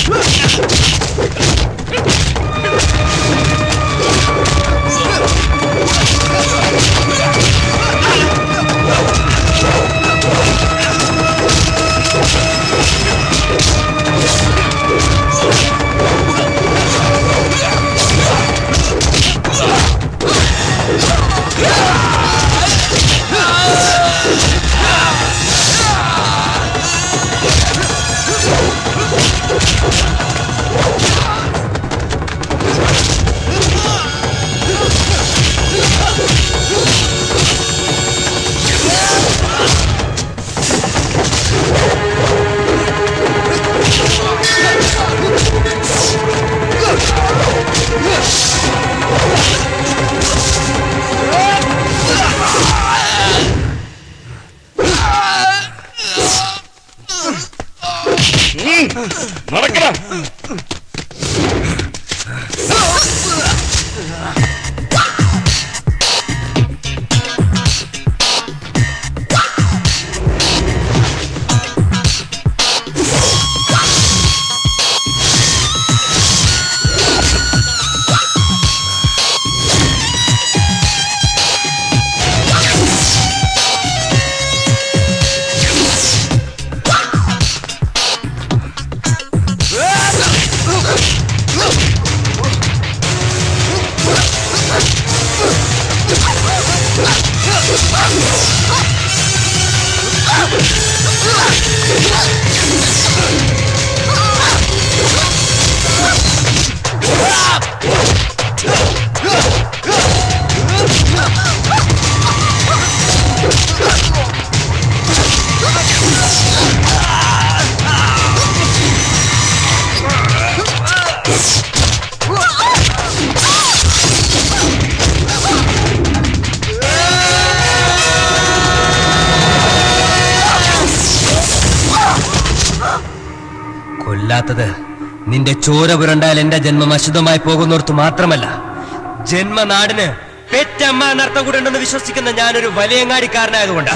കൊല്ലാത്തത് നിന്റെ ചോര പുരണ്ടാൽ എന്റെ ജന്മം അശുദ്ധമായി പോകുന്നോർത്ത് മാത്രമല്ല, ജന്മനാടിന് പെറ്റമ്മ എന്നർത്ഥം കൂടെണ്ടെന്ന് വിശ്വസിക്കുന്ന ഞാനൊരു വലിയങ്ങാടിക്കാരനായതുകൊണ്ടാ.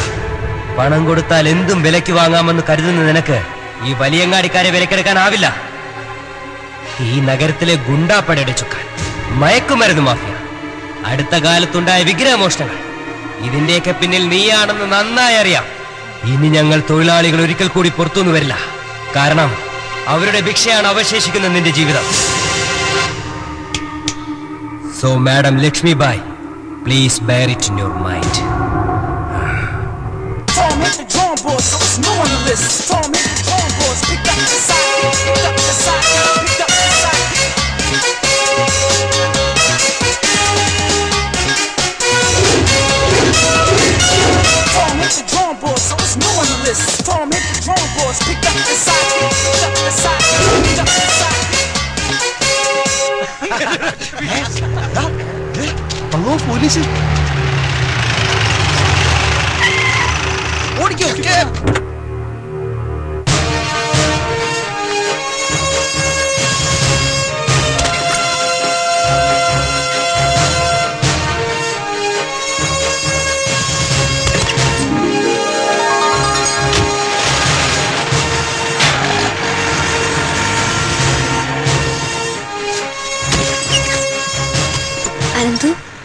പണം കൊടുത്താൽ എന്തും വിലയ്ക്ക് വാങ്ങാമെന്ന് കരുതുന്ന നിനക്ക് ഈ വലിയങ്ങാടിക്കാരെ വിലക്കെടുക്കാനാവില്ല. ഈ നഗരത്തിലെ ഗുണ്ടാപ്പടയുടെ ചുക്കാൻ, മയക്കുമരുന്ന് മാഫിയ, അടുത്ത കാലത്തുണ്ടായ വിഗ്രഹമോഷണങ്ങൾ, ഇതിന്റെയൊക്കെ പിന്നിൽ നീയാണെന്ന് നന്നായി അറിയാം. ഇനി ഞങ്ങൾ തൊഴിലാളികൾ ഒരിക്കൽ കൂടി പുറത്തുനിന്ന് വരില്ല. കാരണം അവരുടെ ഭിക്ഷയാണ് അവശേഷിക്കുന്ന നിന്റെ ജീവിതം. So madam Lakshmi Bai, please bear it in your mind. Police ഓടിക്കോ. അനന്തു,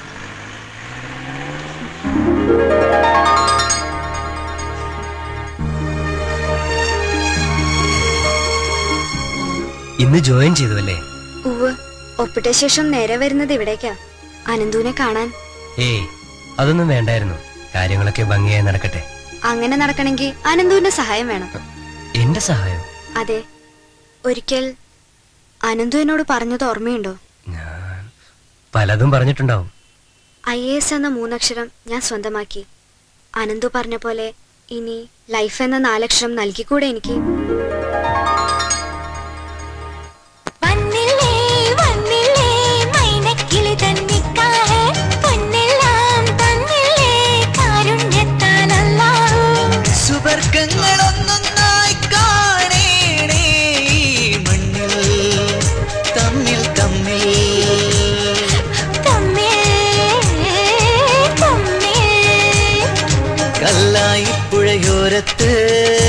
ഇന്ന് ജോയിൻ ചെയ്തു അല്ലേ? ഉവ്, ഒപ്പിട്ട ശേഷം നേരെ വരുന്നത് ഇവിടേക്കാ, അനന്തുവിനെ കാണാൻ. ഏയ്, അതൊന്നും വേണ്ടായിരുന്നു. കാര്യങ്ങളൊക്കെ ഭംഗിയായി നടക്കട്ടെ. അങ്ങനെ നടക്കണമെങ്കിൽ അനന്തുവിന്റെ സഹായം വേണം. എന്റെ സഹായം? അതെ. ഒരിക്കൽ അനന്തു എന്നോട് പറഞ്ഞത് ഓർമ്മയുണ്ടോ? പലതും പറഞ്ഞിട്ടുണ്ടാവും. IAS എന്ന 3 അക്ഷരം ഞാൻ സ്വന്തമാക്കി. അനന്തു പറഞ്ഞ പോലെ ഇനി ലൈഫ് എന്ന 4 അക്ഷരം നൽകിക്കൂടെ എനിക്ക്? സുവർഗങ്ങളൊന്നൊന്നായി കാണേണേ മണ്ണിൽ തമ്മിൽ തമ്മിൽ കല്ലായി പുഴയോരത്ത്